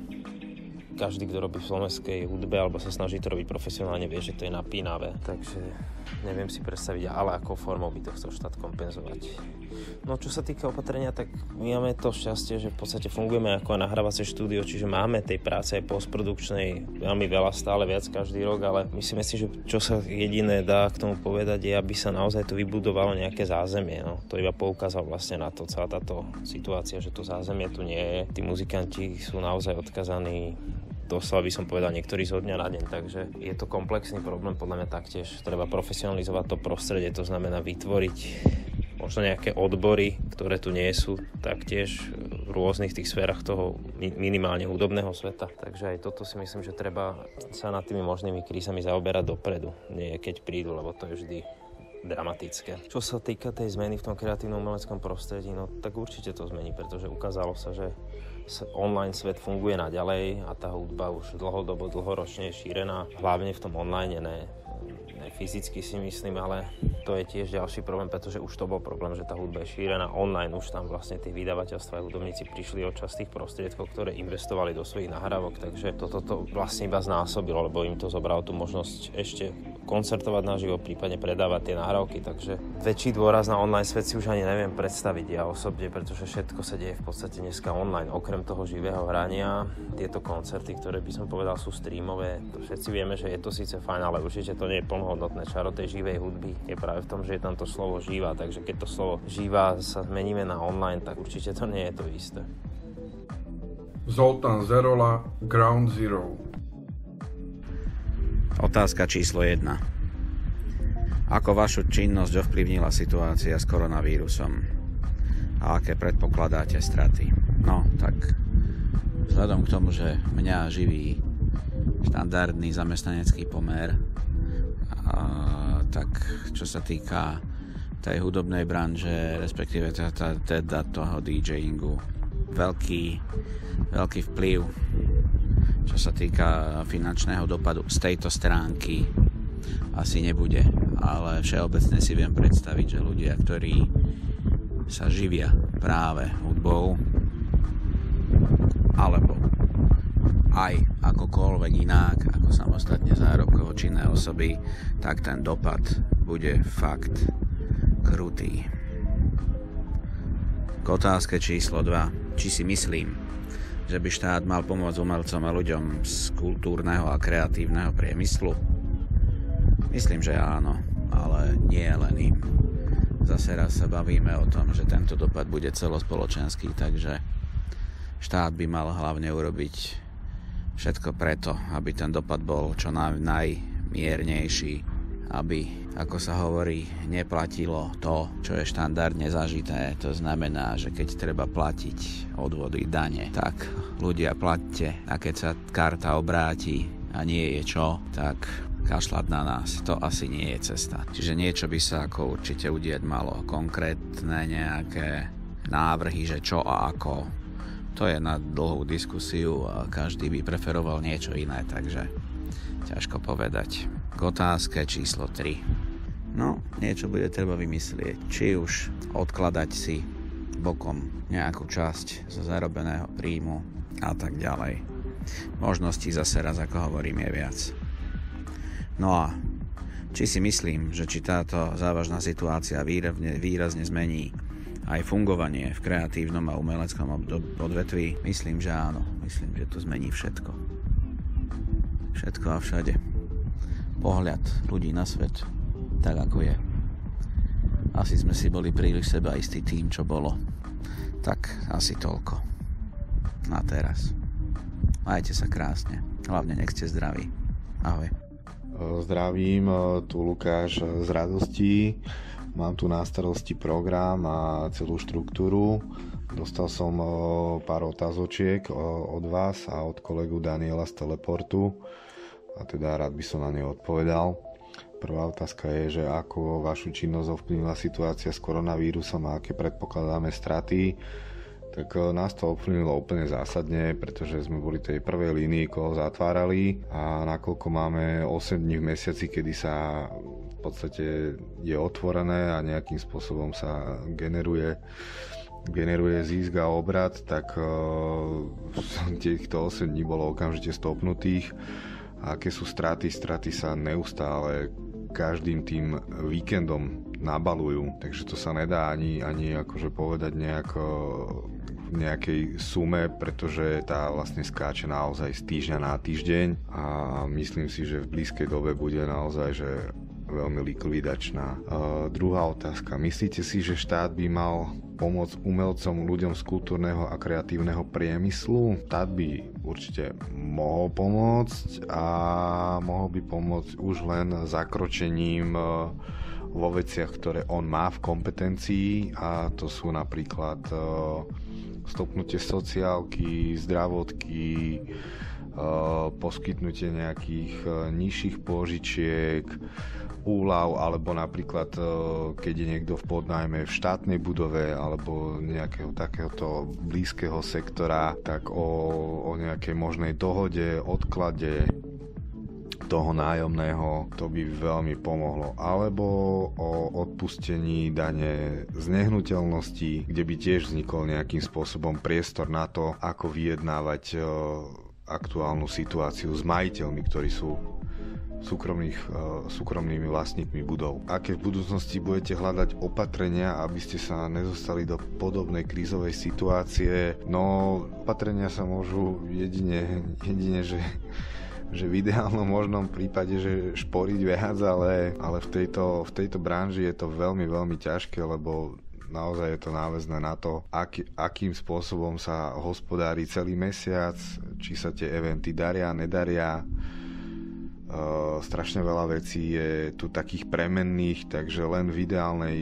každý, kto robí v slovenskej hudbe alebo sa snaží to robiť profesionálne, vie, že to je napínavé, takže neviem si predstaviť, ale akou formou by to chcel štát kompenzovať. No čo sa týka opatrenia, tak my máme to šťastie, že v podstate fungujeme ako nahrávacie štúdio, čiže máme tej práce aj postprodukčnej veľmi veľa, stále viac každý rok, ale myslíme si, že čo sa jediné dá k tomu povedať je, aby sa naozaj tu vybudovalo nejaké zázemie. No, to iba poukázal vlastne na to celá táto situácia, že to zázemie tu nie je. Tí muzikanti sú naozaj odkazaní doslova by som povedal niektorý zo dňa na deň, takže je to komplexný problém, podľa mňa taktiež treba profesionalizovať to prostredie, to znamená vytvoriť možno nejaké odbory, ktoré tu nie sú, taktiež v rôznych tých sférach toho minimálne hudobného sveta. Takže aj toto si myslím, že treba sa nad tými možnými krízami zaoberať dopredu, nie keď prídu, lebo to je vždy dramatické. Čo sa týka tej zmeny v tom kreatívnom umeleckom prostredí, no tak určite to zmení, pretože ukázalo sa, že online svet funguje naďalej a tá hudba už dlhodobo, dlhoročne je šírená, hlavne v tom online, ne, ne fyzicky si myslím, ale to je tiež ďalší problém, pretože už to bol problém, že tá hudba je šírená online, už tam vlastne tí vydavateľstva a hudobníci prišli od častých prostriedkov, ktoré investovali do svojich nahrávok, takže toto to vlastne iba znásobilo, lebo im to zobralo tú možnosť ešte koncertovať naživo, prípadne predávať tie nahrávky, takže väčší dôraz na online svet si už ani neviem predstaviť ja osobne, pretože všetko sa deje v podstate dneska online, okrem toho živého hrania, tieto koncerty, ktoré by som povedal sú streamové, to všetci vieme, že je to síce fajn, ale určite to nie je plnohodnotné. Čaro tej živej hudby je práve v tom, že je tam to slovo živá, takže keď to slovo živá sa zmeníme na online, tak určite to nie je to isté. Zoltán Zerola, Ground Zero. Otázka číslo jedna. Ako vašu činnosť ovplyvnila situácia s koronavírusom? A aké predpokladáte straty? No, tak vzhľadom k tomu, že mňa živí štandardný zamestnanecký pomer, a, tak čo sa týka tej hudobnej branže, respektíve teda, teda toho DJingu, veľký, veľký vplyv Čo sa týka finančného dopadu z tejto stránky, asi nebude, ale všeobecne si viem predstaviť, že ľudia, ktorí sa živia práve hudbou alebo aj akokoľvek inak ako samostatne zárobkovo činné osoby, tak ten dopad bude fakt krutý. K otázke číslo dva. Či si myslím, že by štát mal pomôcť umelcom a ľuďom z kultúrneho a kreatívneho priemyslu? Myslím, že áno, ale nie len im. Zase raz sa bavíme o tom, že tento dopad bude celospoločenský, takže štát by mal hlavne urobiť všetko preto, aby ten dopad bol čo naj, najmiernejší, aby, ako sa hovorí, neplatilo to, čo je štandardne zažité. To znamená, že keď treba platiť odvody, dane, tak ľudia platte, a keď sa karta obráti a nie je čo, tak kašľať na nás. To asi nie je cesta. Čiže niečo by sa ako určite udieť malo. Konkrétne nejaké návrhy, že čo a ako. To je na dlhú diskusiu a každý by preferoval niečo iné, takže ťažko povedať. K otázke číslo tri. No, niečo bude treba vymyslieť. Či už odkladať si bokom nejakú časť zo zarobeného príjmu a tak ďalej. Možností zase raz, ako hovorím, je viac. No a či si myslím, že či táto závažná situácia výrazne, výrazne zmení aj fungovanie v kreatívnom a umeleckom odvetví? Myslím, že áno. Myslím, že to zmení všetko. Všetko a všade. Pohľad ľudí na svet, tak ako je. Asi sme si boli príliš sebaistí tým, čo bolo. Tak asi toľko. Na teraz. Majte sa krásne. Hlavne nech ste zdraví. Ahoj. Zdravím, tu Lukáš z Radostí. Mám tu na starosti program a celú štruktúru. Dostal som pár otázočiek od vás a od kolegu Daniela z Teleportu a teda rád by som na ne odpovedal. Prvá otázka je, že ako vašu činnosť ovplyvnila situácia s koronavírusom a aké predpokladáme straty. Tak nás to ovplyvnilo úplne zásadne, pretože sme boli tej prvej línii, koho zatvárali, a nakoľko máme osem dní v mesiaci, kedy sa v podstate je otvorené a nejakým spôsobom sa generuje generuje zisk a obrat, tak uh, týchto osem dní bolo okamžite stopnutých. A aké sú straty? Straty sa neustále každým tým víkendom nabalujú, takže to sa nedá ani, ani akože povedať nejak v nejakej sume, pretože tá vlastne skáče naozaj z týždňa na týždeň a myslím si, že v blízkej dobe bude naozaj že veľmi likvidačná. Uh, druhá otázka. Myslíte si, že štát by mal pomôcť umelcom, ľuďom z kultúrneho a kreatívneho priemyslu? Štát by určite mohol pomôcť a mohol by pomôcť už len zakročením uh, vo veciach, ktoré on má v kompetencii, a to sú napríklad uh, stopnutie sociálky, zdravotky, uh, poskytnutie nejakých uh, nižších pôžičiek, úľav, alebo napríklad keď je niekto v podnájme v štátnej budove alebo nejakého takéhoto blízkeho sektora, tak o, o nejakej možnej dohode, odklade toho nájomného, to by veľmi pomohlo. Alebo o odpustení dane z nehnuteľnosti, kde by tiež vznikol nejakým spôsobom priestor na to, ako vyjednávať aktuálnu situáciu s majiteľmi, ktorí sú súkromných, súkromnými vlastníkmi budov. Aké v budúcnosti budete hľadať opatrenia, aby ste sa nezostali do podobnej krízovej situácie? No, opatrenia sa môžu jedine, jedine že, že v ideálnom možnom prípade, že šporiť viac, ale, ale v, tejto, v tejto branži je to veľmi, veľmi ťažké, lebo naozaj je to náväzné na to, aký, akým spôsobom sa hospodári celý mesiac, či sa tie eventy daria, nedaria. Uh, strašne veľa vecí je tu takých premenných, takže len v ideálnej, v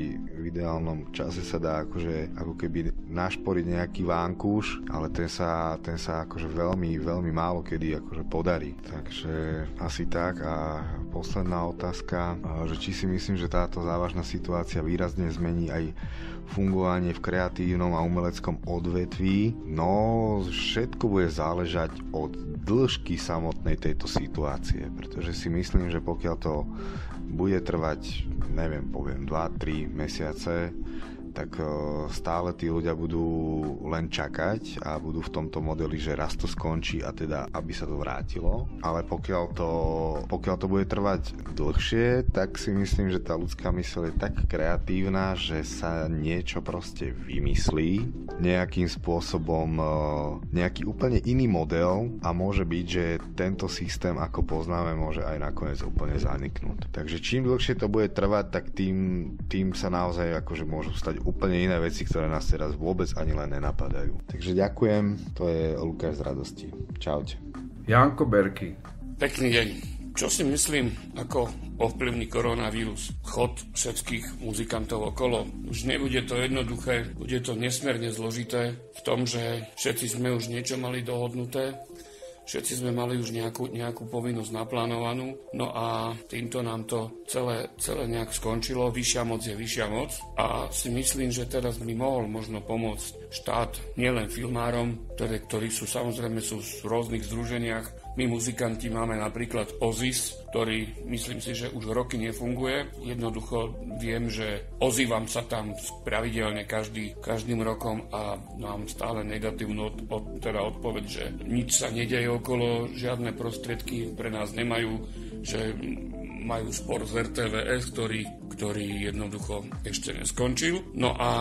v ideálnom čase sa dá akože ako keby našporiť nejaký vankúš, ale ten sa, ten sa akože veľmi, veľmi málo kedy akože podarí. Takže asi tak. A posledná otázka, že či si myslím, že táto závažná situácia výrazne zmení aj fungovanie v kreatívnom a umeleckom odvetví. No, všetko bude záležať od dĺžky samotnej tejto situácie, pretože si myslím, že pokiaľ to bude trvať, neviem, poviem dva tri mesiace, tak stále tí ľudia budú len čakať a budú v tomto modeli, že raz to skončí a teda, aby sa to vrátilo. Ale pokiaľ to, pokiaľ to bude trvať dlhšie, tak si myslím, že tá ľudská myseľ je tak kreatívna, že sa niečo proste vymyslí, nejakým spôsobom nejaký úplne iný model a môže byť, že tento systém, ako poznáme, môže aj nakoniec úplne zaniknúť. Takže čím dlhšie to bude trvať, tak tým, tým sa naozaj akože môžu stať úplne iné veci, ktoré nás teraz vôbec ani len nenapadajú. Takže ďakujem, to je Lukáš z Radosti. Čaute. Janko Berky. Pekný deň. Čo si myslím, ako ovplyvní koronavírus chod všetkých muzikantov okolo? Už nebude to jednoduché, bude to nesmierne zložité v tom, že všetci sme už niečo mali dohodnuté, všetci sme mali už nejakú, nejakú povinnosť naplánovanú, no a týmto nám to celé, celé nejak skončilo. Vyššia moc je vyššia moc a si myslím, že teraz by mohol možno pomôcť štát nielen filmárom, ktoré, ktorí sú samozrejme sú v rôznych združeniach. My muzikanti máme napríklad ó zet í es, ktorý myslím si, že už roky nefunguje. Jednoducho viem, že ozývam sa tam pravidelne každý, každým rokom a mám stále negatívnu od, od, teda odpoveď, že nič sa nedeje okolo, žiadne prostriedky pre nás nemajú, že majú spor z er té vé es, ktorý, ktorý jednoducho ešte neskončil. No a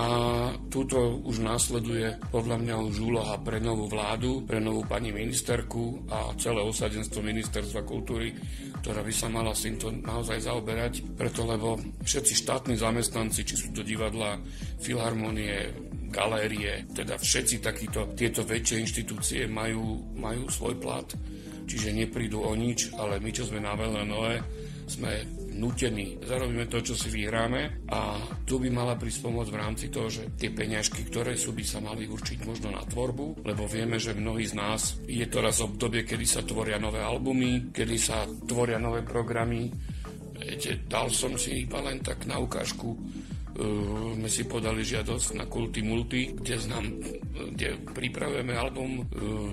túto už následuje podľa mňa už úloha pre novú vládu, pre novú pani ministerku a celé osadenstvo ministerstva kultúry, ktorá by sa mala s týmto naozaj zaoberať, preto lebo všetci štátni zamestnanci, či sú to divadlá, filharmonie, galérie, teda všetci takíto, tieto väčšie inštitúcie majú, majú svoj plat, čiže neprídu o nič, ale my, čo sme na veľa nové, sme nutení, zarobíme to, čo si vyhráme a tu by mala prísť pomoc v rámci toho, že tie peňažky, ktoré sú, by sa mali určiť možno na tvorbu, lebo vieme, že mnohí z nás je to raz obdobie, kedy sa tvoria nové albumy, kedy sa tvoria nové programy. Viete, dal som si iba len tak na ukážku, uh, sme si podali žiadosť na Kulty Multi, kde, znam, kde pripravujeme album uh,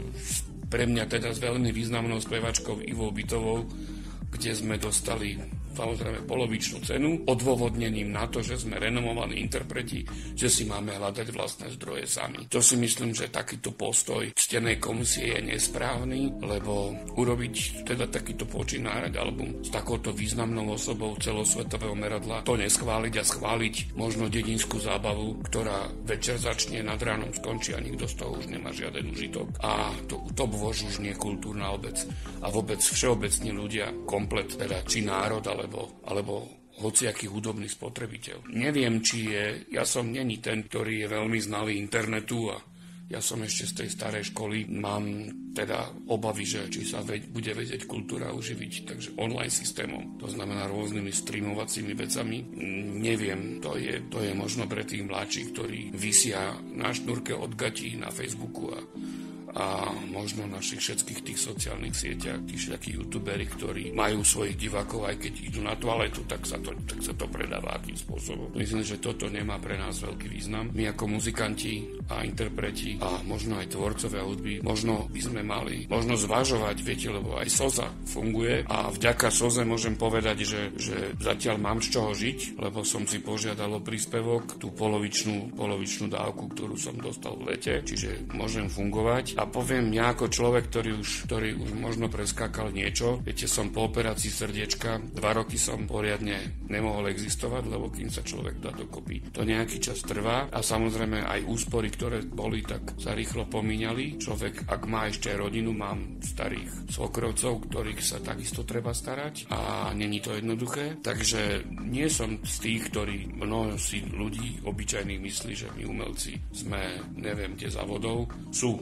pre mňa teda s veľmi významnou spevačkou Ivou Bytovou, kde sme dostali samozrejme polovičnú cenu, odôvodnením na to, že sme renomovaní interpreti, že si máme hľadať vlastné zdroje sami. To si myslím, že takýto postoj ctenej komisie je nesprávny, lebo urobiť teda takýto počin nahrať album s takouto významnou osobou celosvetového meradla, to neschváliť a schváliť možno dedinskú zábavu, ktorá večer začne, nad ránom skončí a nikto z toho už nemá žiaden užitok. A to, to bôž už nie kultúrna obec a vôbec všeobecní ľudia, komplet, teda či národ, ale alebo, alebo hociaký hudobný spotrebiteľ. Neviem, či je, ja som není ten, ktorý je veľmi znalý internetu a ja som ešte z tej starej školy, mám teda obavy, že či sa veď, bude vedieť kultúra uživiť, takže online systémom, to znamená rôznymi streamovacími vecami. Neviem, to je, to je možno pre tých mladších, ktorí visia na šnúrke od gatí na Facebooku a a možno na našich všetkých tých sociálnych sieťach, tí všetkí youtuberi, ktorí majú svojich divákov, aj keď idú na toaletu, tak sa to, tak sa to predáva akým spôsobom. Myslím, že toto nemá pre nás veľký význam. My ako muzikanti a interpreti a možno aj tvorcovia hudby, možno by sme mali možno zvažovať, viete, lebo aj SOZA funguje a vďaka SOZE môžem povedať, že, že zatiaľ mám z čoho žiť, lebo som si požiadal o príspevok, tú polovičnú, polovičnú dávku, ktorú som dostal v lete, čiže môžem fungovať. A poviem, ja ako človek, ktorý už, ktorý už možno preskákal niečo, viete, som po operácii srdiečka, dva roky som poriadne nemohol existovať, lebo kým sa človek dá dokopy, to nejaký čas trvá a samozrejme aj úspory, ktoré boli, tak sa rýchlo pomíňali. Človek, ak má ešte rodinu, mám starých svokrovcov, ktorých sa takisto treba starať a není to jednoduché, takže nie som z tých, ktorí mnoho si ľudí obyčajných myslí, že my umelci sme neviem kde za vodou, sú po niek-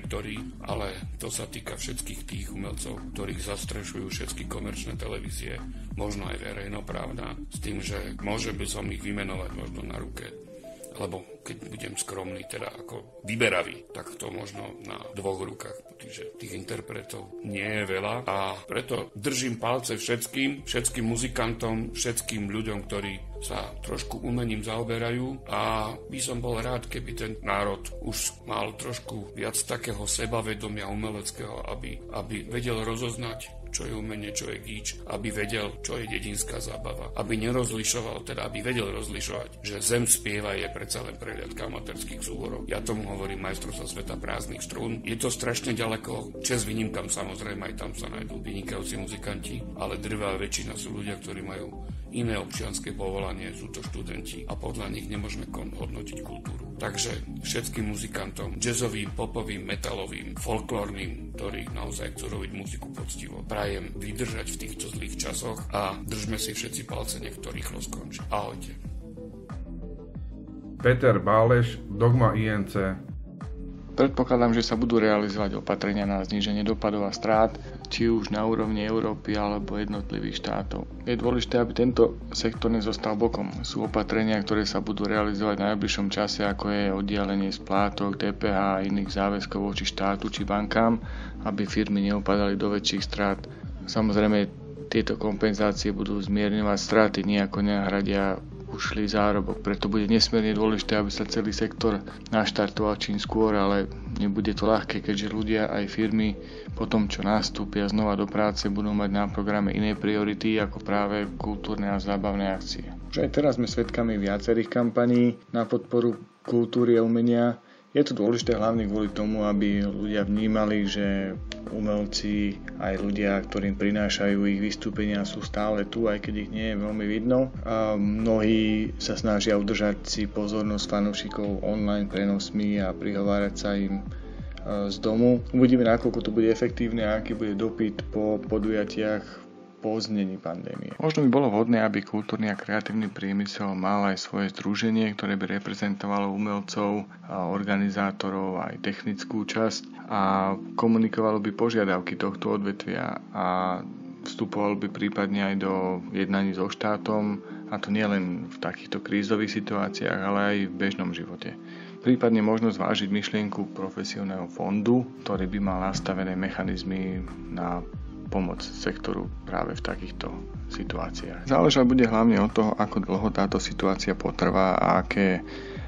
niektorí, ale to sa týka všetkých tých umelcov, ktorých zastrešujú všetky komerčné televízie, možno aj verejnoprávna, s tým, že môže by som ich vymenovať možno na ruke. Lebo keď budem skromný, teda ako vyberavý, tak to možno na dvoch rukách, pretože tých interpretov nie je veľa a preto držím palce všetkým, všetkým muzikantom, všetkým ľuďom, ktorí sa trošku umením zaoberajú a by som bol rád, keby ten národ už mal trošku viac takého sebavedomia umeleckého, aby, aby vedel rozoznať, čo je umenie, čo je gíč, aby vedel, čo je dedinská zábava, aby nerozlišoval, teda aby vedel rozlišovať, že Zem spieva je predsa len prehliadka amatérskych súborov. Ja tomu hovorím majstrovstvo sveta prázdnych strún. Je to strašne ďaleko, čes výnimkám samozrejme, aj tam sa nájdú vynikajúci muzikanti, ale drvá väčšina sú ľudia, ktorí majú iné občianske povolanie, sú to študenti a podľa nich nemôžeme hodnotiť kultúru. Takže všetkým muzikantom, jazzovým, popovým, metalovým, folklórnym, ktorí naozaj chcú robiť muziku poctivo, prajem vydržať v týchto zlých časoch a držme si všetci palce, nech to rýchlo skončí. Ahojte. Peter Báleš, Dogma í en cé. Predpokladám, že sa budú realizovať opatrenia na zníženie dopadov a strát, či už na úrovni Európy alebo jednotlivých štátov. Je dôležité, aby tento sektor nezostal bokom. Sú opatrenia, ktoré sa budú realizovať v najbližšom čase, ako je oddialenie splátok, dé pé há a iných záväzkov voči štátu či bankám, aby firmy neupadali do väčších strát. Samozrejme, tieto kompenzácie budú zmierňovať straty, nejako nenahradia ušlý zárobok. Preto bude nesmierne dôležité, aby sa celý sektor naštartoval čím skôr, ale nebude to ľahké, keďže ľudia aj firmy po tom, čo nastúpia znova do práce, budú mať na programe iné priority ako práve kultúrne a zábavné akcie. Už aj teraz sme svedkami viacerých kampaní na podporu kultúry a umenia. Je to dôležité hlavne kvôli tomu, aby ľudia vnímali, že umelci, aj ľudia, ktorým prinášajú ich vystúpenia, sú stále tu, aj keď ich nie je veľmi vidno. A mnohí sa snažia udržať si pozornosť fanúšikov online prenosmi a prihovárať sa im z domu. Uvidíme, nakoľko to bude efektívne a aký bude dopyt po podujatiach po znení pandémie. Možno by bolo vhodné, aby kultúrny a kreatívny priemysel mal aj svoje združenie, ktoré by reprezentovalo umelcov, a organizátorov aj technickú časť a komunikovalo by požiadavky tohto odvetvia a vstupoval by prípadne aj do jednaní so štátom, a to nielen v takýchto krízových situáciách, ale aj v bežnom živote. Prípadne možno zvážiť myšlienku profesionálneho fondu, ktorý by mal nastavené mechanizmy na pomoc sektoru práve v takýchto situáciách. Záležať bude hlavne od toho, ako dlho táto situácia potrvá a aké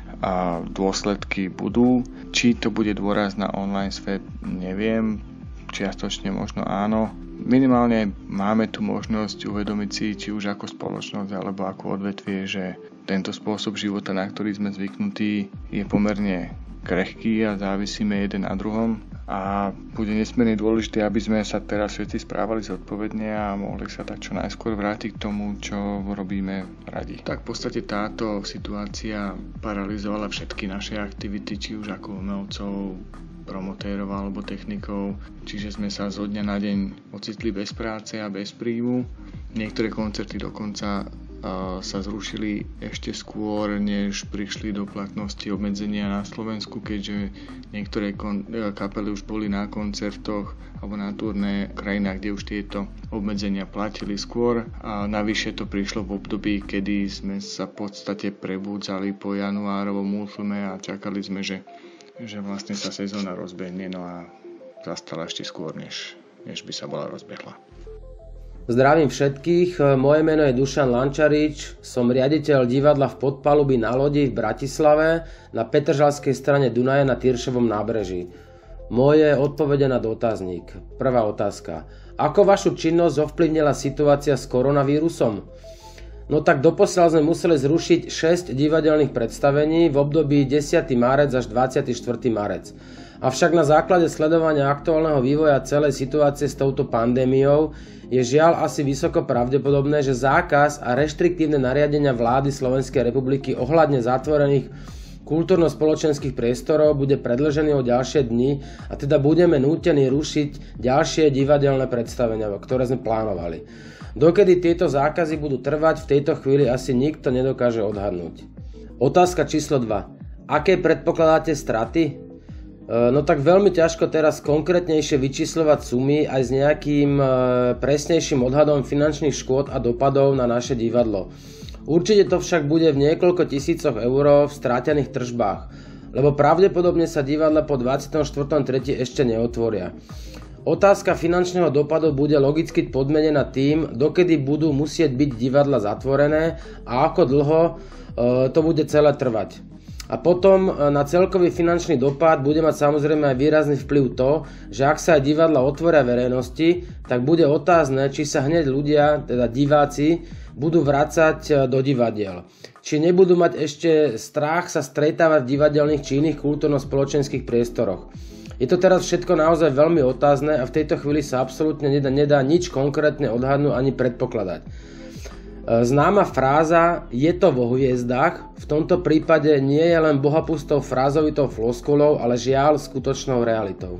a dôsledky budú. Či to bude dôraz na online svet, neviem. Čiastočne možno áno. Minimálne máme tu možnosť uvedomiť si, či už ako spoločnosť alebo ako odvetvie, že tento spôsob života, na ktorý sme zvyknutí, je pomerne krehký a závisíme jeden na druhom. A bude nesmierne dôležité, aby sme sa teraz všetci správali zodpovedne a mohli sa tak čo najskôr vrátiť k tomu, čo robíme radi. Tak v podstate táto situácia paralizovala všetky naše aktivity, či už ako umelcov, promotérov alebo technikov. Čiže sme sa zo dňa na deň ocitli bez práce a bez príjmu. Niektoré koncerty dokonca sa zrušili ešte skôr, než prišli do platnosti obmedzenia na Slovensku, keďže niektoré kon- kapely už boli na koncertoch alebo na turné krajinách, kde už tieto obmedzenia platili skôr. A navyše to prišlo v období, kedy sme sa v podstate prebúdzali po januárovom útlme a čakali sme, že, že vlastne sa sezóna rozbehne, no a zastala ešte skôr, než, než by sa bola rozbehla. Zdravím všetkých, moje meno je Dušan Lančarič, som riaditeľ divadla v Podpalubí na lodi v Bratislave na Petržalskej strane Dunaja na Tyršovom nábreží. Moje odpovede na dotazník. Prvá otázka. Ako vašu činnosť ovplyvnila situácia s koronavírusom? No tak doposiaľ sme museli zrušiť šesť divadelných predstavení v období desiateho marca až dvadsiateho štvrtého marca. Avšak na základe sledovania aktuálneho vývoja celej situácie s touto pandémiou je žiaľ asi vysoko pravdepodobné, že zákaz a reštriktívne nariadenia vlády Slovenskej republiky ohľadne zatvorených kultúrno-spoločenských priestorov bude predĺžený o ďalšie dni a teda budeme nútení rušiť ďalšie divadelné predstavenia, ktoré sme plánovali. Dokedy tieto zákazy budú trvať, v tejto chvíli asi nikto nedokáže odhadnúť. Otázka číslo dva. Aké predpokladáte straty? No tak veľmi ťažko teraz konkrétnejšie vyčísľovať sumy aj s nejakým presnejším odhadom finančných škôd a dopadov na naše divadlo. Určite to však bude v niekoľko tisícoch eur v strátených tržbách, lebo pravdepodobne sa divadla po dvadsiateho štvrtého tretieho ešte neotvoria. Otázka finančného dopadu bude logicky podmenená tým, dokedy budú musieť byť divadla zatvorené a ako dlho to bude celé trvať. A potom na celkový finančný dopad bude mať samozrejme aj výrazný vplyv to, že ak sa aj divadla otvoria verejnosti, tak bude otázne, či sa hneď ľudia, teda diváci, budú vracať do divadiel. Či nebudú mať ešte strach sa stretávať v divadelných či iných kultúrno-spoločenských priestoroch. Je to teraz všetko naozaj veľmi otázne a v tejto chvíli sa absolútne nedá, nedá nič konkrétne odhadnúť ani predpokladať. Známa fráza je to vo hviezdách v tomto prípade nie je len bohapustou frázovitou floskulou, ale žiaľ skutočnou realitou.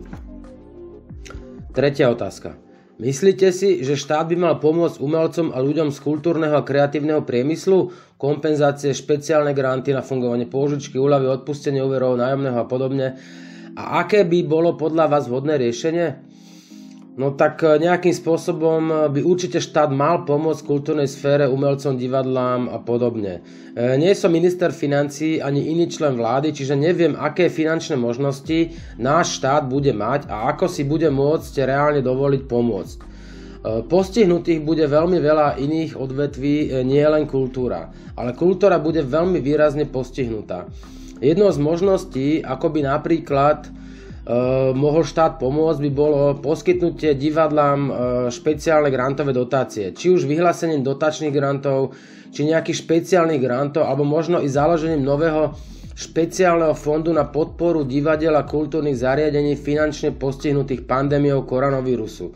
Tretia otázka. Myslíte si, že štát by mal pomôcť umelcom a ľuďom z kultúrneho a kreatívneho priemyslu? Kompenzácie, špeciálne granty na fungovanie pôžičky, úľavy, odpustenie úverov, nájomného a podobne. A aké by bolo podľa vás vhodné riešenie? No tak nejakým spôsobom by určite štát mal pomôcť kultúrnej sfére, umelcom, divadlám a podobne. Nie som minister financií ani iný člen vlády, čiže neviem, aké finančné možnosti náš štát bude mať a ako si bude môcť reálne dovoliť pomôcť. Postihnutých bude veľmi veľa iných odvetví, nie len kultúra, ale kultúra bude veľmi výrazne postihnutá. Jednou z možností, ako by napríklad Uh, mohol štát pomôcť, by bolo poskytnutie divadlám uh, špeciálne grantové dotácie. Či už vyhlásením dotačných grantov, či nejakých špeciálnych grantov, alebo možno i založením nového špeciálneho fondu na podporu divadiel a kultúrnych zariadení finančne postihnutých pandémiou koronavírusu.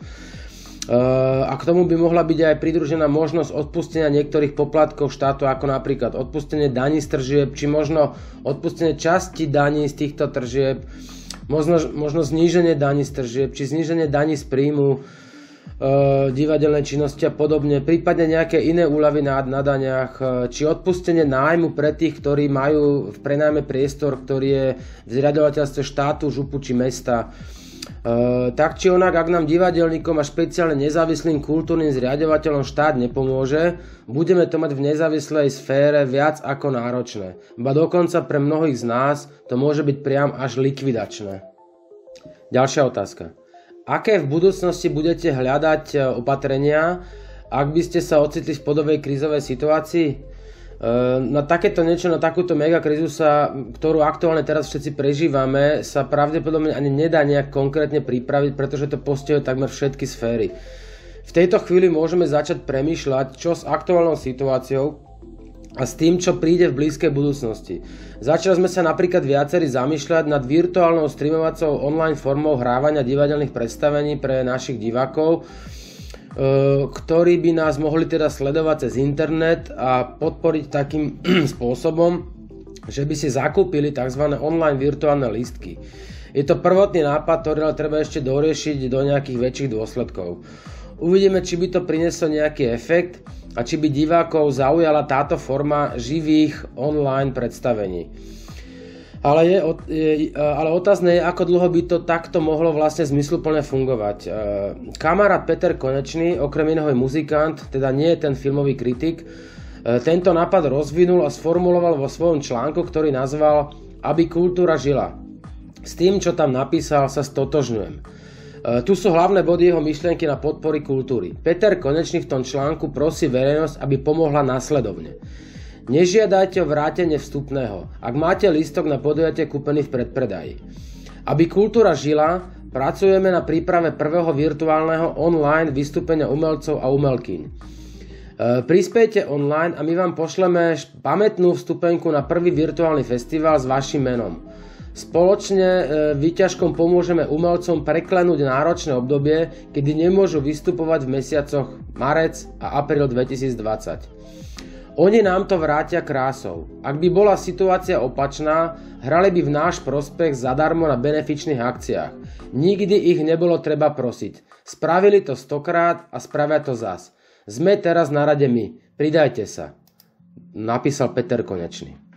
Uh, a k tomu by mohla byť aj pridružená možnosť odpustenia niektorých poplatkov štátu, ako napríklad odpustenie daní z tržieb, či možno odpustenie časti daní z týchto tržieb, Možno, možno zníženie daní z tržieb, či zníženie daní z príjmu e, divadelnej činnosti a podobne, prípadne nejaké iné úľavy na, na daniach, e, či odpustenie nájmu pre tých, ktorí majú v prenajme priestor, ktorý je v zriaďovateľstve štátu, župu či mesta. E, tak či onak, ak nám divadelníkom a špeciálne nezávislým kultúrnym zriaďovateľom štát nepomôže, budeme to mať v nezávislej sfére viac ako náročné. Ba dokonca pre mnohých z nás to môže byť priam až likvidačné. Ďalšia otázka. Aké v budúcnosti budete hľadať opatrenia, ak by ste sa ocitli v podobnej krízovej situácii? Na takéto niečo, na takúto megakrízu, sa, ktorú aktuálne teraz všetci prežívame, sa pravdepodobne ani nedá nejak konkrétne pripraviť, pretože to postihuje takmer všetky sféry. V tejto chvíli môžeme začať premýšľať, čo s aktuálnou situáciou a s tým, čo príde v blízkej budúcnosti. Začali sme sa napríklad viacerí zamýšľať nad virtuálnou streamovacou online formou hrávania divadelných predstavení pre našich divákov, ktorí by nás mohli teda sledovať cez internet a podporiť takým spôsobom, že by si zakúpili tzv. Online virtuálne lístky. Je to prvotný nápad, ktorý ale treba ešte doriešiť do nejakých väčších dôsledkov. Uvidíme, či by to prinieslo nejaký efekt a či by divákov zaujala táto forma živých online predstavení. Ale, je, je, ale otázne je, ako dlho by to takto mohlo vlastne zmysluplne fungovať. Kamarát Peter Konečný, okrem iného je muzikant, teda nie je ten filmový kritik, tento nápad rozvinul a sformuloval vo svojom článku, ktorý nazval Aby kultúra žila. S tým, čo tam napísal, sa stotožňujem. Tu sú hlavné body jeho myšlienky na podpory kultúry. Peter Konečný v tom článku prosí verejnosť, aby pomohla následovne. Nežiadajte o vrátenie vstupného, ak máte lístok na podujatie kúpený v predpredaji. Aby kultúra žila, pracujeme na príprave prvého virtuálneho online vystúpenia umelcov a umelkyň. Prispejte online a my vám pošleme pamätnú vstupenku na prvý virtuálny festival s vašim menom. Spoločne výťažkom pomôžeme umelcom preklenúť náročné obdobie, kedy nemôžu vystupovať v mesiacoch marec a apríl dvetisícdvadsať. Oni nám to vrátia krásou. Ak by bola situácia opačná, hrali by v náš prospech zadarmo na benefičných akciách. Nikdy ich nebolo treba prosiť. Spravili to stokrát a spravia to zas. Sme teraz na rade my. Pridajte sa. Napísal Peter Konečný.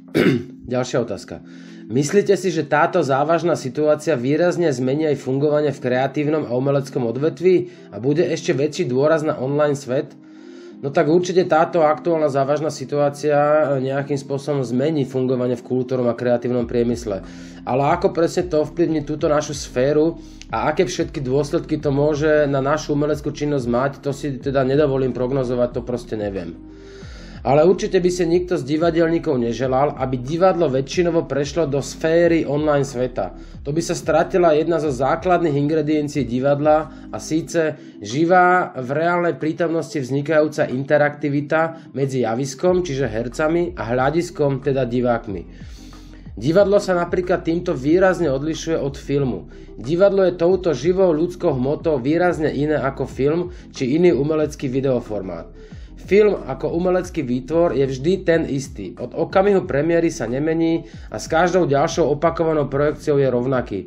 Ďalšia otázka. Myslíte si, že táto závažná situácia výrazne zmení aj fungovanie v kreatívnom a umeleckom odvetví a bude ešte väčší dôraz na online svet? No tak určite táto aktuálna závažná situácia nejakým spôsobom zmení fungovanie v kultúrnom a kreatívnom priemysle. Ale ako presne to ovplyvní túto našu sféru a aké všetky dôsledky to môže na našu umeleckú činnosť mať, to si teda nedovolím prognozovať, to proste neviem. Ale určite by si nikto z divadelníkov neželal, aby divadlo väčšinovo prešlo do sféry online sveta. To by sa stratila jedna zo základných ingrediencií divadla a síce živá, v reálnej prítomnosti vznikajúca interaktivita medzi javiskom, čiže hercami, a hľadiskom, teda divákmi. Divadlo sa napríklad týmto výrazne odlišuje od filmu. Divadlo je touto živou ľudskou hmotou výrazne iné ako film či iný umelecký videoformát. Film ako umelecký výtvor je vždy ten istý. Od okamihu premiéry sa nemení a s každou ďalšou opakovanou projekciou je rovnaký.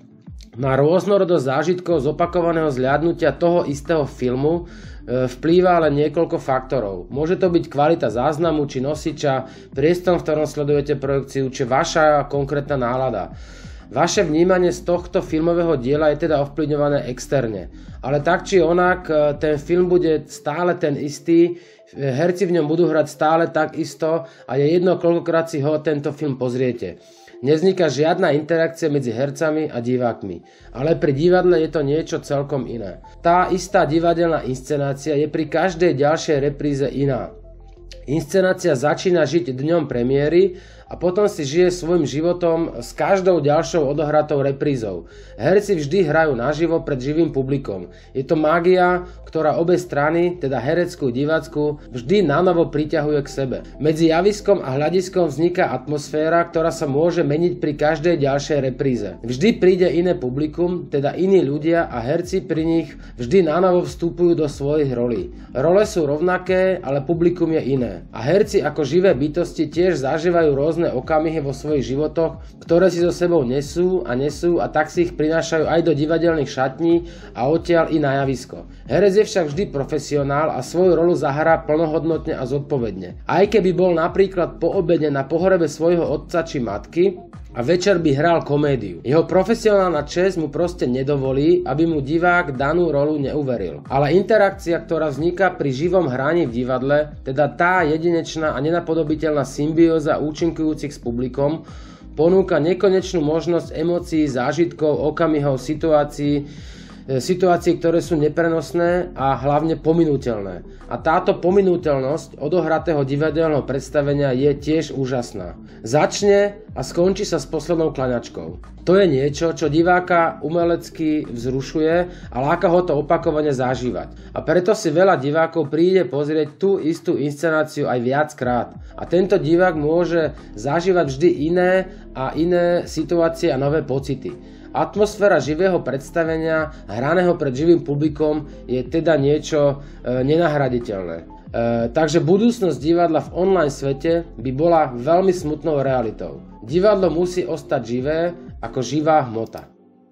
Na rôznorodosť zážitkov z opakovaného zliadnutia toho istého filmu vplýva ale niekoľko faktorov. Môže to byť kvalita záznamu či nosiča, priestor, v ktorom sledujete projekciu, či vaša konkrétna nálada. Vaše vnímanie z tohto filmového diela je teda ovplyvňované externe. Ale tak či onak, ten film bude stále ten istý, herci v ňom budú hrať stále tak isto a je jedno, koľkokrát si ho tento film pozriete. Nevzniká žiadna interakcia medzi hercami a divákmi. Ale pri divadle je to niečo celkom iné. Tá istá divadelná inscenácia je pri každej ďalšej repríze iná. Inscenácia začína žiť dňom premiéry a potom si žije svojim životom s každou ďalšou odohratou reprízou. Herci vždy hrajú naživo pred živým publikom. Je to mágia, ktorá obe strany, teda hereckú a divácku, vždy nanovo priťahuje k sebe. Medzi javiskom a hľadiskom vzniká atmosféra, ktorá sa môže meniť pri každej ďalšej repríze. Vždy príde iné publikum, teda iní ľudia a herci pri nich vždy nanovo vstupujú do svojich rolí. Role sú rovnaké, ale publikum je iné. A herci ako živé bytosti tiež zažívajú rôzne okamihy vo svojich životoch, ktoré si so sebou nesú a nesú a tak si ich prinášajú aj do divadelných šatní a odtiaľ i na javisko. Herec je však vždy profesionál a svoju rolu zahrá plnohodnotne a zodpovedne. Aj keby bol napríklad po obede na pohrebe svojho otca či matky a večer by hral komédiu. Jeho profesionálna česť mu proste nedovolí, aby mu divák danú rolu neuveril. Ale interakcia, ktorá vzniká pri živom hraní v divadle, teda tá jedinečná a nenapodobiteľná symbióza účinkujúcich s publikom, ponúka nekonečnú možnosť emócií, zážitkov, okamihov, situácií, situácií, ktoré sú neprenosné a hlavne pominuteľné. A táto pominuteľnosť odohratého divadelného predstavenia je tiež úžasná. Začne a skončí sa s poslednou klaňačkou. To je niečo, čo diváka umelecky vzrušuje a láka ho to opakovane zažívať. A preto si veľa divákov príde pozrieť tú istú inscenáciu aj viackrát. A tento divák môže zažívať vždy iné a iné situácie a nové pocity. Atmosféra živého predstavenia, hraného pred živým publikom, je teda niečo e, nenahraditeľné. E, takže budúcnosť divadla v online svete by bola veľmi smutnou realitou. Divadlo musí ostať živé ako živá hmota.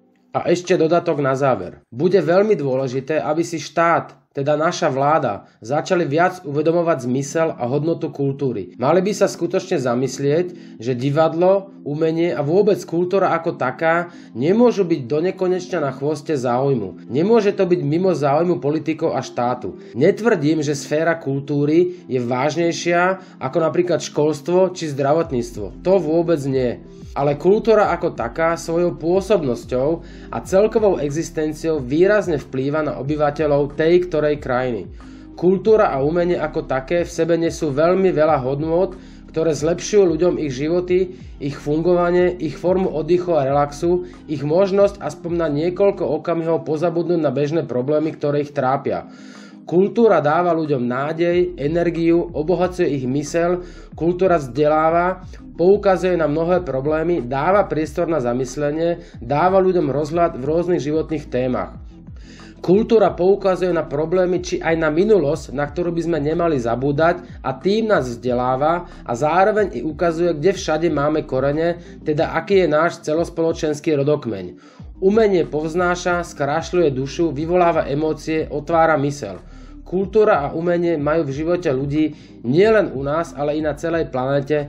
A ešte dodatok na záver. Bude veľmi dôležité, aby si štát, teda naša vláda, začali viac uvedomovať zmysel a hodnotu kultúry. Mali by sa skutočne zamyslieť, že divadlo, umenie a vôbec kultúra ako taká nemôžu byť donekonečna na chvoste záujmu. Nemôže to byť mimo záujmu politikov a štátu. Netvrdím, že sféra kultúry je vážnejšia ako napríklad školstvo či zdravotníctvo. To vôbec nie. Ale kultúra ako taká svojou pôsobnosťou a celkovou existenciou výrazne vplýva na obyvateľov tej ktorej krajiny. Kultúra a umenie ako také v sebe nesú veľmi veľa hodnôt, ktoré zlepšujú ľuďom ich životy, ich fungovanie, ich formu oddychu a relaxu, ich možnosť aspoň na niekoľko okamihov pozabudnúť na bežné problémy, ktoré ich trápia. Kultúra dáva ľuďom nádej, energiu, obohacuje ich myseľ, kultúra vzdeláva, poukazuje na mnohé problémy, dáva priestor na zamyslenie, dáva ľuďom rozhľad v rôznych životných témach. Kultúra poukazuje na problémy či aj na minulosť, na ktorú by sme nemali zabúdať a tým nás vzdeláva a zároveň i ukazuje, kde všade máme korene, teda aký je náš celospoločenský rodokmeň. Umenie povznáša, skrášľuje dušu, vyvoláva emócie, otvára myseľ. Kultúra a umenie majú v živote ľudí nielen u nás, ale i na celej planete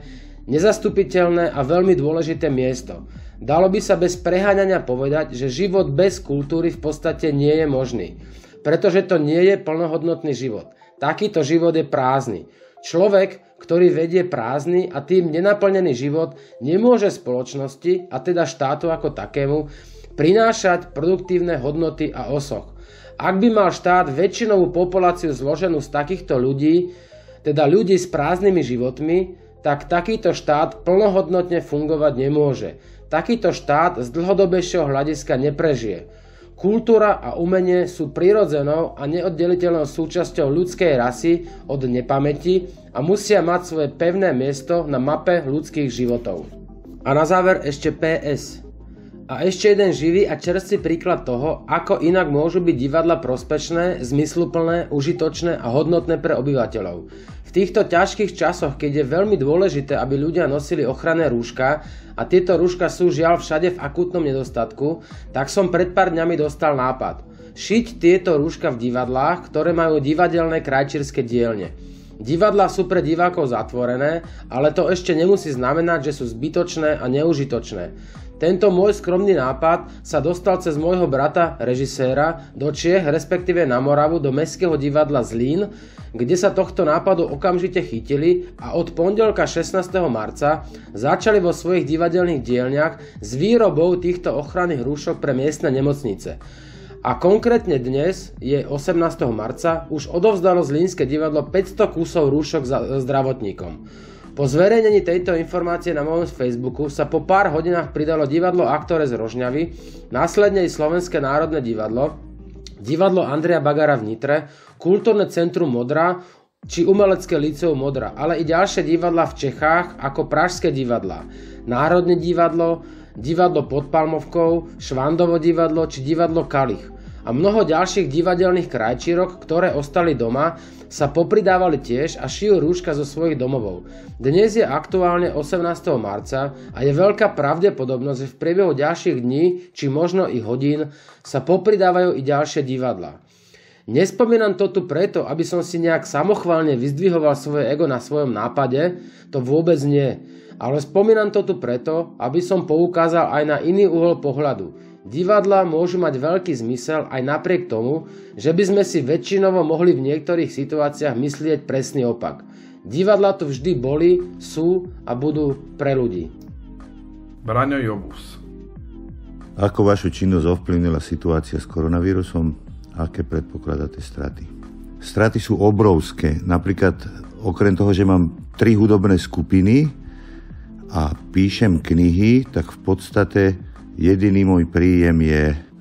Nezastupiteľné a veľmi dôležité miesto. Dalo by sa bez preháňania povedať, že život bez kultúry v podstate nie je možný. Pretože to nie je plnohodnotný život. Takýto život je prázdny. Človek, ktorý vedie prázdny a tým nenaplnený život, nemôže spoločnosti, a teda štátu ako takému, prinášať produktívne hodnoty a osoch. Ak by mal štát väčšinovú populáciu zloženú z takýchto ľudí, teda ľudí s prázdnymi životmi, tak takýto štát plnohodnotne fungovať nemôže. Takýto štát z dlhodobejšieho hľadiska neprežije. Kultúra a umenie sú prirodzenou a neoddeliteľnou súčasťou ľudskej rasy od nepamäti a musia mať svoje pevné miesto na mape ľudských životov. A na záver ešte pé es. A ešte jeden živý a čerstvý príklad toho, ako inak môžu byť divadla prospešné, zmysluplné, užitočné a hodnotné pre obyvateľov. V týchto ťažkých časoch, keď je veľmi dôležité, aby ľudia nosili ochranné rúška a tieto rúška sú žiaľ všade v akútnom nedostatku, tak som pred pár dňami dostal nápad. Šiť tieto rúška v divadlách, ktoré majú divadelné krajčírske dielne. Divadlá sú pre divákov zatvorené, ale to ešte nemusí znamenať, že sú zbytočné a neužitočné. Tento môj skromný nápad sa dostal cez môjho brata, režiséra, do Čiech, respektíve na Moravu, do Mestského divadla Zlín, kde sa tohto nápadu okamžite chytili a od pondelka šestnásteho marca začali vo svojich divadelných dielniach s výrobou týchto ochranných rúšok pre miestne nemocnice. A konkrétne dnes je osemnásteho marca, už odovzdalo Zlínske divadlo päťsto kusov rúšok za zdravotníkom. Po zverejnení tejto informácie na mojom Facebooku sa po pár hodinách pridalo divadlo Aktore z Rožňavy, následne i Slovenské národné divadlo, divadlo Andreja Bagara v Nitre, Kultúrne centrum Modra či Umelecké líceum Modra, ale i ďalšie divadlá v Čechách ako Pražské divadlá, Národné divadlo, divadlo Pod Palmovkou, Švandovo divadlo či divadlo Kalich. A mnoho ďalších divadelných krajčírok, ktoré ostali doma, sa popridávali tiež a šijú rúška zo svojich domovov. Dnes je aktuálne osemnásteho marca a je veľká pravdepodobnosť, že v priebehu ďalších dní, či možno i hodín, sa popridávajú i ďalšie divadlá. Nespomínam to tu preto, aby som si nejak samochválne vyzdvihoval svoje ego na svojom nápade, to vôbec nie. Ale spomínam to tu preto, aby som poukázal aj na iný uhol pohľadu. Divadlá môžu mať veľký zmysel aj napriek tomu, že by sme si väčšinovo mohli v niektorých situáciách myslieť presný opak. Divadlá tu vždy boli, sú a budú pre ľudí. Braňo Jobus. Ako vašu činnosť ovplyvnila situácia s koronavírusom? Aké predpokladáte straty? Straty sú obrovské. Napríklad okrem toho, že mám tri hudobné skupiny a píšem knihy, tak v podstate jediný môj príjem je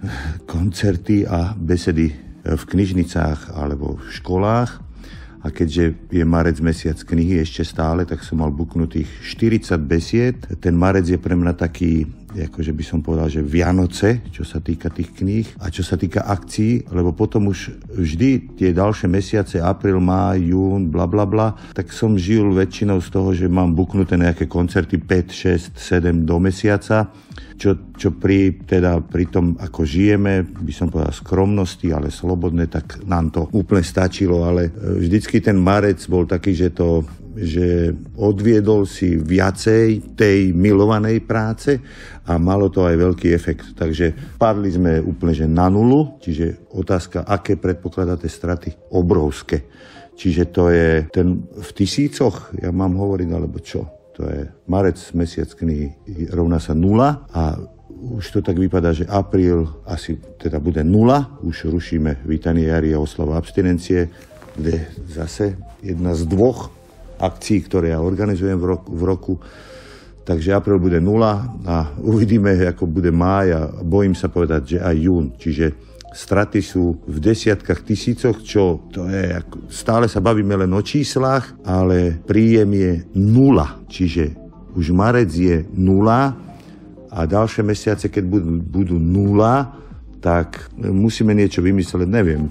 koncerty a besedy v knižnicách alebo v školách. A keďže je marec mesiac knihy ešte stále, tak som mal buknutých štyridsať besied. Ten marec je pre mňa taký, akože by som povedal, že Vianoce, čo sa týka tých kníh a čo sa týka akcií, lebo potom už vždy tie ďalšie mesiace, apríl, máj, jún, bla bla bla, tak som žil väčšinou z toho, že mám buknuté nejaké koncerty päť, šesť, sedem do mesiaca. Čo, čo pri, teda, pri tom, ako žijeme, by som povedal skromnosti, ale slobodné, tak nám to úplne stačilo, ale vždycky ten marec bol taký, že to, že odviedol si viacej tej milovanej práce a malo to aj veľký efekt. Takže padli sme úplne že na nulu, čiže otázka, aké predpokladáte straty? Obrovské. Čiže to je ten v tisícoch, ja mám hovoriť, alebo čo? To je marec, mesiac knihy rovná sa nula a už to tak vypadá, že apríl asi teda bude nula. Už rušíme Vítanie jary a oslava abstinencie, kde zase jedna z dvoch akcií, ktoré ja organizujem v roku. V roku. Takže apríl bude nula a uvidíme, ako bude máj a bojím sa povedať, že aj jún. Čiže straty sú v desiatkách tisícoch, čo to je, stále sa bavíme len o číslach, ale príjem je nula. Čiže už marec je nula a ďalšie mesiace, keď budú, budú nula, tak musíme niečo vymysleť. Neviem,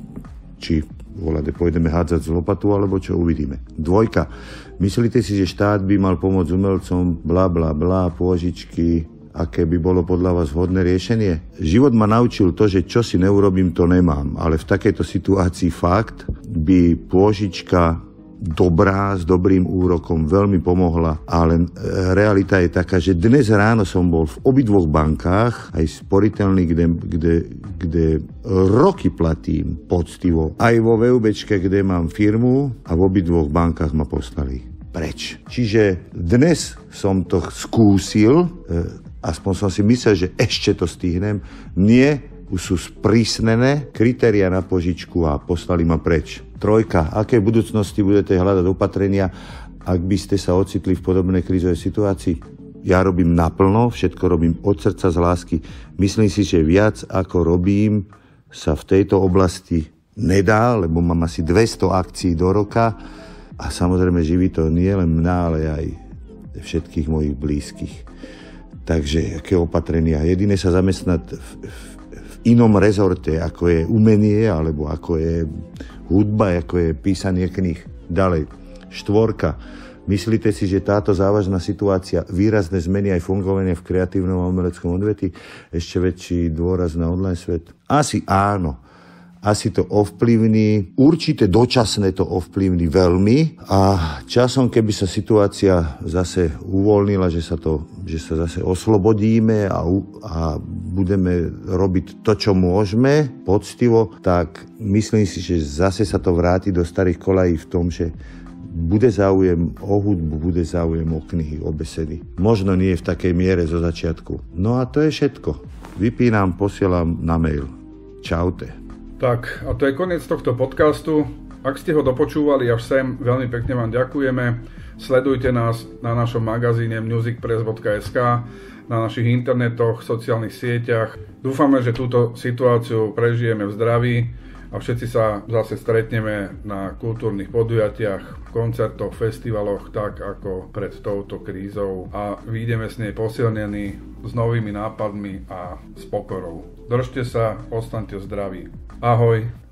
či volade pôjdeme hádzať z lopatu, alebo čo, uvidíme. Dvojka. Myslíte si, že štát by mal pomôcť umelcom, bla bla bla, pôžičky, aké by bolo podľa vás vhodné riešenie? Život ma naučil to, že čo si neurobím, to nemám. Ale v takejto situácii fakt by pôžička dobrá, s dobrým úrokom, veľmi pomohla, ale realita je taká, že dnes ráno som bol v obidvoch bankách, aj sporiteľný, kde, kde, kde roky platím poctivo, aj vo VUBčke, kde mám firmu a v obidvoch bankách ma poslali preč. Čiže dnes som to skúsil, aspoň som si myslel, že ešte to stihnem, nie, už sú sprísnené kritéria na požičku a poslali ma preč. Trojka, aké v budúcnosti budete hľadať opatrenia, ak by ste sa ocitli v podobnej krízovej situácii? Ja robím naplno, všetko robím od srdca z lásky. Myslím si, že viac ako robím sa v tejto oblasti nedá, lebo mám asi dvesto akcií do roka a samozrejme živí to nie len mňa, ale aj všetkých mojich blízkych. Takže aké opatrenia? Jediné sa zamestnať v, v inom rezorte, ako je umenie, alebo ako je hudba, ako je písanie kníh. Ďalej, štvorka. Myslíte si, že táto závažná situácia výrazne zmení aj fungovanie v kreatívnom a umeleckom odvetví? Ešte väčší dôraz na online svet? Asi áno. Asi to ovplyvní, určite dočasné to ovplyvní veľmi a časom, keby sa situácia zase uvoľnila, že sa, to, že sa zase oslobodíme a, a budeme robiť to, čo môžeme, poctivo, tak myslím si, že zase sa to vráti do starých kolají v tom, že bude záujem o hudbu, bude záujem o knihy, o besedy. Možno nie v takej miere zo začiatku. No a to je všetko. Vypínam, posielam na mail. Čaute. Tak, a to je koniec tohto podcastu. Ak ste ho dopočúvali až sem, veľmi pekne vám ďakujeme. Sledujte nás na našom magazíne music press bodka es ká, na našich internetoch, sociálnych sieťach. Dúfame, že túto situáciu prežijeme v zdraví a všetci sa zase stretneme na kultúrnych podujatiach, koncertoch, festivaloch, tak ako pred touto krízou a vyjdeme s nej posilnení s novými nápadmi a s pokorou. Držte sa, ostaňte zdraví. Ahoj.